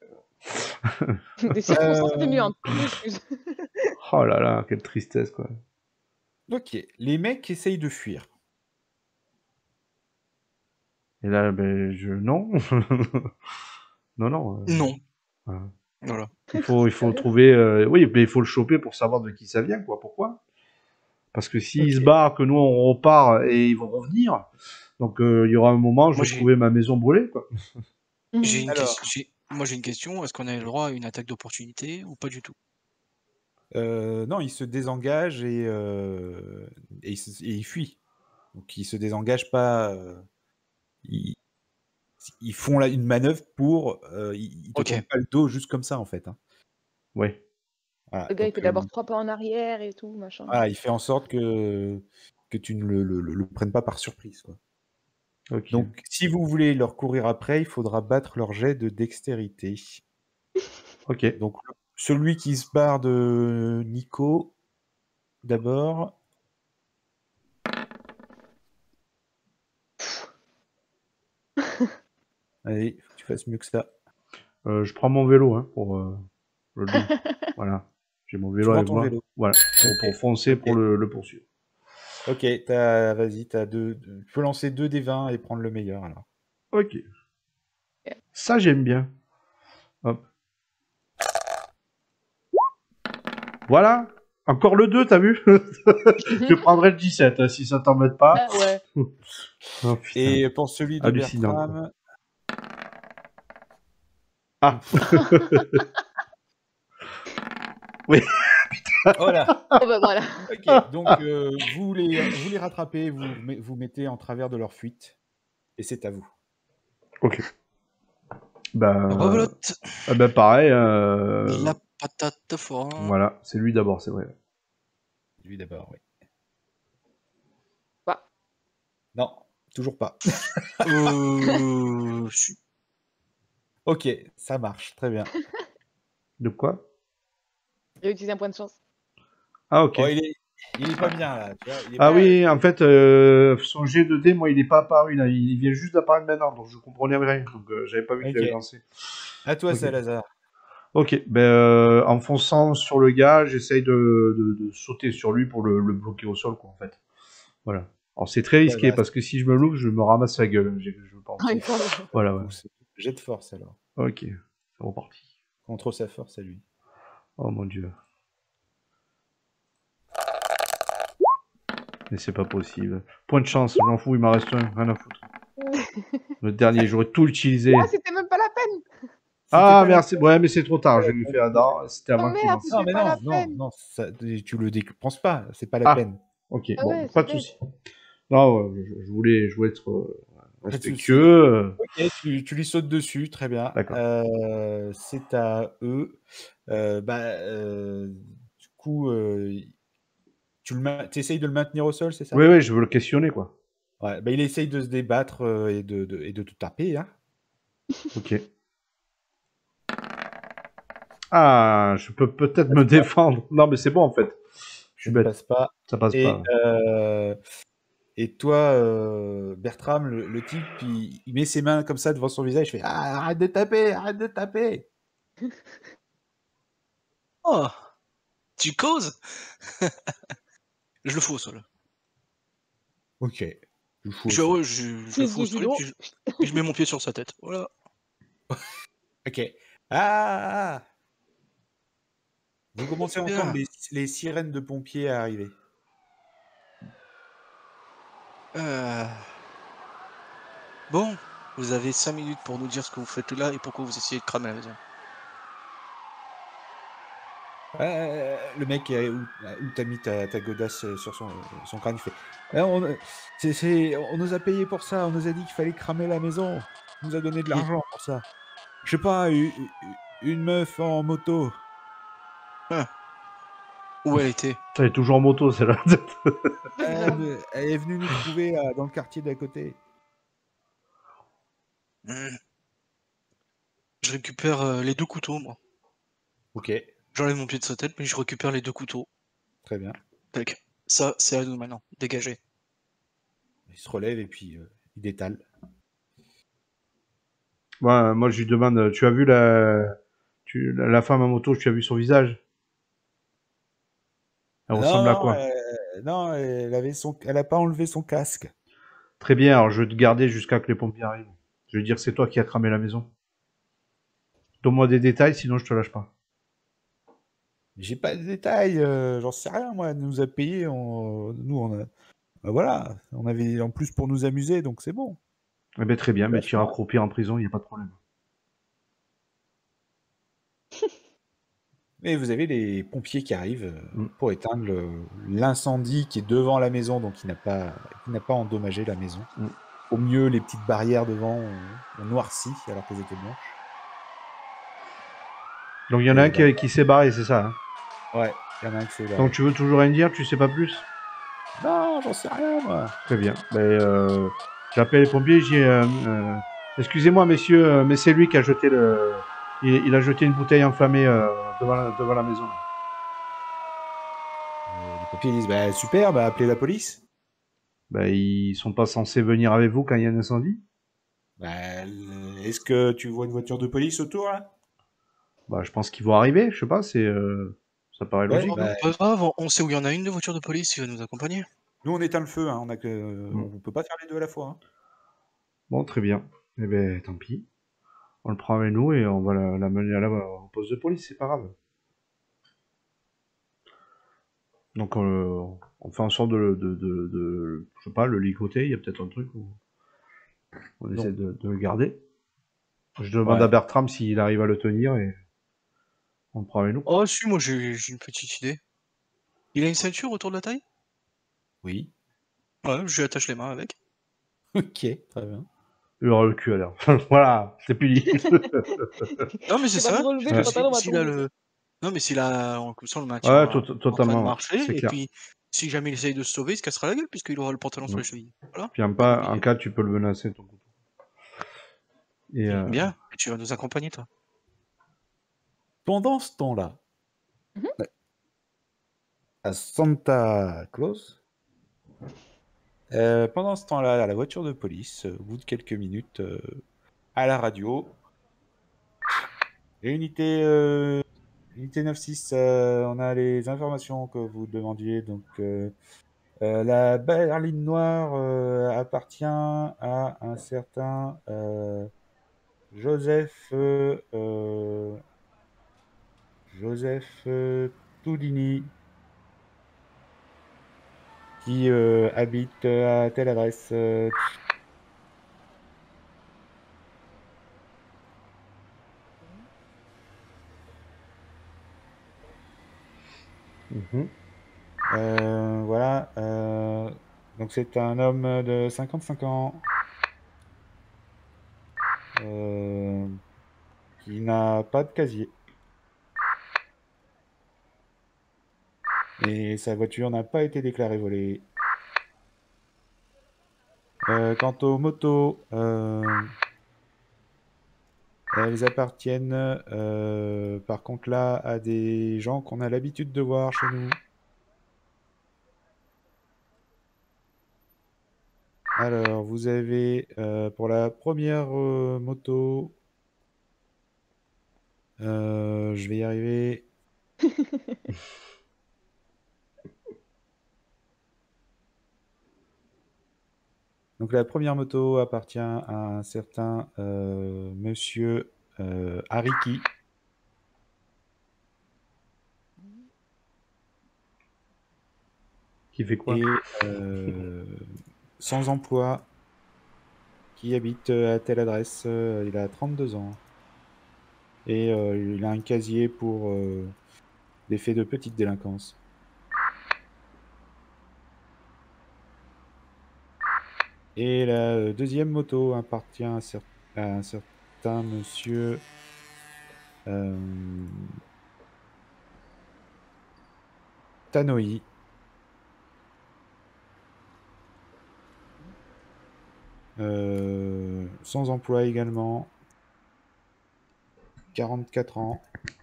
Des circonstances atténuantes, pas des excuses. Oh là là, quelle tristesse quoi. Ok, les mecs essayent de fuir. Et là, ben, non. Non, non. Non. Voilà. Voilà. Il faut trouver... Oui, mais il faut le choper pour savoir de qui ça vient, quoi. Pourquoi? Parce que s'ils se Ok. barrent, que nous, on repart et ils vont revenir, donc il y aura un moment, je Moi, vais trouver ma maison brûlée, quoi. j'ai une Alors, moi, j'ai une question. Est-ce qu'on a le droit à une attaque d'opportunité ou pas du tout? non, il se désengage et il fuit. Donc, il se désengage pas. Ils, ils font une manœuvre pour. Ils te Ok. tournent pas le dos juste comme ça, en fait. Hein. Ouais. Voilà, Le gars, il donc, fait d'abord 3 pas en arrière et tout, machin. il fait en sorte que tu ne le prennes pas par surprise, quoi. Ok. Donc, si vous voulez leur courir après, il faudra battre leur jet de dextérité. Ok. Donc, celui qui se barre de Nico, d'abord. Allez, faut que tu fasses mieux que ça. Je prends mon vélo, hein, pour le loup. Voilà. J'ai mon Tu vélo prends avec ton moi. vélo. Voilà. Pour foncer, Ok. pour le poursuivre. Ok, vas-y, tu peux lancer 2 des 20 et prendre le meilleur, alors. Ok. Ça, j'aime bien. Hop. Voilà. Encore le 2, t'as vu? Je prendrai le 17, hein, si ça t'embête pas. Ah ouais. Oh, putain. Et pour celui de Hallucinant, quoi. Bertram... Ah. Oui. Oh là. Oh bah voilà. Ok, donc vous les rattrapez, vous mettez en travers de leur fuite, et c'est à vous. Ok. Ben, Rebelote. ben pareil. La patate fort. Voilà, c'est lui d'abord, c'est vrai. Lui d'abord, oui. Bah, Non, toujours pas. Si. Ok, ça marche, très bien. De quoi? j'ai utilisé un point de chance. Ah, ok. Oh, il est pas bien, là, tu vois, il est Ah pas... oui, en fait, son G2D, moi, il n'est pas apparu, là. Il vient juste d'apparaître maintenant, donc je comprenais rien. Donc, j'avais pas vu qu'il Ok, avait lancé. à toi, Ok. Salazar. Ok, ben, en fonçant sur le gars, j'essaye de sauter sur lui pour le bloquer au sol, quoi, en fait. Voilà. Alors, c'est très Ouais, risqué, bah, parce que si je me loupe, je me ramasse la gueule, je pense. Ah, il parle. Voilà, ouais. c'est jet de force, alors. Ok, c'est reparti. Contre sa force à lui. Oh mon dieu. Mais c'est pas possible. Point de chance, je m'en fous, il m'en reste un, rien à foutre. Le dernier, j'aurais tout utilisé. Ah, c'était même pas la peine. Ah, C'était pas la merci. Ouais, mais c'est trop tard, je l'ai fait à dents. C'était Oh avant qu'il merde, lance. Non, c'était mais pas la non, peine. tu le dépenses pas, c'est pas la Ah, peine. ok, Ah bon, ouais, pas c'est de bête. souci. Non, je voulais être Pas de respectueux. souci. Ok, tu lui sautes dessus, très bien. D'accord. C'est à eux. Du coup, tu essayes de le maintenir au sol, c'est ça? Oui, oui, je veux le questionner, quoi. Ouais, bah, il essaye de se débattre et de te taper, hein. Ok. Ah, je peux peut-être Ça me passe pas. défendre. Non, mais c'est bon, en fait. Je Ça suis ne bête. passe pas. Ça passe Et, pas. et toi, Bertram, le type, il met ses mains comme ça devant son visage, il fait Ah, arrête de taper, arrête de taper. Oh, tu causes? Je le fous au sol. Ok. Je fous au Je, sol. ouais, je le Quiz fous au du sol et judo. puis je mets mon pied sur sa tête. Voilà. Ok. Ah! Vous commencez à entendre Bien. les sirènes de pompiers arriver. Bon, vous avez 5 minutes pour nous dire ce que vous faites là et pourquoi vous essayez de cramer la maison. Le mec où t'as mis ta godasse sur son crâne, il fait on nous a payé pour ça, on nous a dit qu'il fallait cramer la maison, on nous a donné de Et- l'argent pour ça. Je sais pas, une meuf en moto. Ah, où elle était? Ça est toujours en moto, celle-là. Elle est venue nous trouver dans le quartier d'à côté. Hmm. Je récupère les 2 couteaux, moi. Ok, J'enlève mon pied de sa tête, mais je récupère les 2 couteaux. très bien. Tac. Ça, c'est à nous maintenant. Dégagez. Il se relève et puis il détale. Ouais, moi, je lui demande, tu as vu la femme à moto, tu as vu son visage? Elle Non, ressemble à non, quoi? non, elle a pas enlevé son casque. Très bien, alors je vais te garder jusqu'à que les pompiers arrivent. Je vais dire que c'est toi qui as cramé la maison. Donne-moi des détails, sinon je te lâche pas. J'ai pas de détails, j'en sais rien, moi. Elle nous a payé, nous, on a... bah voilà, on avait en plus pour nous amuser, donc c'est bon. Eh ben très bien, mais tu iras Lâche-moi. croupir en prison, il n'y a pas de problème. Mais vous avez les pompiers qui arrivent Mm. pour éteindre l'incendie qui est devant la maison, donc qui n'a pas endommagé la maison. Mm. Au mieux, les petites barrières devant ont noirci alors qu'elles étaient blanches. Donc il y en a un Et bah, qui s'est barré, c'est ça. Hein. ouais, il y en a un qui s'est barré. Donc tu veux toujours rien dire, tu sais pas plus? Non, j'en sais rien, moi. Très bien. Ben, j'appelle les pompiers, j'ai excusez-moi messieurs, mais c'est lui qui a jeté le... Il a jeté une bouteille enflammée devant la maison. Les pompiers disent, bah super, bah appelez la police. Ben, ils sont pas censés venir avec vous quand il y a un incendie? Bah, est-ce que tu vois une voiture de police autour, là? Bah, je pense qu'ils vont arriver, je sais pas, ça paraît Ouais, logique, Oh, non? bah, pas grave, on sait où il y en a une de voiture de police qui va nous accompagner. nous on éteint le feu, hein, Mm. on peut pas faire les deux à la fois. Hein. Bon, très bien. Eh ben, tant pis. On le prend avec nous et on va la mener au poste de police, c'est pas grave. Donc, on fait en sorte je sais pas, le ligoter, il y a peut-être un truc où on essaie Non. de le garder. Je demande Ouais. à Bertram s'il arrive à le tenir et on le prend avec nous. Oh, si, moi j'ai une petite idée. Il a une ceinture autour de la taille? Oui. Ouais, je lui attache les mains avec. Ok, très bien. Il aura le cul à l'air. Voilà, c'est puni. Non, mais c'est C'est pas ça. de relever Ouais. le pantalon, va S'il a tomber. le. Non, mais s'il a. Comme ça, on le maintient Ouais, en train de totalement, ouais. marcher. C'est Et clair. puis, si jamais il essaye de se sauver, il se cassera la gueule, puisqu'il aura le pantalon sur Mm. les chevilles. Voilà, Puis pas en l'oublier. cas, tu peux le menacer, ton couteau. Et, Bien, et tu vas nous accompagner, toi. Pendant ce temps-là, Mhm. à Santa Claus, pendant ce temps-là, à la voiture de police, au bout de quelques minutes, à la radio, unité, unité 9-6, on a les informations que vous demandiez. Donc, la berline noire appartient à un certain Joseph, Joseph Toudini, qui habite à telle adresse. Mhm. Voilà. Donc c'est un homme de 55 ans qui n'a pas de casier. Et sa voiture n'a pas été déclarée volée. Quant aux motos, elles appartiennent par contre là à des gens qu'on a l'habitude de voir chez nous. Alors, vous avez pour la première moto, je vais y arriver. Donc la première moto appartient à un certain monsieur Ariki. Qui fait quoi? Et sans emploi, qui habite à telle adresse. Il a 32 ans. Et il a un casier pour des faits de petite délinquance. Et la deuxième moto appartient à un certain monsieur Tanoi. Sans emploi également. 44 ans.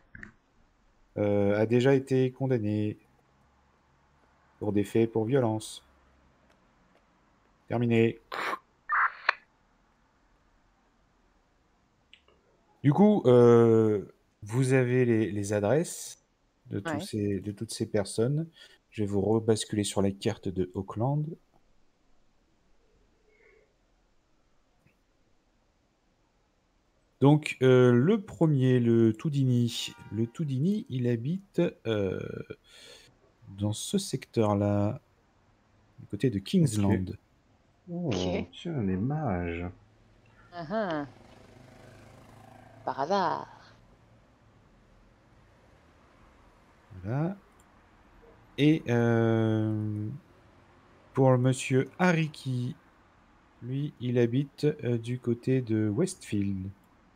A déjà été condamné pour des faits pour violence. Terminé. Du coup, vous avez les adresses de Ouais. de toutes ces personnes. Je vais vous rebasculer sur la carte de Auckland. Donc, le premier, le Toudini. Le Toudini, il habite dans ce secteur-là, du côté de Kingsland. Oh, Ok. tiens, les mages. Ah. Par hasard. Voilà. Et pour le monsieur Hariki, lui, il habite du côté de Westfield.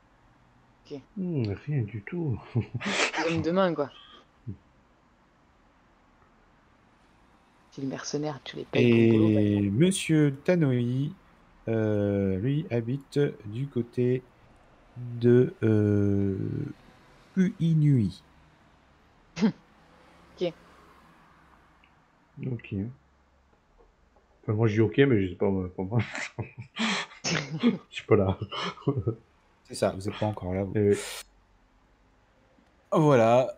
Rien du tout. L'homme de main, quoi. Si le mercenaire, tu les payes bon boulot. Et monsieur Tanoi, lui, habite du côté de Uinui. Ok. Enfin, moi, je dis ok, mais je sais pas, pour moi. Je suis pas là. C'est ça, vous n'êtes pas encore là. Vous. Eh oui. Voilà.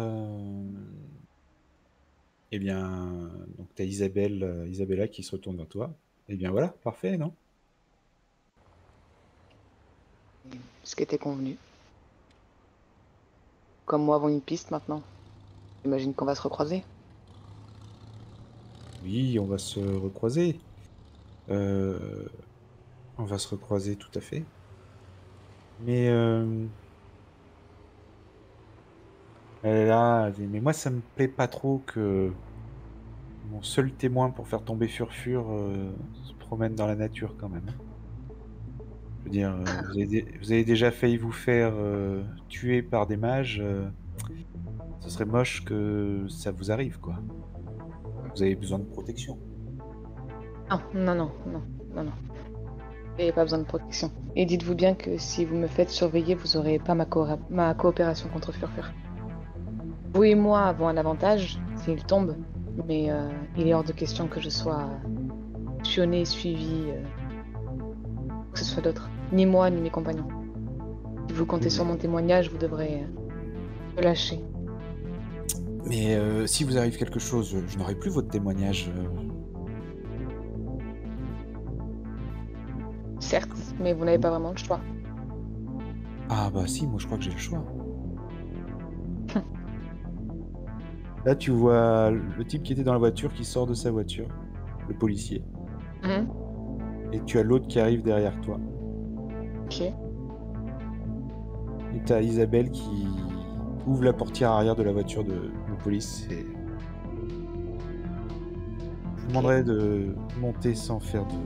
Eh bien, donc tu as Isabella qui se retourne vers toi. Eh bien voilà, parfait, non? Ce qui était convenu. Comme moi, avons une piste maintenant. J'imagine qu'on va se recroiser. Oui, on va se recroiser. On va se recroiser tout à fait. Mais là, mais moi ça me plaît pas trop que mon seul témoin pour faire tomber Furfur se promène dans la nature quand même. Je veux dire, vous avez déjà failli vous faire tuer par des mages. Ce serait moche que ça vous arrive, quoi. Vous avez besoin de protection. Non. Vous n'avez pas besoin de protection. Et dites-vous bien que si vous me faites surveiller, vous n'aurez pas ma coopération contre Furfur. Vous et moi avons un avantage s'il tombe, mais il est hors de question que je sois pionné, suivi, que ce soit d'autres. Ni moi, ni mes compagnons. Si vous comptez sur mon témoignage, vous devrez me lâcher. Mais si vous arrive quelque chose, je n'aurai plus votre témoignage. Certes, mais vous n'avez pas vraiment le choix. Ah bah si, moi je crois que j'ai le choix. Là tu vois le type qui était dans la voiture qui sort de sa voiture, le policier. Et tu as l'autre qui arrive derrière toi. Ok. Et t'as Isabelle qui ouvre la portière arrière de la voiture de police. Et... je vous demanderai de monter sans faire de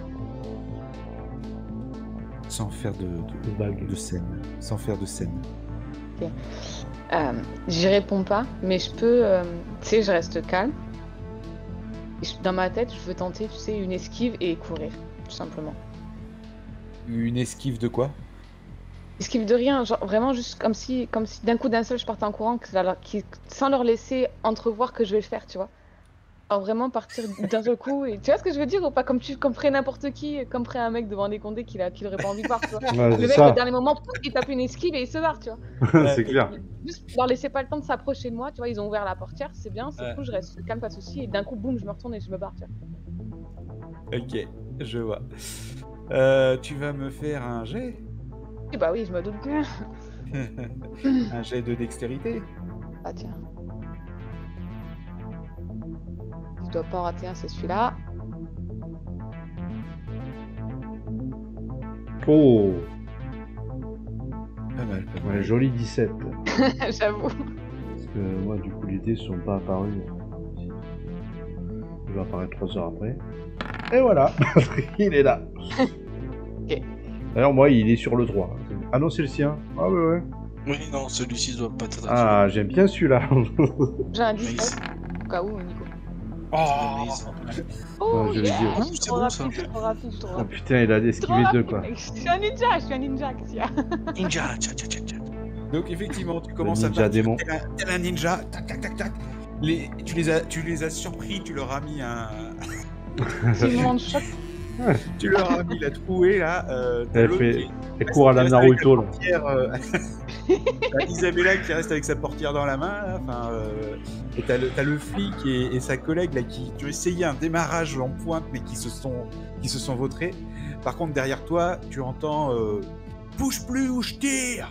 scène. Sans faire de scène. Ok. J'y réponds pas, mais je peux... tu sais, je reste calme. Et dans ma tête, je veux tenter, tu sais, une esquive et courir, tout simplement. Une esquive de quoi? Esquive de rien, genre vraiment juste comme si d'un coup d'un seul je partais en courant, sans leur laisser entrevoir que je vais le faire, tu vois. Alors vraiment partir d'un seul coup, et tu vois ce que je veux dire ou pas, comme ferait n'importe qui, comme ferait un mec devant des condés qu'il aurait pas envie de voir, tu vois. Ouais, Le mec au dernier moment, pouf, il tape une esquive et il se barre, tu vois. C'est clair. Juste leur laisser pas le temps de s'approcher de moi, tu vois, ils ont ouvert la portière, c'est bien, c'est cool, je reste calme, pas de soucis, et d'un coup, boum, je me retourne et je me barre, tu vois. Ok, je vois. Tu vas me faire un jet? Et bah oui, je me doute bien. Un jet de dextérité? Ah tiens. Je dois pas en rater un, c'est celui-là. Oh, Pas mal, pas ouais, mal. joli 17. J'avoue. Parce que moi, du coup, les dés sont pas apparus. Il va apparaître 3 heures après. Et voilà, il est là. Ok. D'ailleurs, moi, il est sur le 3. Ah non, c'est le sien. Ah ouais. Oui, non, celui-ci doit pas t'être Ah, j'aime bien celui-là. J'ai un Maze. 17, au cas où, Nico. Maze. Oh, je l'ai dit yeah, aussi. je suis C'est trop bon, rapide, ça. je suis trop rapide, je suis trop Oh rapide. putain, il a esquivé Trop deux, rapide, quoi. mec. Je suis un ninja, qu'est-ce qu'il y a. Ninja, tcha, tcha, tcha, tcha. Donc effectivement, tu commences à ninja partir démon. tel un ninja, tac tac tac tac. Tu les as surpris, tu leur as mis un... C'est le moment de choc. tu leur as mis la trouée là. T'as Elle l'autre fait... qui Elle court à la reste avec Naruto, là. portière, t'as Isabella qui reste avec sa portière dans la main, là, enfin, et t'as le flic et sa collègue là qui ont essayé un démarrage en pointe mais qui se sont vautrés. Par contre derrière toi, tu entends Bouge plus ou je tire.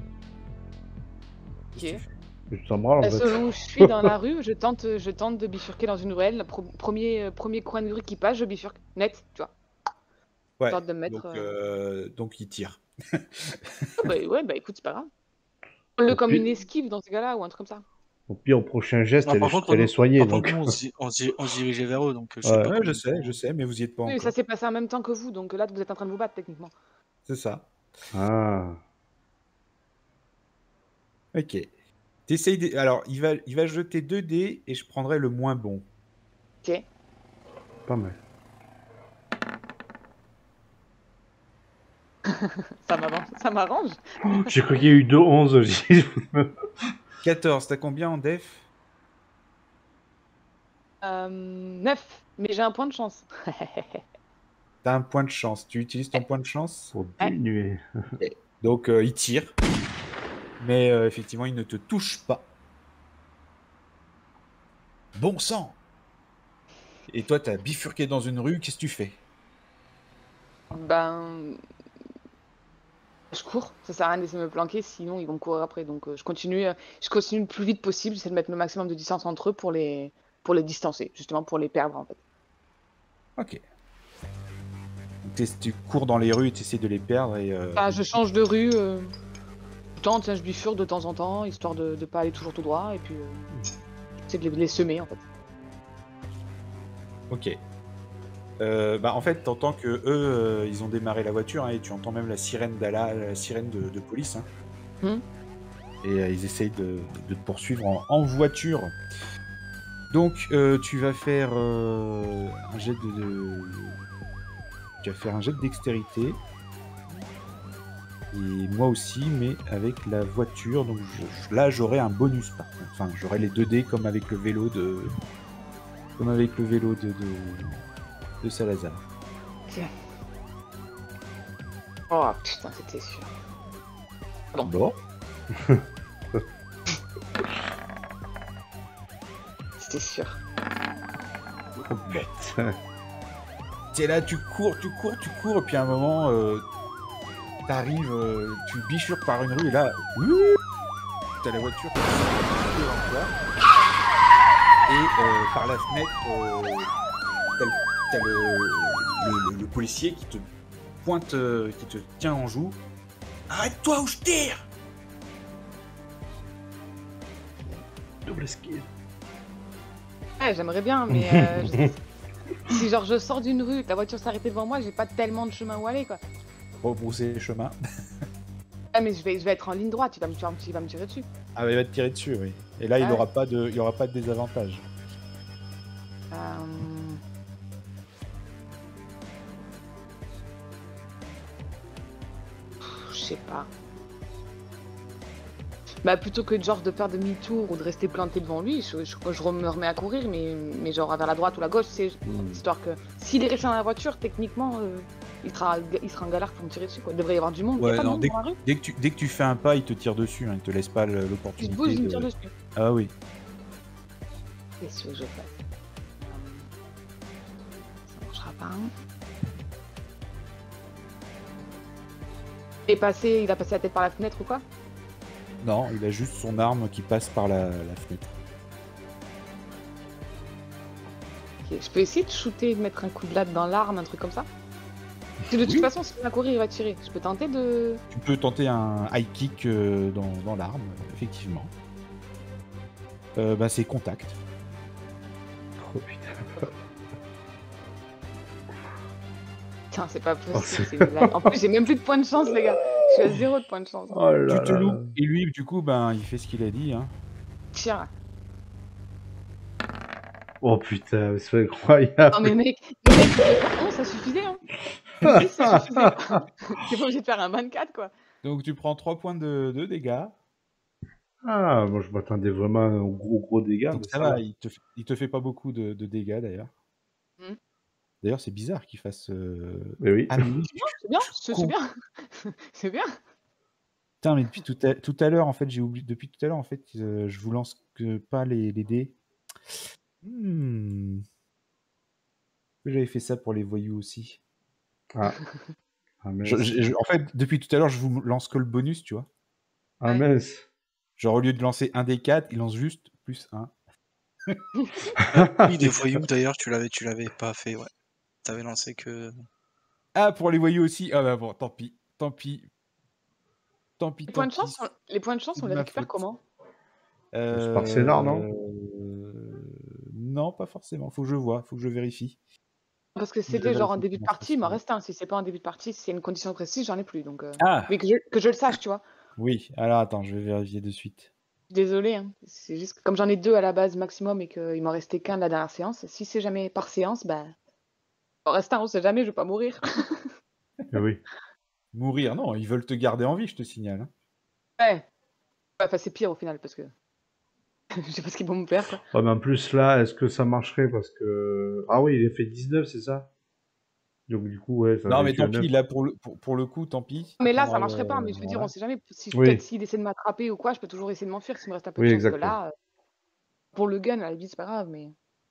Ok. Ça me rend, en fait. Selon où je suis dans la rue, je tente de bifurquer dans une ruelle. Premier coin de rue qui passe, je bifurque net, tu vois. Ouais, Histoire de me mettre. donc il tire. Ah bah, ouais, bah écoute, c'est pas grave. Prends-le Au comme pire- une esquive dans ce cas-là ou un truc comme ça. Au pire, au prochain geste, Ah, par contre, elle est soignée. par contre, Donc. nous, on se dirigeait vers eux, donc je sais Ouais. pas Ouais, combien de temps. je sais, mais vous y êtes pas Oui, mais encore. ça s'est passé en même temps que vous, donc là, vous êtes en train de vous battre techniquement. C'est ça. Ah. Ok. T'essayes alors, il va jeter 2 dés et je prendrai le moins bon. Ok. Pas mal. Ça m'arrange. J'ai cru qu'il y a eu 2-11. 14, t'as combien en def? 9, mais j'ai un point de chance. T'as un point de chance. Tu utilises ton point de chance? Pour diminuer. Donc, il tire. Mais effectivement, il ne te touche pas. Bon sang! Et toi, t'as bifurqué dans une rue, qu'est-ce que tu fais? Ben, je cours. Ça sert à rien d'essayer de me planquer, sinon ils vont me courir après. Donc je continue le plus vite possible. J'essaie de mettre le maximum de distance entre eux pour les distancer, justement pour les perdre en fait. Ok. Donc, tu cours dans les rues et tu essaies de les perdre et... Enfin, je change de rue. Je tente, je bifurque de temps en temps, histoire de pas aller toujours tout droit. Et puis j'essaie de les semer en fait. Ok. En fait, t'entends que eux, ils ont démarré la voiture hein, et tu entends même la sirène la sirène de police. Hein. Et ils essayent de te poursuivre en voiture. Donc, tu vas faire un jet tu vas faire un jet de dextérité. Et moi aussi, mais avec la voiture. Donc là, j'aurai un bonus par contre. Enfin, j'aurai les 2 dés comme avec le vélo de... Comme avec le vélo de Salazar. Ok. Oh putain, c'était sûr. Bon. C'était sûr. Oh, bête. T'es là, tu cours, et puis à un moment, t'arrives, tu bifurques par une rue, et là, t'as la voiture qui passe devant toi, et par la fenêtre, t'as le policier qui te pointe, qui te tient en joue. Arrête-toi ou je tire! Double skill. Ouais, j'aimerais bien, mais si genre je sors d'une rue, que la voiture s'arrêtait devant moi, j'ai pas tellement de chemin où aller quoi. Rebrousser les chemins. Ah mais je vais être en ligne droite, il va me tirer dessus. Ah, il va te tirer dessus, oui. Et là, il aura pas de désavantage. Je sais pas. Bah plutôt que genre de faire demi-tour ou de rester planté devant lui, je me remets à courir, mais genre vers la droite ou la gauche, c'est histoire que s'il est resté dans la voiture, techniquement, il sera en galère pour me tirer dessus quoi. Il devrait y avoir du monde. Ouais, Il y a pas de non, monde dans la rue. dès que tu fais un pas, il te tire dessus, hein, il te laisse pas Il l'opportunité. se bouge, il me tire dessus. Ah oui. Qu'est-ce que je fais? Ça marchera pas. Il a passé la tête par la fenêtre ou quoi? Non, il a juste son arme qui passe par la fenêtre. Ok, je peux essayer de shooter, de mettre un coup de latte dans l'arme, un truc comme ça? Parce que de toute façon, s'il va courir, il va tirer. Je peux tenter de... Tu peux tenter un high kick dans l'arme, effectivement. C'est contact. Oh putain. Putain, c'est pas possible, c'est une blague. En plus, j'ai même plus de points de chance, les gars. Je suis à 0 de points de chance. Oh là Tu te là. loupes, et lui, du coup, il fait ce qu'il a dit. Hein. Tire. Oh putain, c'est incroyable. Non mais mec, non, ça suffisait, hein. Oui, ça suffisait. T'es pas obligé de faire un 24, quoi. Donc tu prends 3 points de dégâts. Ah, moi je m'attendais vraiment à un gros dégâts. Donc mais ça va, il te fait pas beaucoup de dégâts d'ailleurs. D'ailleurs, c'est bizarre qu'il fasse. Mais oui. Ah, mais oui. C'est bien, c'est bien. C'est bien. Putain, mais depuis tout à l'heure, en fait, j'ai oublié. Depuis tout à l'heure, en fait, je vous lance pas les dés. J'avais fait ça pour les voyous aussi. Ah. Ah, mince. En fait, depuis tout à l'heure, je vous lance que le bonus, tu vois. Ah, Ouais. mince. Genre, au lieu de lancer un des 4, il lance juste plus 1. Oui, des voyous, d'ailleurs, tu l'avais pas fait, ouais. T'avais lancé que... Ah, pour les voyous aussi. Ah bah bon, tant pis. Tant pis. Tant pis, Les tant points de pis. chance, les points de chance, C'est on de les ma récupère faute. comment? C'est par scénar, non? Non, pas forcément. Faut que je vois, faut que je vérifie. Parce que Je c'était genre en vérifie début de comment ça partie, il se m'en fait. reste un. Si c'est pas en début de partie, si c'est une condition précise, j'en ai plus. Donc, Ah, mais que je le sache, tu vois. oui. Alors attends, je vais vérifier de suite. Désolée, hein. C'est juste que comme j'en ai 2 à la base maximum et qu'il m'en restait qu'un de la dernière séance, si c'est jamais par séance, bah, il en reste un, on sait jamais, je vais pas mourir. Eh oui. Mourir, non, ils veulent te garder en vie, je te signale. Hein. Ouais. Enfin, c'est pire au final parce que je sais pas ce qu'ils vont me faire, quoi. Ouais, mais en plus, là, est-ce que ça marcherait? Parce que... Ah oui, il a fait 19, c'est ça? Donc, du coup, ouais, ça Non, aurait mais été un tant 9. pis, là, pour le coup, tant pis. Tu Mais là, ça prendras marcherait pas, mais je veux dire, on voilà. sait jamais si peut-être Oui, s'il essaie de m'attraper ou quoi, je peux toujours essayer de m'enfuir s'il me reste un peu de oui, chance que exactement. là, pour le gun, à la limite, c'est pas grave, mais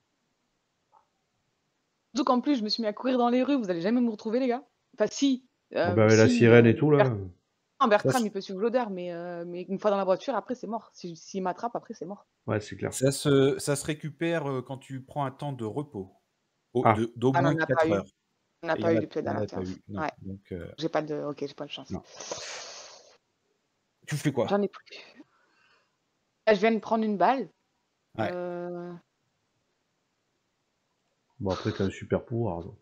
surtout qu'en plus, je me suis mis à courir dans les rues, vous allez jamais me retrouver, les gars. Enfin, si, Bon, ben, avec la si, sirène et tout, là. Ça, Bertram, il peut suivre l'odeur, mais une fois dans la voiture, après, c'est mort. S'il m'attrape, après, c'est mort. Ouais, c'est clair. ça se récupère quand tu prends un temps de repos. Ah, D'au Ah, on moins en a 4 pas eu. heures. On n'a Et pas eu depuis la il y en dernière a pas séance. eu. Non. Ouais, Donc, j'ai pas de OK, j'ai pas de chance. non. Tu fais quoi? J'en ai plus. Là, je viens de prendre une balle. Ouais. bon, après, t'as un super pouvoir, donc...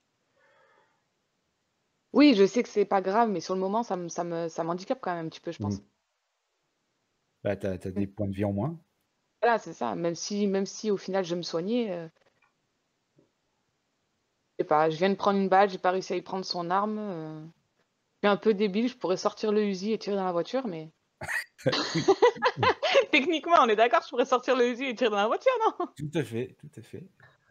Oui, je sais que c'est pas grave, mais sur le moment, ça m'handicape quand même un petit peu, je Hmm. pense. Bah, t'as des points de vie en moins. Voilà, c'est ça. Même si au final je me soignais, je sais pas, je viens de prendre une balle, j'ai pas réussi à y prendre son arme. Je suis un peu débile, je pourrais sortir le Uzi et tirer dans la voiture, mais Oui, techniquement, on est d'accord, je pourrais sortir le Uzi et tirer dans la voiture, non? tout à fait, tout à fait.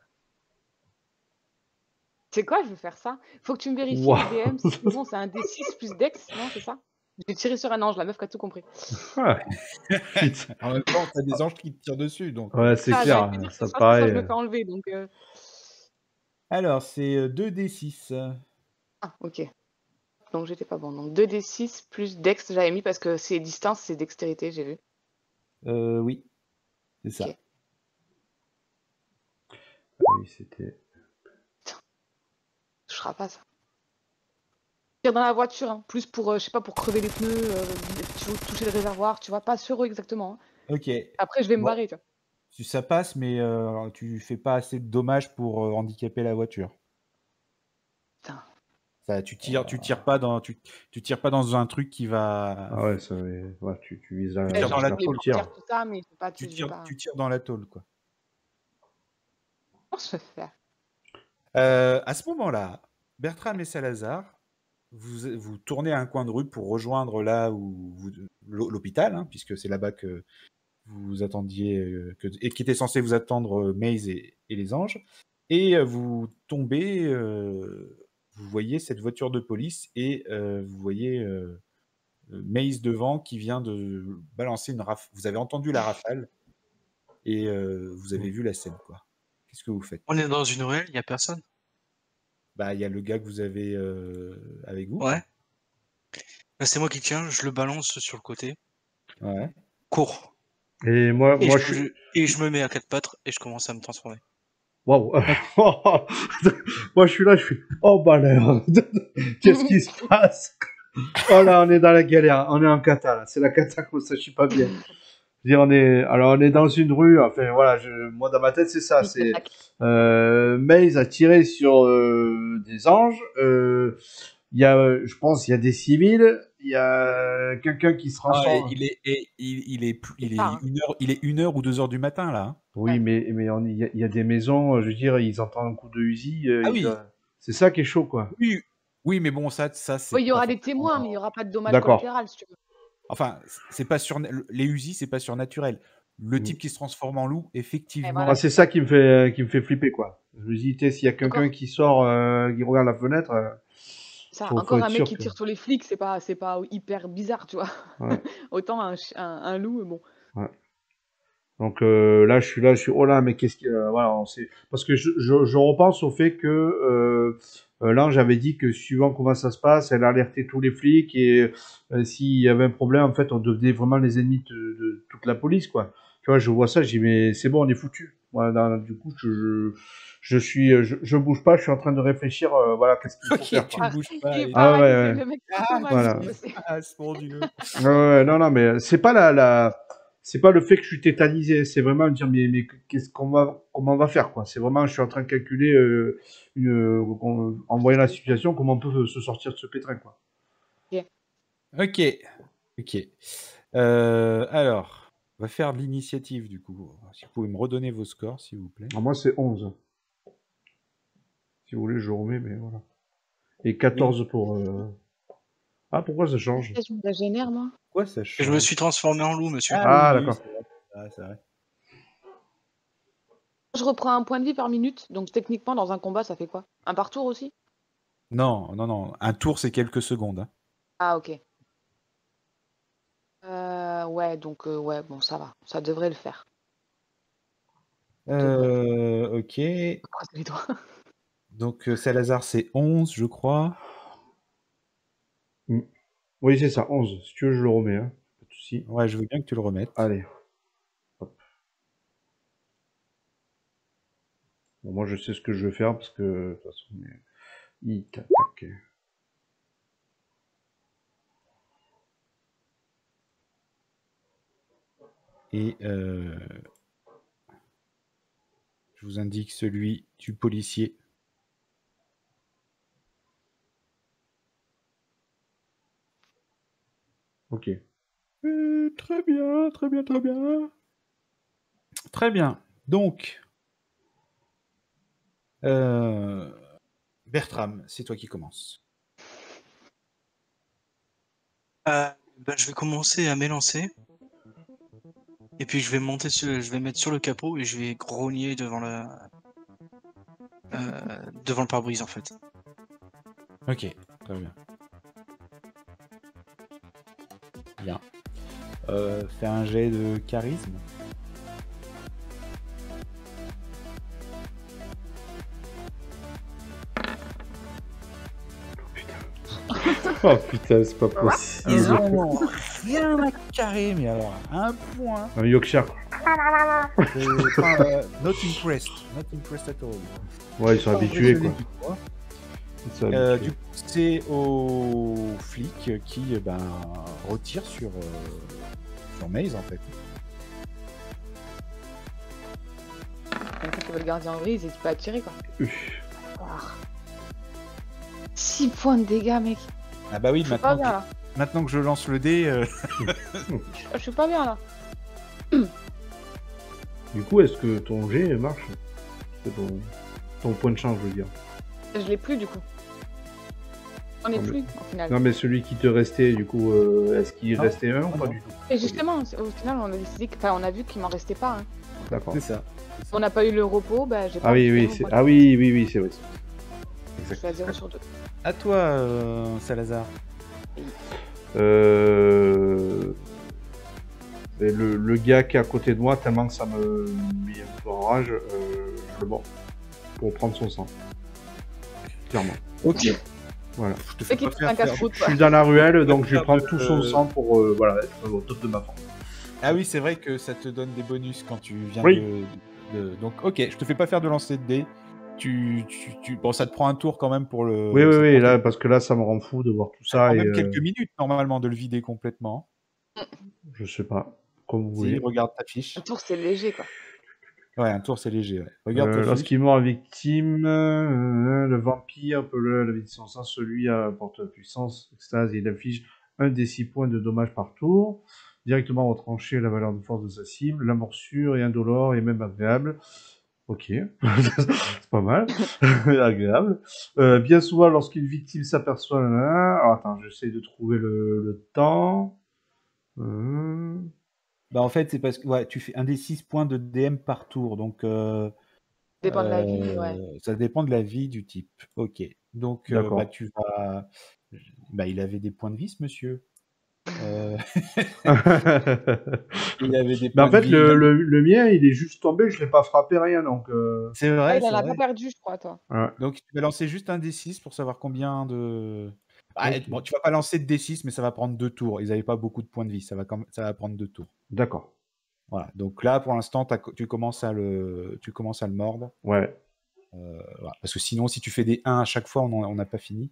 C'est quoi, je veux faire ça? Faut que tu me vérifies le DM si c'est Waouh. bon, c'est un D6 plus Dex, non, c'est ça? J'ai tiré sur un ange, la meuf qui a tout compris. Ah, putain. En même temps, t'as des anges qui te tirent dessus, donc Ouais, c'est Ah, j'allais te clair, dire que ça soit paraît... je me fais enlever, donc Alors, c'est 2d6. ah, OK. Donc j'étais pas bon. Donc 2d6 plus Dex, j'avais mis parce que c'est distance, c'est dextérité, j'ai vu. Oui, c'est ça. OK. Oui, c'était... Je ferai pas ça. Tire dans la voiture, hein. Plus pour, je sais pas, pour crever les pneus, toucher le réservoir, tu vois, pas sur eux exactement, hein. OK. Après, je vais me Bon, barrer, tu vois. ça passe, mais tu fais pas assez de dommages pour handicaper la voiture. Putain. Ça, tu tires pas dans un truc qui va. Ah ouais, ça... Ouais, tu vises Tu la... tires dans la J'entends les tôle. tir. portières, tout ça, mais je vais pas. Tu tires dans la tôle, quoi. Comment je vais faire? À ce moment-là, Bertram et Salazar, vous tournez à un coin de rue pour rejoindre là où l'hôpital, hein, puisque c'est là-bas que vous attendiez, et qui était censé vous attendre Maze et les anges. Et vous tombez, vous voyez cette voiture de police et vous voyez Maze devant qui vient de balancer une rafale. Vous avez entendu la rafale et vous avez vu la scène, quoi. Qu'est-ce que vous faites? On est dans une ruelle, il y a personne. Bah, il y a le gars que vous avez avec vous, Ouais. quoi. Là, c'est moi qui tiens, je le balance sur le côté. Ouais. Cours. Et moi, Et moi je suis... et je me mets à quatre pattes et je commence à me transformer. Waouh. Moi, je suis là, je suis... Oh, bah là, qu'est-ce qui se passe? Oh là, on est dans la galère, on est en cata, là. C'est la cata comme ça, je suis pas bien. Je veux dire, on est dans une rue, enfin, voilà, moi, dans ma tête, c'est ça, c'est... Maze a tiré sur des anges, il y a, je pense, il y a des civils, il y a quelqu'un qui se Ah, et transforme. Tard, hein. il est 1h ou 2h du matin, là. Hein. Oui, Ouais. mais il y a des maisons, je veux dire, ils entendent un coup de Uzi, Ah oui, c'est ça qui est chaud, quoi. oui, oui, mais bon, ça Oui, c'est il y pas aura des témoins, mais il forcément. y aura pas de dommages D'accord. collatéraux, si tu veux. Enfin, c'est pas les Uzi, c'est pas surnaturel. Le Mm. type qui se transforme en loup, Ouais, effectivement. Ah, voilà, c'est c'est ça ça. qui me fait flipper, quoi. Je me dis, s'il y a quelqu'un Encore qui sort, qui regarde la fenêtre, ça, faut encore être un mec sûr qui que... tire sur les flics, c'est pas hyper bizarre, tu vois. Ouais, Autant un loup, bon. ouais. Donc là, oh là, mais qu'est-ce que... voilà, parce que je repense au fait que L'ange avait dit que suivant comment ça se passe, elle alertait tous les flics et s'il y avait un problème, en fait, on devenait vraiment les ennemis de toute la police, quoi. Tu vois, je vois ça, je dis mais c'est bon, on est foutu. Voilà, du coup, je bouge pas, je suis en train de réfléchir, voilà, qu'est-ce qu'il faut Ok, faire, tu quoi. ne bouges pas. Il est Et... Ah ouais, paralysé, ouais. le mec, c'est Ah, trop mal, Voilà. ce qui qu'est-ce s'est qui passé. se passe, mon Dieu. Ouais, non, mais c'est pas c'est pas le fait que je suis tétanisé, c'est vraiment dire mais comment on va faire, quoi. C'est vraiment, je suis en train de calculer en voyant la situation, comment on peut se sortir de ce pétrin, quoi. Ok. Ok, ok. Alors, on va faire de l'initiative du coup. Si vous pouvez me redonner vos scores, s'il vous plaît. Alors moi c'est 11. Si vous voulez, je remets, mais voilà. Et 14 pour. Ah, pourquoi ça change? Ça me génère, moi. Quoi ça Je me change? suis transformé en loup, monsieur. Ah Ah, oui, d'accord. c'est vrai. Ah, c'est vrai. Je reprends un point de vie par minute, donc techniquement, dans un combat, ça fait quoi? Un par tour aussi? Non, non, non. Un tour, c'est quelques secondes. Hein. Ah, ok. Ouais, donc, ouais, bon, ça va. Ça devrait le faire. Ok. Je croise les doigts. Donc, Salazar, c'est 11, je crois. Oui, c'est ça, 11. Si tu veux, je le remets, hein. Pas de souci. Ouais, je veux bien que tu le remettes. Allez. Hop. Bon, moi, je sais ce que je vais faire parce que, de toute façon, il t'attaque. Et je vous indique celui du policier. Ok. Très bien, très bien, très bien. Très bien. Donc, Bertram, c'est toi qui commences. Je vais commencer à m'élancer. Et puis je vais je vais mettre sur le capot et je vais grogner devant devant le pare-brise en fait. Ok, très bien. Bien. Fais un jet de charisme. Oh putain, c'est pas possible. Ils ont rien à carrer, mais alors, un point. Un Yorkshire. Not impressed. Not impressed at all. Ouais, ils sont habitués, quoi. Ils sont habitués. Du coup, c'est au flic qui retire sur Maze, en fait. Donc, tu veux le gardien en brise et tu peux attirer, quoi. Uff. 6 points de dégâts, mec. Ah bah oui, Je suis pas bien, là. maintenant que je lance le dé... Je suis pas bien, là. Du coup, est-ce que ton jet marche? C'est ton point de chance, je veux dire. Je l'ai plus, du coup. J'en ai Non, mais- plus, au final. Non, mais celui qui te restait, du coup, est-ce qu'il restait un ou pas du tout? Et justement, au final, on a décidé que... Enfin, on a vu qu'il m'en restait pas, hein. D'accord. C'est ça. On n'a pas eu le repos, bah, j'ai pas... Ah oui, oui, récupéré mon point de ah oui, oui, oui, c'est vrai. Je suis à 0 sur 2. À toi, Salazar. Et le gars qui est à côté de moi, tellement que ça me met un peu en rage, je le mords pour prendre son sang. Clairement. Ok. Voilà. Je te C'est qui fait un casse-croûte, Je quoi. suis dans la ruelle, donc je vais prendre de- tout son sang pour voilà, être au top de ma forme. Ah oui, c'est vrai que ça te donne des bonus quand tu viens Oui. Donc, ok, je te fais pas faire de lancer de dés. Bon, ça te prend un tour quand même pour le... Oui, oui, ça te oui, prend là, parce que là, ça me rend fou de voir tout Ça ça. prend Et même quelques minutes, normalement, de le vider complètement. je sais pas, comme vous Si, voulez. regarde ta fiche. Un tour, c'est léger, quoi. Ouais, un tour, c'est léger. Ouais. Regarde ta fiche. Lorsqu'il mord la victime, le vampire peut la vie de son sang, celui apporte puissance, extase, et il affiche un des 6 points de dommage par tour. Directement retrancher la valeur de force de sa cible. La morsure est indolore et même agréable. Ok, c'est pas mal, agréable. Bien souvent, lorsqu'une victime s'aperçoit... Alors attends, j'essaie de trouver le temps. Bah, en fait, c'est parce que ouais, tu fais un des 6 points de DM par tour. Donc, Dépend de la vie, ouais. ça dépend de la vie du type. Ok. Donc, D'accord. tu vas... il avait des points de vie, ce monsieur. Euh, il Mais avait des en points de fait, vie. le mien, il est juste tombé, je l'ai pas frappé, rien, donc... C'est Ah, vrai, il en c'est a pas vrai. perdu, je crois, toi. ouais. Donc tu vas lancer juste un D6 pour savoir combien de. Ah, Ok. bon, tu vas pas lancer de D6, mais ça va prendre 2 tours. Ils n'avaient pas beaucoup de points de vie, ça va prendre 2 tours. D'accord. Voilà. Donc là, pour l'instant, tu commences à le mordre. Ouais. Voilà. Parce que sinon, si tu fais des 1 à chaque fois, on n'a pas fini.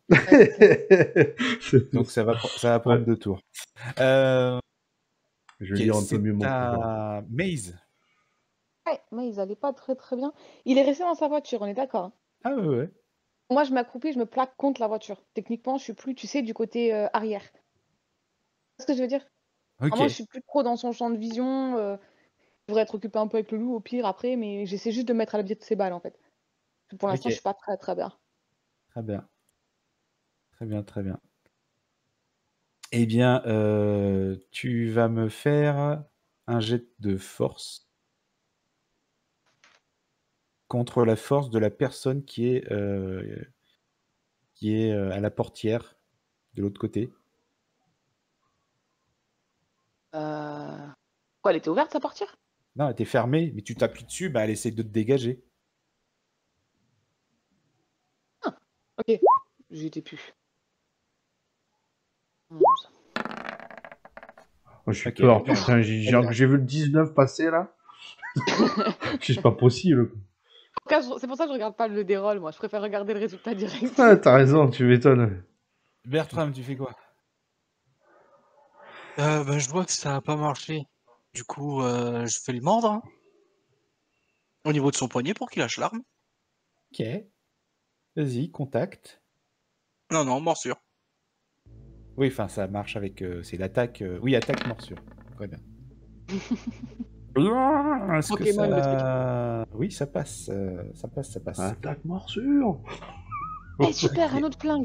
Donc ça va prendre Ouais. 2 tours. Euh, Je vais lire un peu c'est mieux mon programme. à Maze. Ouais, mais ils allaient pas très très bien. Il est resté dans sa voiture, on est d'accord, hein. Ah ouais. Moi, je m'accroupis, je me plaque contre la voiture. Techniquement, je suis plus, tu sais, du côté arrière. Tu vois ce que je veux dire? Ok. Moi, je suis plus trop dans son champ de vision. Je devrais être occupée un peu avec le loup au pire après, mais j'essaie juste de me mettre à l'abri de ses balles en fait. Pour l'instant, je Ok. suis pas très très bien. Très bien. Très bien, très bien. Eh bien, tu vas me faire un jet de force contre la force de la personne qui est à la portière de l'autre côté. Quoi, elle était ouverte sa portière? Non, elle était fermée, mais tu t'appuies dessus, bah, elle essaie de te dégager. Ok, j'y étais plus. Oh, j'ai Ok, peur, bien. putain, j'ai vu le 19 passer, là. C'est pas possible. C'est pour ça que je regarde pas le déroll, moi. Je préfère regarder le résultat direct. Ah, t'as raison, tu m'étonnes. Bertram, tu fais quoi? Je vois que ça a pas marché. Du coup, je vais le mordre, hein, au niveau de son poignet pour qu'il lâche l'arme. Ok. Vas-y, contact. Non, morsure. Oui, enfin, ça marche avec... c'est l'attaque... Oui, attaque, morsure. Très bien. Est-ce que Pokémon, le truc. ça... Oui, ça passe. Ça passe, ça passe. Attaque morsure. Eh, super, Ok. un autre flingue.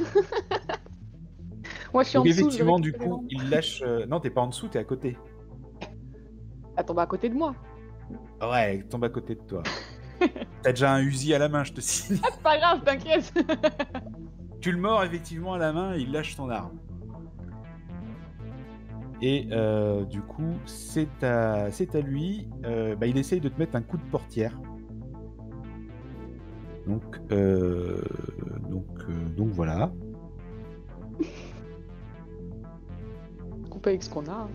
Moi, je suis en Donc dessous, je effectivement, du récupère coup, il lâche... Non, t'es pas en dessous, t'es à côté. Elle tombe à côté de moi. Ouais, il tombe à côté de toi. T'as déjà un Uzi à la main, je te signe. C'est pas grave, t'inquiète. Tu le mords effectivement à la main et il lâche ton arme. Et du coup, c'est à lui. Il essaye de te mettre un coup de portière. Donc voilà. Couper avec ce qu'on a.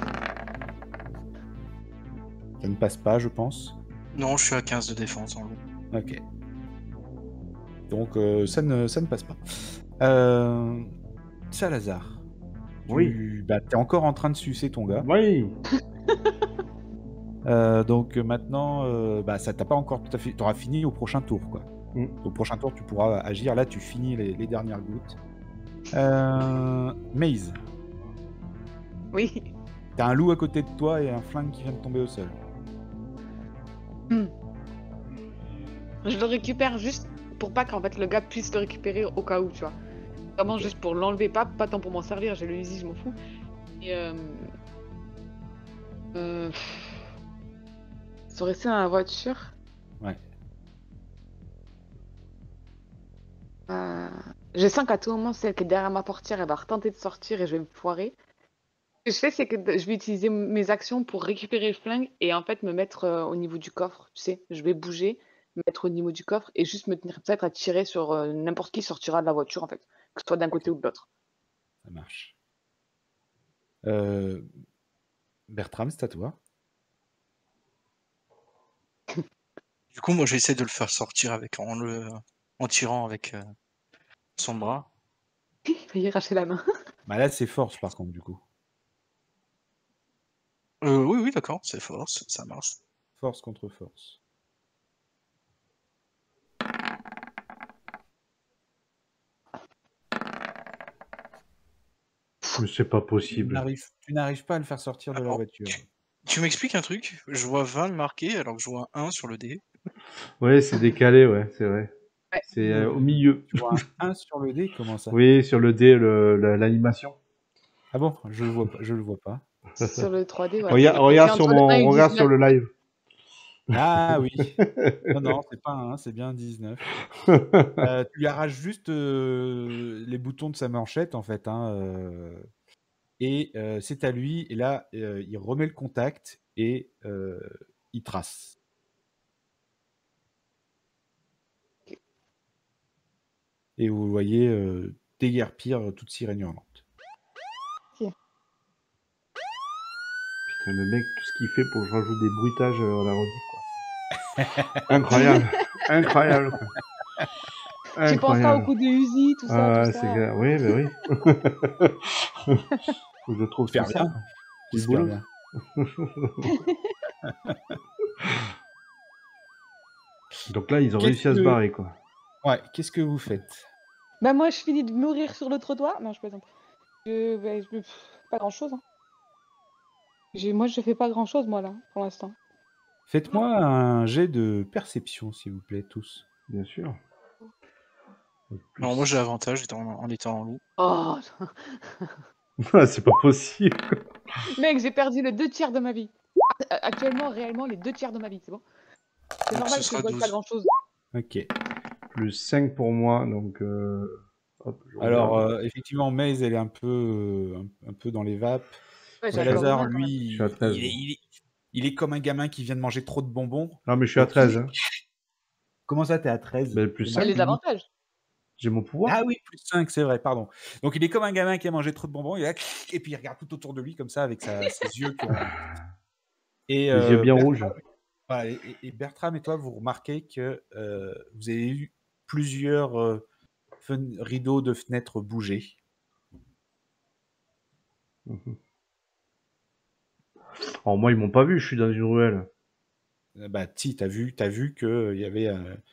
Ça ne passe pas, je pense. Non, je suis à 15 de défense en loup. Ok. Donc ça ne passe pas. Salazar. Oui. T'es encore en train de sucer ton gars. Oui. Donc maintenant, ça t'a pas encore tout à fait. T'auras fini au prochain tour, quoi. Au prochain tour, tu pourras agir. Là, tu finis les dernières gouttes. Maze. Oui. T'as un loup à côté de toi et un flingue qui vient de tomber au sol. Je le récupère juste pour pas qu'en fait le gars puisse le récupérer au cas où, tu vois. Vraiment Ok. juste pour l'enlever, pas tant pour m'en servir, j'ai le Uzi, je m'en fous. Et sont restés dans la voiture. Ouais. Je sens qu'à tout moment, celle qui est derrière ma portière, elle va retenter de sortir et je vais me foirer. Ce que je fais, c'est que je vais utiliser mes actions pour récupérer le flingue et en fait me mettre au niveau du coffre, tu sais. Je vais bouger, me mettre au niveau du coffre et juste me tenir peut-être à tirer sur n'importe qui sortira de la voiture, en fait. Que ce soit d'un côté ou de l'autre. Ça marche. Bertram, c'est à toi. Du coup, moi, j'essaie de le faire sortir en tirant avec son bras. Il va y arracher la main. Là, c'est force, par contre, du coup. Oui, d'accord, c'est force, ça marche. Force contre force. Mais c'est pas possible. Tu n'arrives pas à le faire sortir de la Alors, voiture. tu m'expliques un truc? Je vois 20 marqué alors que je vois 1 sur le dé. Ouais, c'est décalé, ouais, c'est vrai. Ouais. C'est au milieu. Tu vois un 1 sur le dé, comment ça? Oui, sur le dé, l'animation. Ah bon, je le vois pas. Sur le 3D, voilà. Regarde C'est entre le 1 et le regarde sur 19. le live. Ah oui. Non, c'est pas un 1, c'est bien un 19. Tu lui arraches juste les boutons de sa manchette, en fait. et c'est à lui. Et là, il remet le contact et il trace. Et vous voyez déguerpir toute sirène hurlante. Putain, le mec, tout ce qu'il fait pour que je rajoute des bruitages à la rediff, quoi. Incroyable. Incroyable, quoi. Tu penseras au Incroyable. coup de Uzi, tout ça, Ah, tout c'est ça. clair. Oui, bah oui. Faut que je trouve Super tout ça. bien. quoi. C'est Super boulot. bien. Donc là, ils ont Qu'est-ce réussi à se que- barrer, quoi. Ouais, qu'est-ce que vous faites? Bah moi, je finis de mourir sur le trottoir. Non, je plaisante. Pas grand-chose. Hein. Moi, je fais pas grand-chose, moi, là, pour l'instant. Faites-moi un jet de perception, s'il vous plaît, tous. Bien sûr. Alors moi j'ai l'avantage en étant en loup. Oh, Ah, c'est pas possible. mec, j'ai perdu les 2 tiers de ma vie. Actuellement, réellement, les 2 tiers de ma vie, c'est bon. C'est Donc, normal ce que je sera voie 12. pas grand-chose. Ok. Plus 5 pour moi, donc... hop, je Alors, regarde. effectivement, Maze, elle est un peu dans les vapes. Ouais, j'ai Ok. encore Salazar, moins, quand même. Je suis à lui, 13. il est comme un gamin qui vient de manger trop de bonbons. Non, mais je suis à Donc, 13. Hein. Comment ça, t'es à 13? Ben, plus C'est C'est 5. les avantages. J'ai mon pouvoir. Ah oui, plus 5, c'est vrai, pardon. Donc il est comme un gamin qui a mangé trop de bonbons, et puis il regarde tout autour de lui comme ça avec ses yeux qui ont... Et, Les yeux bien rouges. voilà, et Bertram et toi, vous remarquez que vous avez eu plusieurs rideaux de fenêtres bouger. Alors moi, ils m'ont pas vu, je suis dans une ruelle. Bah si, t'as vu qu'il y avait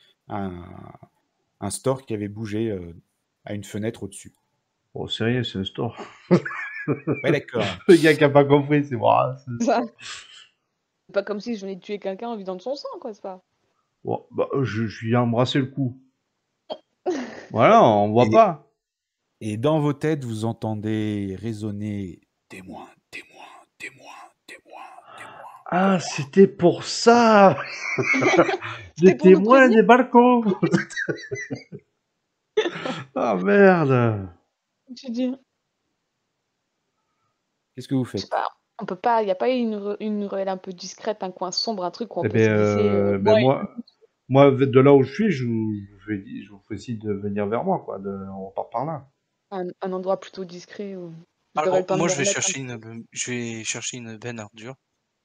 un store qui avait bougé à une fenêtre au-dessus. Oh, c'est rien, c'est un store. Ouais, d'accord. Le gars qui a pas compris, c'est moi. Ça. C'est pas comme si je venais de tuer quelqu'un en vidant de son sang, quoi, c'est pas. Bon, bah, je lui ai embrassé le cou. Voilà, on voit pas. Et dans vos têtes, vous entendez résonner témoin, témoin, témoin, témoin, témoin. Ah, c'était pour ça. Des C'était pour nous témoins prévenir. des balcons. Ah merde. Tu dis. Qu'est-ce que vous Je sais faites? pas. On peut pas. Y a pas une ruelle un peu discrète, un coin sombre, un truc où on Eh peut se glisser. ben Ouais. moi, de là où je suis, je vous fais signe de venir vers moi, quoi. On repart par là. Un endroit plutôt discret où j'aurais Alors le temps de moi me je vais remettre un chercher petit une benne à ordures.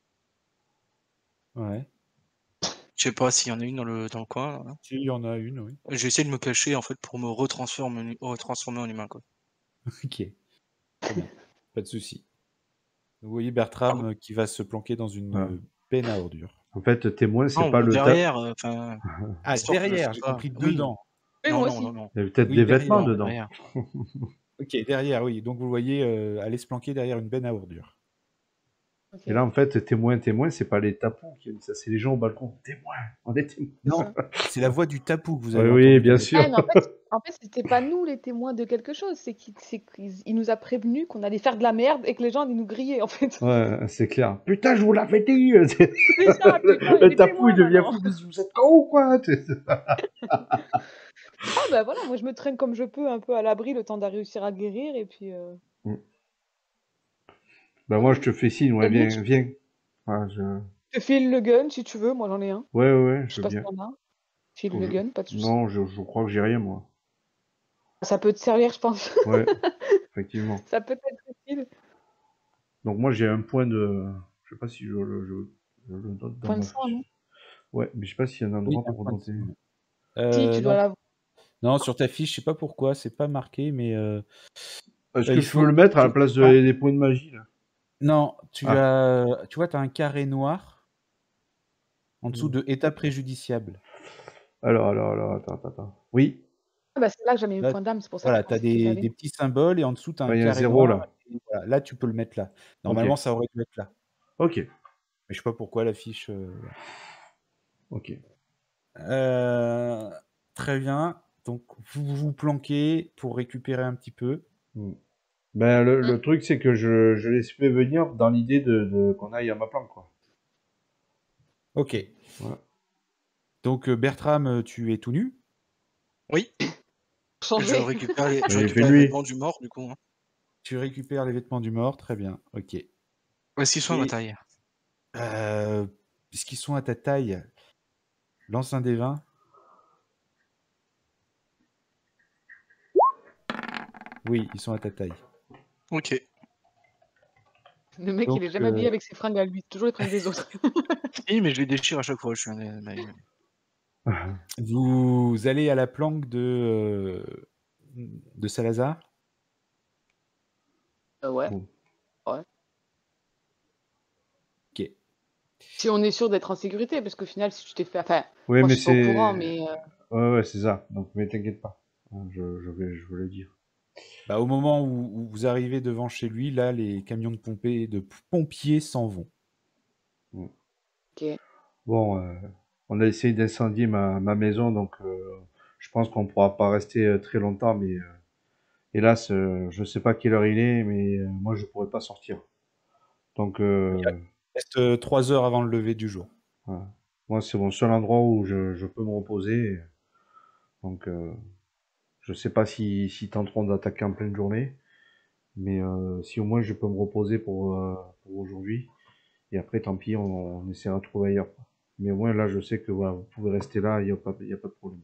Ouais. Je sais pas s'il y en a une dans le coin. Là. Si, il y en a une, oui. Je vais essayer de me cacher en fait pour me retransformer en humain quoi. Ok. Très bien. Pas de souci. Vous voyez Bertram qui va se planquer dans une Ouais. benne à ordures. En fait, témoin, c'est Non, pas le derrière, enfin. Ah, histoire que je derrière, sais j'ai pas. compris Oui. dedans. Oui, Non, moi non, aussi. non, non. Il y avait peut-être Oui, des derrière, vêtements Non, dedans. derrière. Ok, derrière, oui. Donc vous le voyez aller se planquer derrière une benne à ordures. Ok. Et là, en fait, témoin, c'est pas les tapous qui ça, c'est les gens au balcon. Témoin, on est témoins. Non, c'est la voix du tapou que vous Oui, avez oui, entendu bien dans sûr. Ouais, mais en fait, c'était pas nous les témoins de quelque chose. C'est qu'il nous a prévenu qu'on allait faire de la merde et que les gens allaient nous griller, en fait. Ouais, c'est clair. Putain, je vous l'avais dit. C'est ça, putain, il Le est tapou, témoin il devient maintenant. fou. Vous êtes con ou quoi? Ah bah voilà, moi je me traîne comme je peux, un peu à l'abri, le temps de réussir à guérir, et puis... Bah, moi, je te fais signe. Ouais, Limite, viens, viens. Ouais, je te file le gun si tu veux, moi j'en ai un. ouais, Je je sais veux pas si bien. t'en as. File Oh, le gun, pas de soucis. Non, je crois que j'ai rien, moi. Ça peut te servir, je pense. Ouais, effectivement. Ça peut être utile. Donc, moi, j'ai un point de. Je sais pas si je le note dans Point de ma sang, non? fiche. Ouais, mais je sais pas s'il y a un Oui, endroit un pour point de noter. sang. Si, tu dois Non. l'avoir. Non, sur ta fiche, je sais pas pourquoi, c'est pas marqué, mais Est-ce que il je faut- peux le mettre à la place Non. des points de magie, là? non, tu Ah. vois, tu as un carré noir en dessous de état préjudiciable. Alors, attends. Oui, Ah bah c'est là que j'ai mis le Là, point d'âme, c'est pour ça voilà, que tu as je pensais qu'il fallait. des petits symboles et en dessous, tu as un il y a un carré 0 noir. là. Et voilà, là, tu peux le mettre là. Normalement, ça aurait dû être là. Ok, Mais je sais pas pourquoi la fiche. ok. Très bien. Donc, vous vous planquez pour récupérer un petit peu. Ben, le truc, c'est que je les fais venir dans l'idée qu'on aille à ma planque, quoi. Ok. Voilà. Donc, Bertram, tu es tout nu. Oui. Je Changer. récupère les fait nuit. vêtements du mort du coup. Hein. Tu récupères les vêtements du mort, très bien. Ok. Est-ce qu'ils sont à ma Et taille? est-ce qu'ils sont à ta taille? Lance un des 20. Oui, ils sont à ta taille. Ok. Le mec, il Donc, est jamais habillé avec ses fringues à lui, toujours les fringues des autres. Si, mais je les déchire à chaque fois. Je suis Vous allez à la planque de Salazar? Ouais. bon. Ouais. Ok. Si on est sûr d'être en sécurité, parce qu'au final, si tu t'es fait. Enfin, Oui, moi, mais je suis pas au courant, c'est. mais. Ouais, c'est ça. Donc, mais t'inquiète pas. Je veux le dire. Bah, au moment où vous arrivez devant chez lui, là, les camions de pompiers s'en vont. Ok. Bon, on a essayé d'incendier ma maison, donc je pense qu'on pourra pas rester très longtemps, mais hélas, je sais pas quelle heure il est, mais moi je pourrais pas sortir. Donc Il reste 3 heures avant le lever du jour. voilà. Moi c'est mon seul endroit où je peux me reposer. Donc je sais pas si tenteront d'attaquer en pleine journée, mais si au moins je peux me reposer pour aujourd'hui. Et après, tant pis, on essaiera de trouver ailleurs, quoi. Mais au moins là, je sais que voilà, vous pouvez rester là, il y a pas de problème.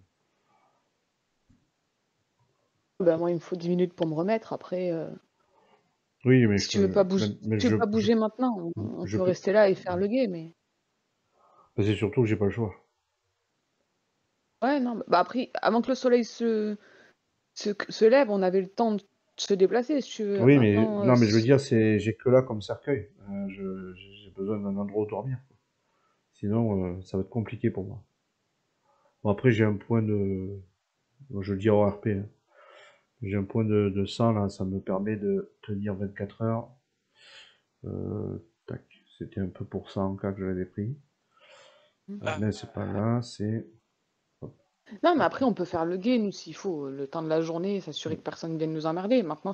Ben, moi, il me faut 10 minutes pour me remettre. Après, Oui, mais si tu veux pas bouger, mais tu veux pas bouger maintenant, on je peut peux. rester là et faire le guet, mais. C'est surtout que j'ai pas le choix. Ouais, non. Bah après, avant que le soleil se lève, on avait le temps de se déplacer, si tu veux. Oui, mais Maintenant, non, mais je veux dire, j'ai que là comme cercueil. J'ai besoin d'un endroit où dormir, quoi. Sinon, ça va être compliqué pour moi. Bon, après, j'ai un point de, bon, je le dis en RP, hein. J'ai un point de sang là, ça me permet de tenir 24 heures. Tac, c'était un peu pour ça en cas que je l'avais pris. Mais c'est pas là, c'est. Hop, non, mais tac. après, on peut faire le guet, nous, s'il faut, le temps de la journée, s'assurer que personne ne vienne nous emmerder. Maintenant,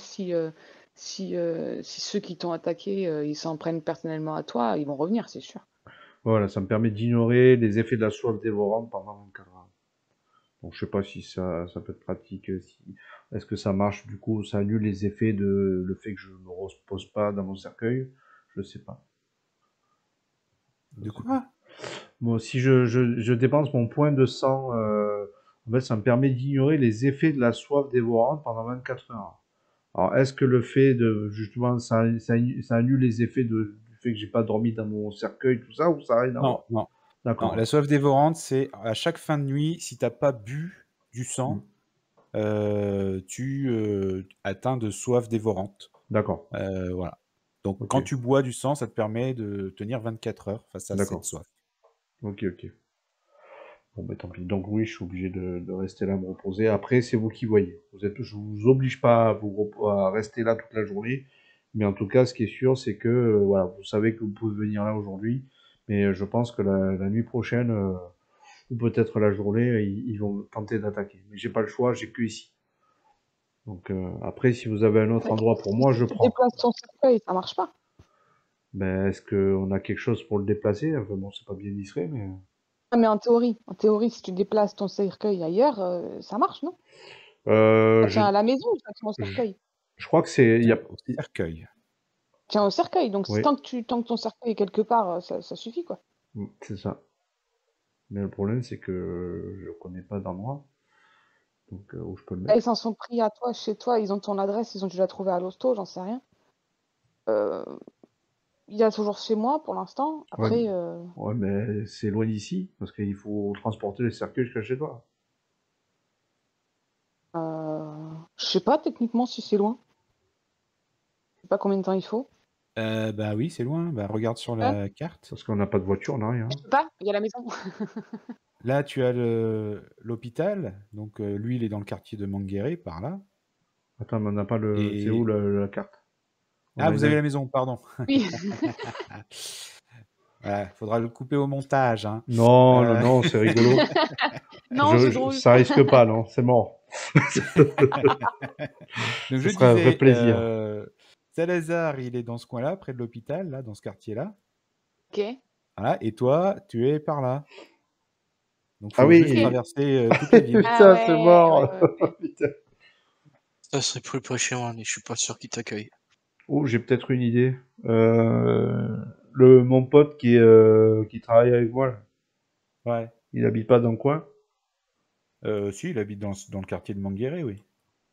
si ceux qui t'ont attaqué, ils s'en prennent personnellement à toi, ils vont revenir, c'est sûr. Voilà, ça me permet d'ignorer les effets de la soif dévorante pendant 24 heures. Donc je sais pas si ça peut être pratique, est-ce que ça marche du coup, ça annule les effets de le fait que je me repose pas dans mon cercueil, je sais pas. De quoi? Bon, si je dépense mon point de sang, en fait ça me permet d'ignorer les effets de la soif dévorante pendant 24 heures. Alors est-ce que le fait de justement ça annule les effets du fait que j'ai pas dormi dans mon cercueil, tout ça, ou ça n'a rien à voir? Non, non. Non, D'accord. la soif dévorante, c'est à chaque fin de nuit, si t'as pas bu du Mm. sang, tu atteins de soif dévorante. D'accord. Voilà. Donc, Ok. quand tu bois du sang, ça te permet de tenir 24 heures face à cette D'accord. soif. Ok, ok. Bon, ben tant pis. Donc oui, je suis obligé de rester là, me reposer. Après, c'est vous qui voyez. Je vous oblige pas à rester là toute la journée. Mais en tout cas, ce qui est sûr, c'est que voilà, vous savez que vous pouvez venir là aujourd'hui. Mais je pense que la nuit prochaine, ou peut-être la journée, ils vont tenter d'attaquer. Mais j'ai pas le choix, j'ai que ici. Donc après, si vous avez un autre endroit pour moi, je Tu prends. déplaces ton cercueil, ça marche pas. Ben, est-ce qu'on a quelque chose pour le déplacer? Enfin, bon, c'est pas bien discret, mais. Ah, mais en théorie, si tu déplaces ton cercueil ailleurs, ça marche, non? Ça Je, tient à la maison ou ça tient au je, cercueil? je crois que c'est. Il y Tiens, a. au cercueil. Tient au cercueil, donc Oui, tant que ton cercueil est quelque part, ça suffit, quoi. c'est ça. Mais le problème, c'est que je connais pas d'endroit, donc où je peux le Ah, mettre. ils s'en sont pris à toi, chez toi, ils ont ton adresse, ils ont dû la trouver à l'hosto, j'en sais rien. Il y a toujours chez moi pour l'instant. Ouais, Après, ouais, mais c'est loin d'ici, parce qu'il faut transporter les cercueils jusqu'à chez toi. je sais pas techniquement si c'est loin. Je sais pas combien de temps il faut. Bah oui, c'est loin. Bah, regarde sur Hein? la carte. Parce qu'on n'a pas de voiture, on n'a rien. Je sais pas, il y a la maison. Là, tu as l'hôpital. Donc, lui, il est dans le quartier de Manguéré, par là. Attends, mais on n'a pas le. C'est où Et... la carte? On Ah, a vous avez la maison, pardon. Oui. Voilà, faudra le couper au montage, hein. Non, non, non, c'est rigolo. Non, c'est drôle. Ça risque pas, non, c'est mort. Donc, Ça je serait un vrai disais, plaisir. Salazar, il est dans ce coin-là, près de l'hôpital, là, dans ce quartier-là. Ok. Voilà, et toi, tu es par là. Donc, Ah faut juste oui! Ok. traverser toute la ville. Ah Putain, c'est ouais, mort! ouais, ouais. Putain. Si Ça serait plus près chez moi, mais je suis pas sûr qu'il t'accueille. Oh, j'ai peut-être une idée. Mon pote qui travaille avec moi, là, Ouais. il habite pas dans le coin. Si, il habite dans le quartier de Manguéré, oui.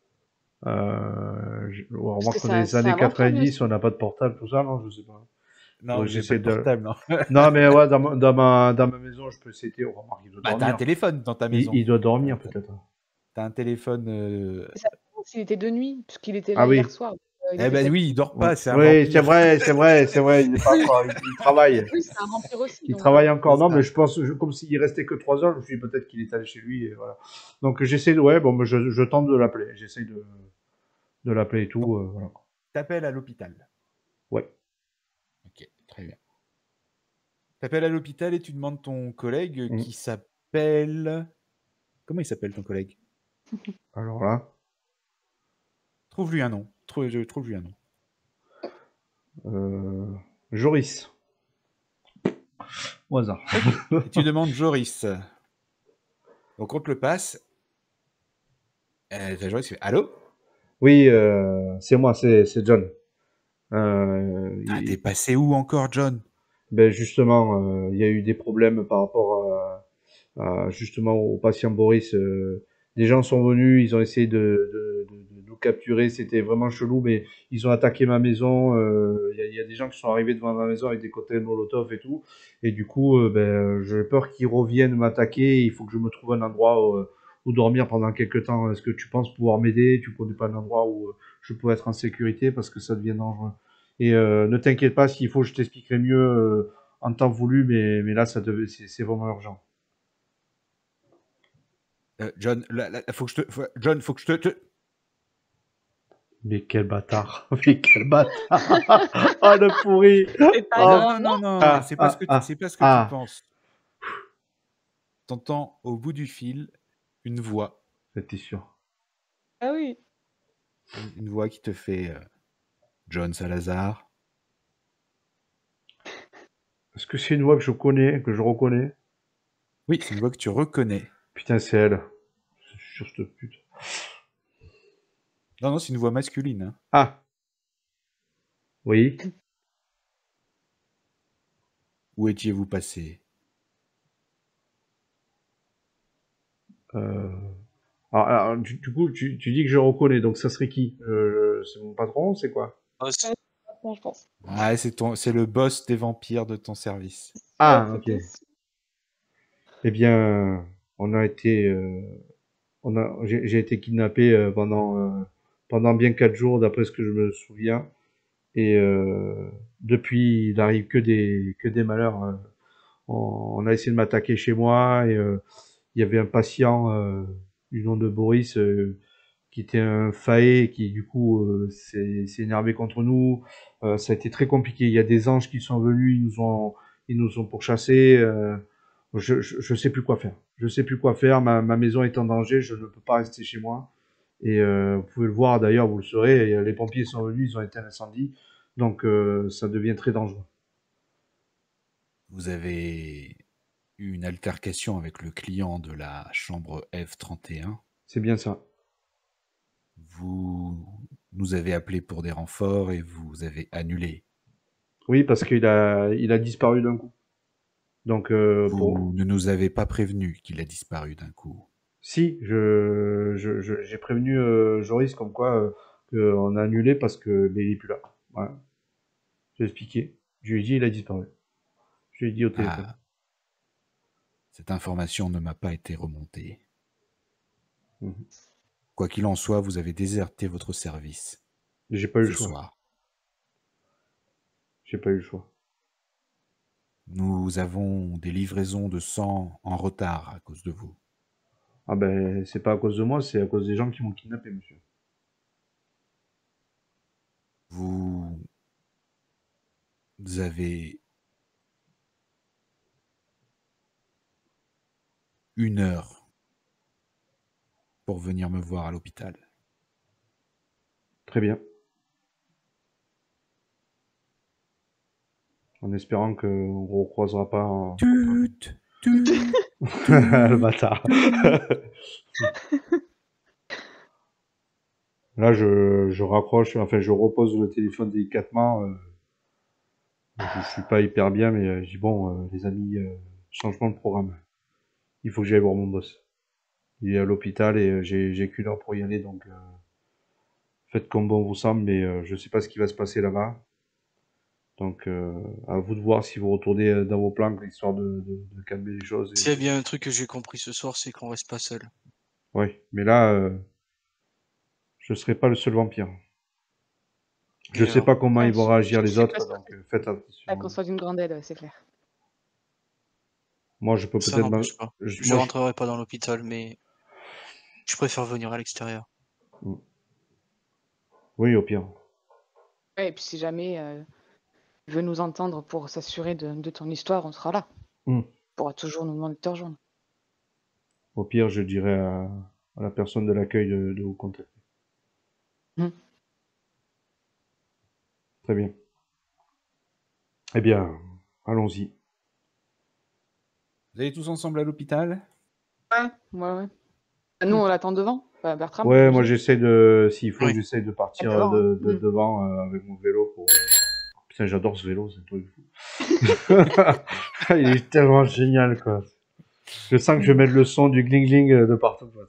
On Parce remarque que qu'on est les c'est années un vampire, lui 90, aussi. on n'a pas de portable, tout ça, non, je sais pas. Non, Donc vous n'avez pas j'essaie de de. portable, non. Non, mais ouais, dans ma maison, je peux essayer. On remarque, il doit Bah, t'as un dormir. téléphone dans ta Il, maison. il doit dormir, T'as peut-être. t'as un téléphone. Ça dépend s'il était de nuit, puisqu'il était Ah là hier oui. soir. Il Eh était ben peut-être. oui, il dort Ouais. pas, c'est un Oui, c'est vampire. vrai, c'est vrai, c'est vrai. Il est pas encore, il travaille. Oui, c'est un vampire aussi, Il donc travaille voilà. encore. C'est Non, ça. mais je pense, comme s'il restait que 3 heures, je me suis dit peut-être qu'il est allé chez lui. Et voilà. Donc j'essaie de. Ouais, bon, mais je tente de l'appeler. J'essaie de l'appeler et Donc, tout. Voilà. t'appelles à l'hôpital. Ouais. Ok, très bien. T'appelles à l'hôpital et tu demandes ton collègue Mm. qui s'appelle. Comment il s'appelle ton collègue? Alors là, Trouve-lui un nom. Trouve-lui un nom. Joris, au hasard. Et tu demandes Joris. Donc on te le passe. T'as Joris qui fait Allô? Oui, c'est moi, c'est John. T'es passé où encore, John? Ben justement, il y a eu des problèmes par rapport justement au patient Boris. Des gens sont venus, ils ont essayé de nous capturer, c'était vraiment chelou, mais ils ont attaqué ma maison. Il y a des gens qui sont arrivés devant ma maison avec des cocktails Molotov et tout, et du coup, j'ai peur qu'ils reviennent m'attaquer. Il faut que je me trouve un endroit où dormir pendant quelques temps. Est-ce que tu penses pouvoir m'aider? Tu connais pas un endroit où je peux être en sécurité parce que ça devient dangereux. Et ne t'inquiète pas, s'il faut, je t'expliquerai mieux en temps voulu, mais là, c'est vraiment urgent. John, faut que je te. John, faut que je te. Mais quel bâtard! Mais quel bâtard! Oh, le pourri! C'est pas Oh, Non, évident. non, non, ah, c'est pas ce ah, que ah, c'est pas ce que tu ah. penses. T'entends au bout du fil une voix. J'étais sûr. Ah oui. Une voix qui te fait John Salazar. Est-ce que c'est une voix que je connais, que je reconnais? Oui, c'est une voix que tu reconnais. Putain, c'est elle. C'est sûr, cette pute. Non, non, c'est une voix masculine. Hein. Ah! Oui? Où étiez-vous passé? Euh... Alors, du coup, tu dis que je reconnais, donc ça serait qui? C'est mon patron, c'est quoi? Boss. Bon, je pense. Ouais, c'est le boss des vampires de ton service. Ah, C'est ok. possible. Eh bien, on a été, j'ai été kidnappé pendant bien 4 jours, d'après ce que je me souviens. Et depuis, il n'arrive que des malheurs. On a essayé de m'attaquer chez moi et il y avait un patient du nom de Boris qui était un faé qui du coup s'est énervé contre nous. Ça a été très compliqué. Il y a des anges qui sont venus, ils nous ont pourchassés. Je sais plus quoi faire. Je sais plus quoi faire. Ma maison est en danger. Je ne peux pas rester chez moi. Et vous pouvez le voir d'ailleurs, vous le saurez. Les pompiers sont venus, ils ont éteint l'incendie. Donc ça devient très dangereux. Vous avez eu une altercation avec le client de la chambre F31. C'est bien ça. Vous nous avez appelé pour des renforts et vous avez annulé. Oui, parce qu'il a disparu d'un coup. Donc Vous ne nous avez pas prévenu qu'il a disparu d'un coup. si, j'ai prévenu Joris comme quoi qu'on a annulé parce que il est plus là. Voilà. J'ai expliqué. Je lui ai dit il a disparu. Je lui ai dit au téléphone. Ah, cette information ne m'a pas été remontée. Mhm. Quoi qu'il en soit, vous avez déserté votre service J'ai pas eu le ce choix. soir. J'ai pas eu le choix. Nous avons des livraisons de sang en retard à cause de vous. Ah ben c'est pas à cause de moi, c'est à cause des gens qui m'ont kidnappé, monsieur. Vous avez 1 heure pour venir me voir à l'hôpital. Très bien. En espérant qu'on ne recroisera pas le bâtard. Là, je raccroche, enfin, je repose le téléphone délicatement. Je suis pas hyper bien, mais je dis bon, les amis, changement de programme. Il faut que j'aille voir mon boss. Il est à l'hôpital et j'ai qu'une heure pour y aller, donc faites comme bon vous semble, mais je sais pas ce qui va se passer là-bas. Donc, à vous de voir si vous retournez dans vos plans, histoire de calmer les choses. S'il y a bien un truc que j'ai compris ce soir, c'est qu'on reste pas seul. Oui, mais là, je serai pas le seul vampire. Je Et sais pas comment Ouais, ils vont réagir je les suis autres, presque donc faites attention. qu'on soit d'une grande aide, ouais, c'est clair. Moi, je peux ça peut-être... n'empêche pas. Je moi, rentrerai pas dans l'hôpital, mais je préfère venir à l'extérieur. Oui, au pire. Ouais, et puis si jamais tu veux nous entendre pour s'assurer de ton histoire, on sera là. Mm. Tu pourras toujours nous demander de te rejoindre. Au pire, je dirais à la personne de l'accueil de vous contacter. Mm. Très bien. Eh bien, allons-y. Vous allez tous ensemble à l'hôpital? Ouais. Nous, on l'attend devant. Enfin, Bertram, Ouais, moi j'imagine. j'essaie de... S'il faut, Oui. j'essaie de partir Devant, hein. devant avec mon vélo pour... Putain, j'adore ce vélo, c'est un truc de fou. Il est tellement génial, quoi. Je sens que je vais mettre le son du gling-gling de partout, quoi.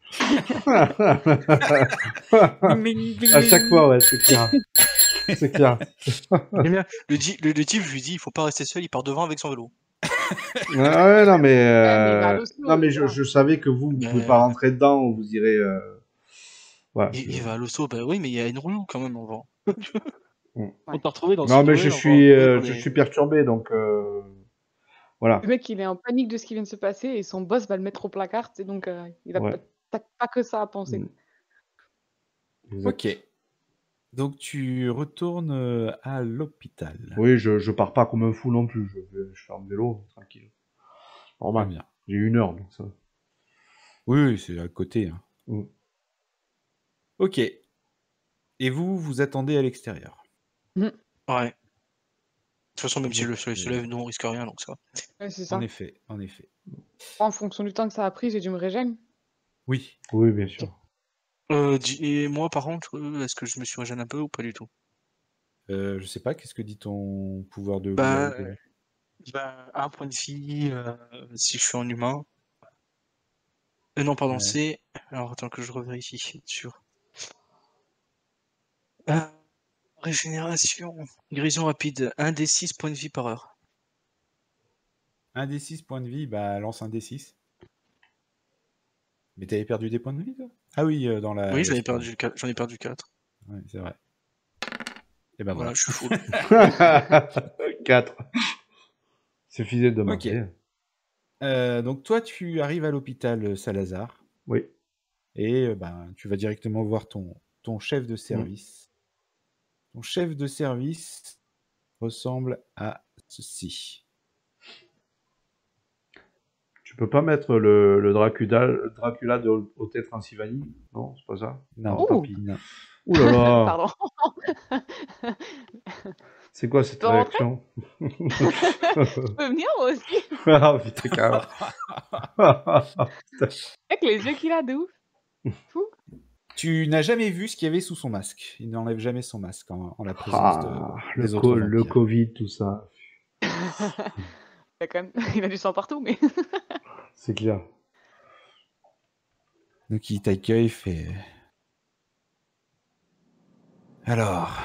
À chaque fois, ouais, c'est clair. C'est clair. J'aime bien. Le type, je lui dis, il faut pas rester seul, il part devant avec son vélo. Ouais, non, mais... mais il va à l'hosto, non, mais voilà. je savais que vous pouvez pas rentrer dedans, ou vous irez... Voilà. Il va à l'hosto, bah oui, mais il y a une roue quand même avant. Mm. On t'a retrouvé dans Non, mais Speedway, je suis perturbé, donc... Voilà. Le mec, il est en panique de ce qui vient de se passer et son boss va le mettre au placard, et donc il a Ouais. pas que ça à penser. Exact. Ok. Donc tu retournes à l'hôpital. Oui, je pars pas comme un fou non plus. Je fais un vélo, tranquille. Très Normal. bien. J'ai 1 heure, donc ça. Oui, c'est à côté. Hein. Mm. Ok. Et vous attendez à l'extérieur. Ouais. De toute façon, même si le soleil se lève, nous on risque rien, donc ça. Ouais, c'est ça. En effet, en effet. En fonction du temps que ça a pris, j'ai dû me régénérer. Oui. Oui, bien sûr. Et moi, par contre, est-ce que je me suis régéné un peu ou pas du tout? Je sais pas, qu'est-ce que dit ton pouvoir de Bah, loup-garou? un point de vie si je suis en humain. Non, pardon, Ouais. c'est... Alors, attends que je revérifie, sûr. Régénération. Guérison rapide. 1 des 6 points de vie par heure. 1 des 6 points de vie, bah lance un des 6. Mais t'avais perdu des points de vie, toi? Ah oui, dans la... Oui, j'en ai sport. perdu 4. Ouais, c'est vrai. Et ben Voilà, voilà. je suis full. 4. Suffisait de Ok. demander. Donc toi, tu arrives à l'hôpital Salazar Oui. et ben, tu vas directement voir ton chef de service. Ton chef de service ressemble à ceci. Tu peux pas mettre le Dracula de Hôtel Transylvanie? Non, c'est pas ça? Non, Ouh. Tant pis. Ouh là là. Pardon. C'est quoi cette peux rentrer réaction? Je peux venir moi aussi. Ah putain, carrément. Avec les yeux qu'il a de ouf. Fou. Tu n'as jamais vu ce qu'il y avait sous son masque. Il n'enlève jamais son masque en la présence des autres le vampires. Covid, tout ça. Il a du sang partout, mais... C'est clair. Donc il t'accueille, fait... Alors...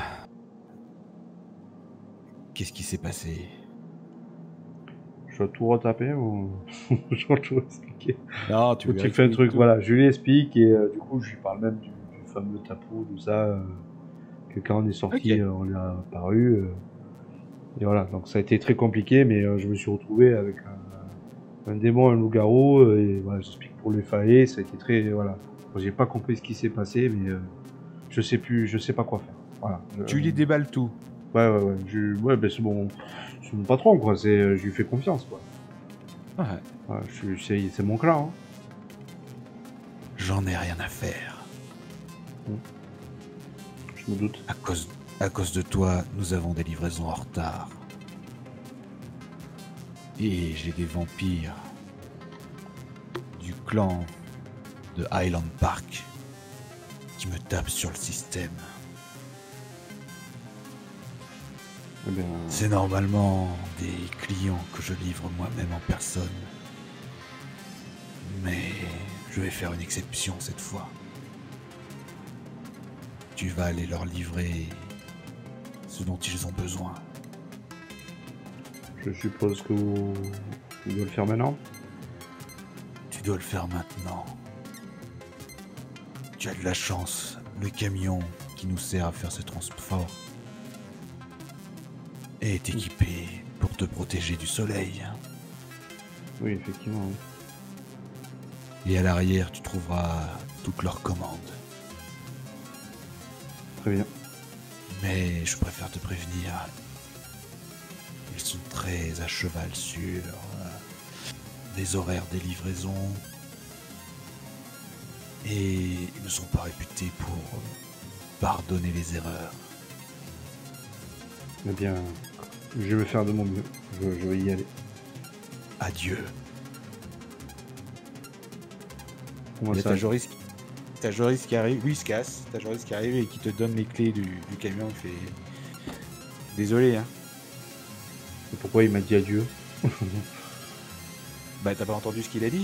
Qu'est-ce qui s'est passé? Je dois tout retaper ou je dois tout expliquer? Non, tu Tu fais un truc, voilà, je lui explique et du coup je lui parle même du fameux tapou, tout ça, que quand on est sorti, Ok. on a apparu. Et voilà, donc ça a été très compliqué, mais je me suis retrouvé avec un démon, un loup-garou, et voilà, j'explique pour les failles, ça a été très, voilà. J'ai pas compris ce qui s'est passé, mais je sais pas quoi faire. Voilà. Tu lui déballes tout. Ouais. Ouais, ben c'est mon patron, quoi. Je lui fais confiance, quoi. Ouais. Voilà, c'est mon clan. Hein. J'en ai rien à faire. Je me doute. À cause de toi, nous avons des livraisons en retard. Et j'ai des vampires du clan de Highland Park qui me tapent sur le système. Eh bien, C'est normalement des clients que je livre moi-même en personne. Mais je vais faire une exception cette fois. Tu vas aller leur livrer ce dont ils ont besoin. je suppose que vous devez le faire maintenant. Tu dois le faire maintenant. Tu as de la chance. Le camion qui nous sert à faire ce transport est équipé pour te protéger du soleil. Oui, effectivement. Oui. Et à l'arrière, tu trouveras toutes leurs commandes. Très bien. Mais je préfère te prévenir. Ils sont très à cheval sur les horaires des livraisons. Et ils ne sont pas réputés pour pardonner les erreurs. Eh bien, je vais faire de mon mieux. Je vais y aller. Adieu. Comment Il y a ça ta Joris qui arrive, lui il se casse, ta Joris qui arrive et qui te donne les clés du camion, il fait... Désolé hein. Et pourquoi il m'a dit adieu? Bah t'as pas entendu ce qu'il a dit?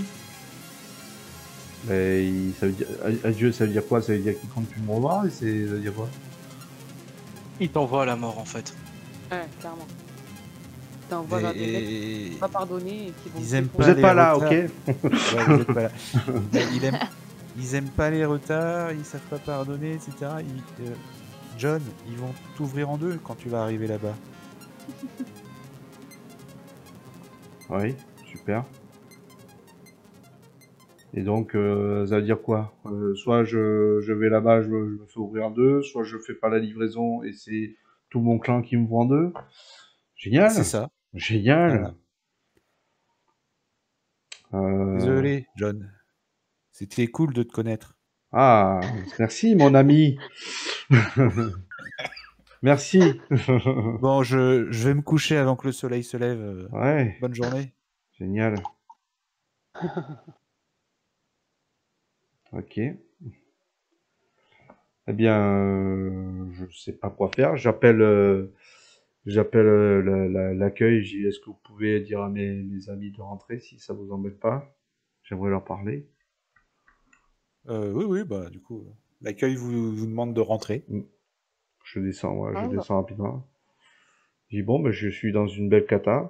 Ça veut dire, adieu, ça veut dire quoi? Ça veut dire qu'il compte plus me revoir? Et ça veut dire quoi? Il t'envoie à la mort en fait. Ouais, clairement. T'envoies vers des mecs qui vont pas pardonner et qui vont Ils te aiment défoncer. Vous êtes les pas là, retards. ok? Ouais, vous êtes pas là. Bah, ils aiment pas les retards, ils savent pas pardonner, etc. John, ils vont t'ouvrir en deux quand tu vas arriver là-bas. Oui, super. Et donc, ça veut dire quoi? Soit je vais là-bas, je me fais ouvrir en deux, soit je fais pas la livraison et c'est tout mon clan qui me voit en deux. Génial! C'est ça. Génial! Désolé, John. C'était cool de te connaître. Ah, merci mon ami. Merci. Bon, je vais me coucher avant que le soleil se lève. Ouais, Bonne journée. génial. Ok. Eh bien, je sais pas quoi faire. J'appelle l'accueil. Je dis, est-ce que vous pouvez dire à mes amis de rentrer si ça vous embête pas? J'aimerais leur parler. Oui, bah du coup, l'accueil vous demande de rentrer. Je descends, ouais, je Ah, bah. descends rapidement. Je dis bon, ben, je suis dans une belle cata.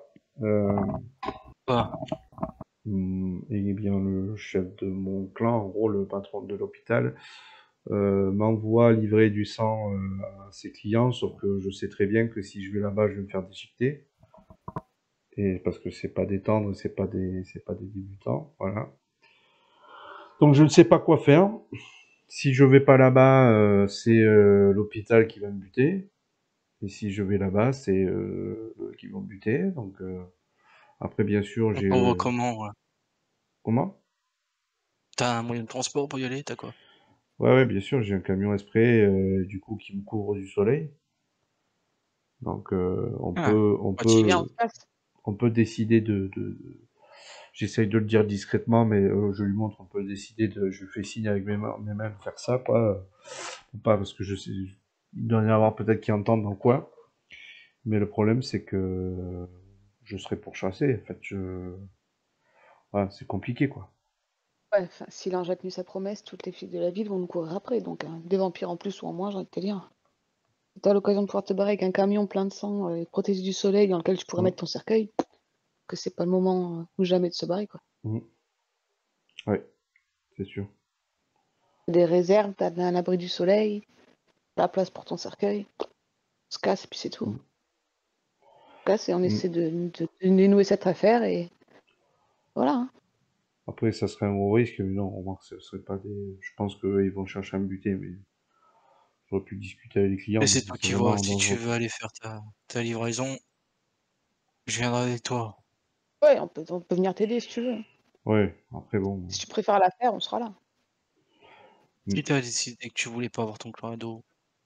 Ah, Et bien le chef de mon clan, en gros le patron de l'hôpital, m'envoie livrer du sang à ses clients, sauf que je sais très bien que si je vais là-bas, je vais me faire déchiqueter. Et parce que c'est pas des tendres, c'est pas des débutants, voilà. Donc je ne sais pas quoi faire. Si je vais pas là-bas, c'est l'hôpital qui va me buter. Et si je vais là-bas, c'est eux qui vont me buter. Donc après, bien sûr, on j'ai t'envoie comment? Ouais. comment? T'as un moyen de transport pour y aller? T'as quoi? Ouais, bien sûr, j'ai un camion exprès, du coup, qui me couvre du soleil. Donc, Ah, Tu viens en face. on peut décider j'essaye de le dire discrètement, mais je lui montre, on peut décider je lui fais signe avec mes mains de faire ça, quoi. Ou pas, parce que je sais, il doit y en avoir peut-être qui entendent dans quoi. Mais le problème, c'est que je serai pourchassé. En fait, voilà, c'est compliqué, quoi. Ouais, enfin, s'il a tenu sa promesse, toutes les filles de la ville vont nous courir après. Donc, des vampires en plus ou en moins, j'ai envie de te dire. Si t'as l'occasion de pouvoir te barrer avec un camion plein de sang et protégé du soleil dans lequel tu pourrais Mm. mettre ton cercueil, que c'est pas le moment ou jamais de se barrer, quoi. Ouais, c'est sûr. Des réserves, t'as un abri du soleil, la place pour ton cercueil, on se casse et puis c'est tout. Mm. On se casse et on essaie de dénouer cette affaire et voilà. Hein. Après, ça serait un gros risque, mais non, remarque, ce serait pas des. Je pense qu'ils vont chercher à me buter, mais j'aurais pu discuter avec les clients, Et mais c'est si toi c'est qui vois. vraiment Si tu dangereux. veux aller faire ta livraison, je viendrai avec toi. Ouais, on peut venir t'aider si tu veux. Ouais, après bon. Si tu préfères la faire, on sera là. Si t'as décidé que tu voulais pas avoir ton Colorado,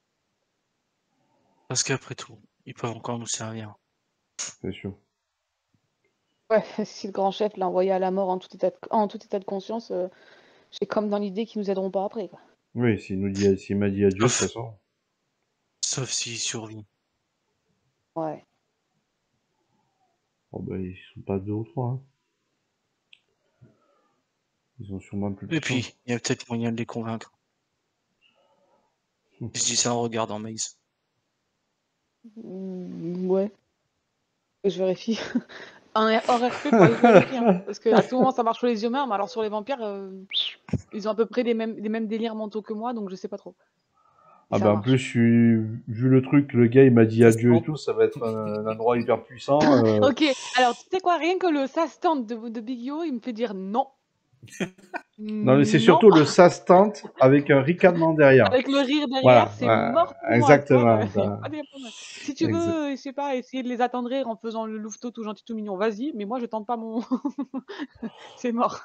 parce qu'après tout, ils peuvent encore nous servir. C'est sûr. Ouais, si le grand chef l'a envoyé à la mort en tout état de conscience, j'ai comme dans l'idée qu'ils nous aideront pas après, quoi. Oui, s'il m'a dit adieu, de toute Sauf, façon. sauf s'il survit. Ouais. Oh, bah, ils sont pas 2 ou 3. Hein. Ils sont sûrement plus Et puissants. puis, il y a peut-être moyen de les convaincre. Je dis ça en regardant Maze. Ouais. Je vérifie. Hors RP, faudrait que je vérifie. Hein, parce qu'à tout moment, ça marche sur les humains, mais alors sur les vampires, ils ont à peu près les mêmes délires mentaux que moi, donc je sais pas trop. Ah Ça bah en plus, marche. vu le truc, le gars il m'a dit Ça se adieu et tente. tout, ça va être un endroit hyper puissant. Ok, alors tu sais quoi, rien que le ça stand de Big Yo, il me fait dire non. Non mais c'est Non. surtout le sas tente avec un ricanement derrière. Avec le rire derrière, Voilà, c'est mort pour moi, tu vois. exactement. Y a pas de répondre. Si tu Exa- veux, je sais pas, essayer de les attendrir en faisant le louveteau tout gentil, tout mignon, vas-y, mais moi je tente pas mon. C'est mort.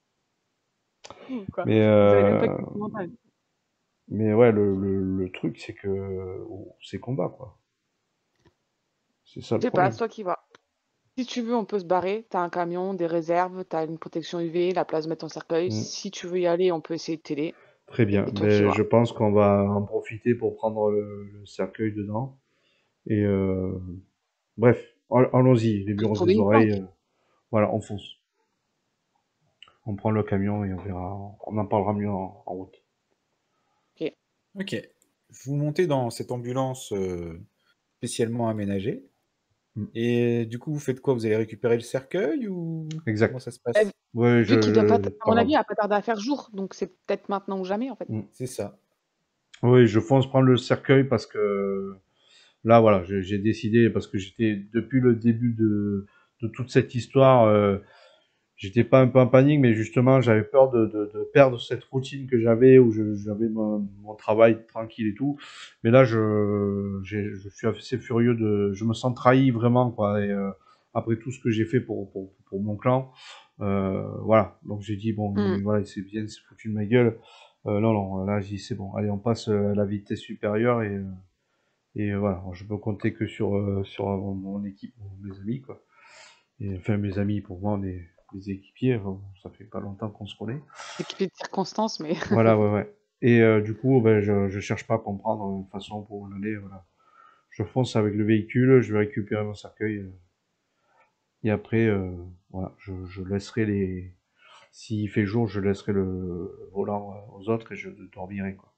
Quoi. Mais, Vous avez même pas de mental. mais ouais, le truc c'est que c'est combat quoi. C'est ça le Je sais pas, problème. c'est toi qui vois. Si tu veux, on peut se barrer. T'as un camion, des réserves, t'as une protection UV, la place de mettre ton cercueil. Mm. Si tu veux y aller, on peut essayer de t'aider. Très bien. Et toi qui Ben, vois. je pense qu'on va en profiter pour prendre le cercueil dedans. Et bref, allons-y, les murs Trouver des une oreilles. planque. Voilà, on fonce. On prend le camion et on verra. On en parlera mieux en route. Ok. Ok. Vous montez dans cette ambulance spécialement aménagée. Mm. Et du coup, vous faites quoi? Vous allez récupérer le cercueil ou comment Exact. ça se Euh, passe? Ouais, Vu qu'il doit pas, à mon pardon. avis, il va pas tarder à faire jour, donc c'est peut-être maintenant ou jamais en fait. Mm. C'est ça. Oui, je fonce prendre le cercueil parce que là, voilà, j'ai décidé, parce que j'étais, depuis le début de toute cette histoire, j'étais pas un peu en panique, mais justement, j'avais peur de perdre cette routine que j'avais, où j'avais mon travail tranquille et tout. Mais là, je suis assez furieux je me sens trahi vraiment, quoi. Et après tout ce que j'ai fait pour mon clan, voilà. Donc j'ai dit, bon, Mm. voilà, c'est bien, c'est foutu de ma gueule. Non, non, là, j'ai dit, c'est bon. Allez, on passe à la vitesse supérieure et voilà. Je peux compter que sur mon équipe, mes amis, quoi. Et, enfin, mes amis, pour moi, on est des équipiers. Enfin, ça fait pas longtemps qu'on se connaît. Équipé de circonstances, mais. Voilà, ouais, ouais. Et du coup, ben, je cherche pas à comprendre de toute façon pour où aller. Voilà. Je fonce avec le véhicule, je vais récupérer mon cercueil. Et après, voilà, je laisserai les. S'il fait jour, je laisserai le volant aux autres et je dormirai, quoi.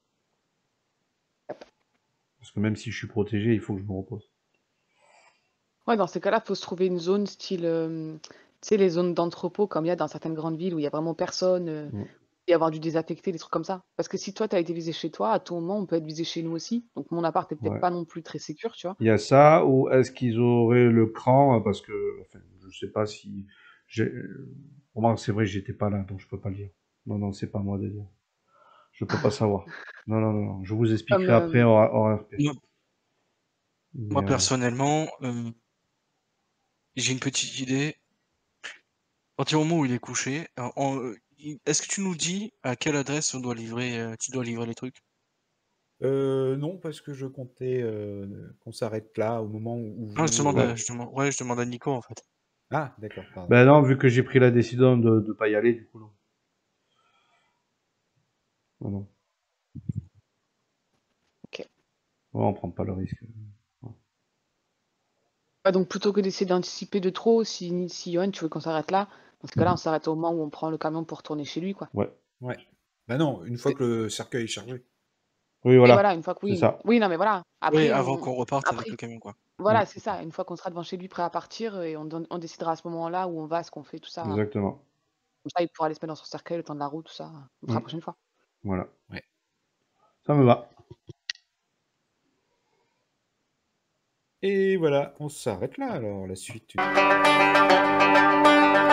Parce que même si je suis protégé, il faut que je me repose. Ouais, dans ces cas-là, faut se trouver une zone style, tu sais, les zones d'entrepôt comme il y a dans certaines grandes villes où il y a vraiment personne, Mm. y avoir du désaffecté, des trucs comme ça. Parce que si toi, tu as été visé chez toi, à tout moment, on peut être visé chez nous aussi. Donc mon appart est peut-être Ouais. pas non plus très sécure, tu vois? Il y a ça, ou est-ce qu'ils auraient le cran, parce que, enfin, je sais pas si, remarque, c'est vrai, j'étais pas là, donc je peux pas le dire. Non, non, c'est pas à moi de dire. Je peux pas savoir. Non, non, non, non. Je vous Comme, expliquerai après en RP. Moi, Mais, moi, personnellement, j'ai une petite idée. À partir du moment où il est couché, est-ce que tu nous dis à quelle adresse on doit livrer, tu dois livrer les trucs? Non, parce que je comptais qu'on s'arrête là au moment où Non, je vous. demande ouais. ouais, je demande à Nico en fait. Ah, d'accord, pardon. Ben non, vu que j'ai pris la décision de pas y aller, du coup, non. Non, non. OK. Ouais, on prend pas le risque. Ouais, donc plutôt que d'essayer d'anticiper de trop, si Johan, tu veux qu'on s'arrête là, dans ce cas-là, on s'arrête au moment où on prend le camion pour retourner chez lui, quoi. Ouais. Ouais. Bah non, une fois que le cercueil est chargé. Oui, Oui, voilà. voilà, une fois que C'est oui. ça. Oui, non, mais voilà. Oui, Après, avant qu'on reparte avec après, le camion, quoi. Mm. voilà, c'est ça. Une fois qu'on sera devant chez lui, prêt à partir, et on décidera à ce moment-là où on va, ce qu'on fait, tout ça. Exactement. Comme ça, il pourra aller se mettre dans son cercueil, le temps de la route, tout ça. On fera Mm. la prochaine fois. Voilà. Ouais. Ça me va. Et voilà, on s'arrête là alors, la suite.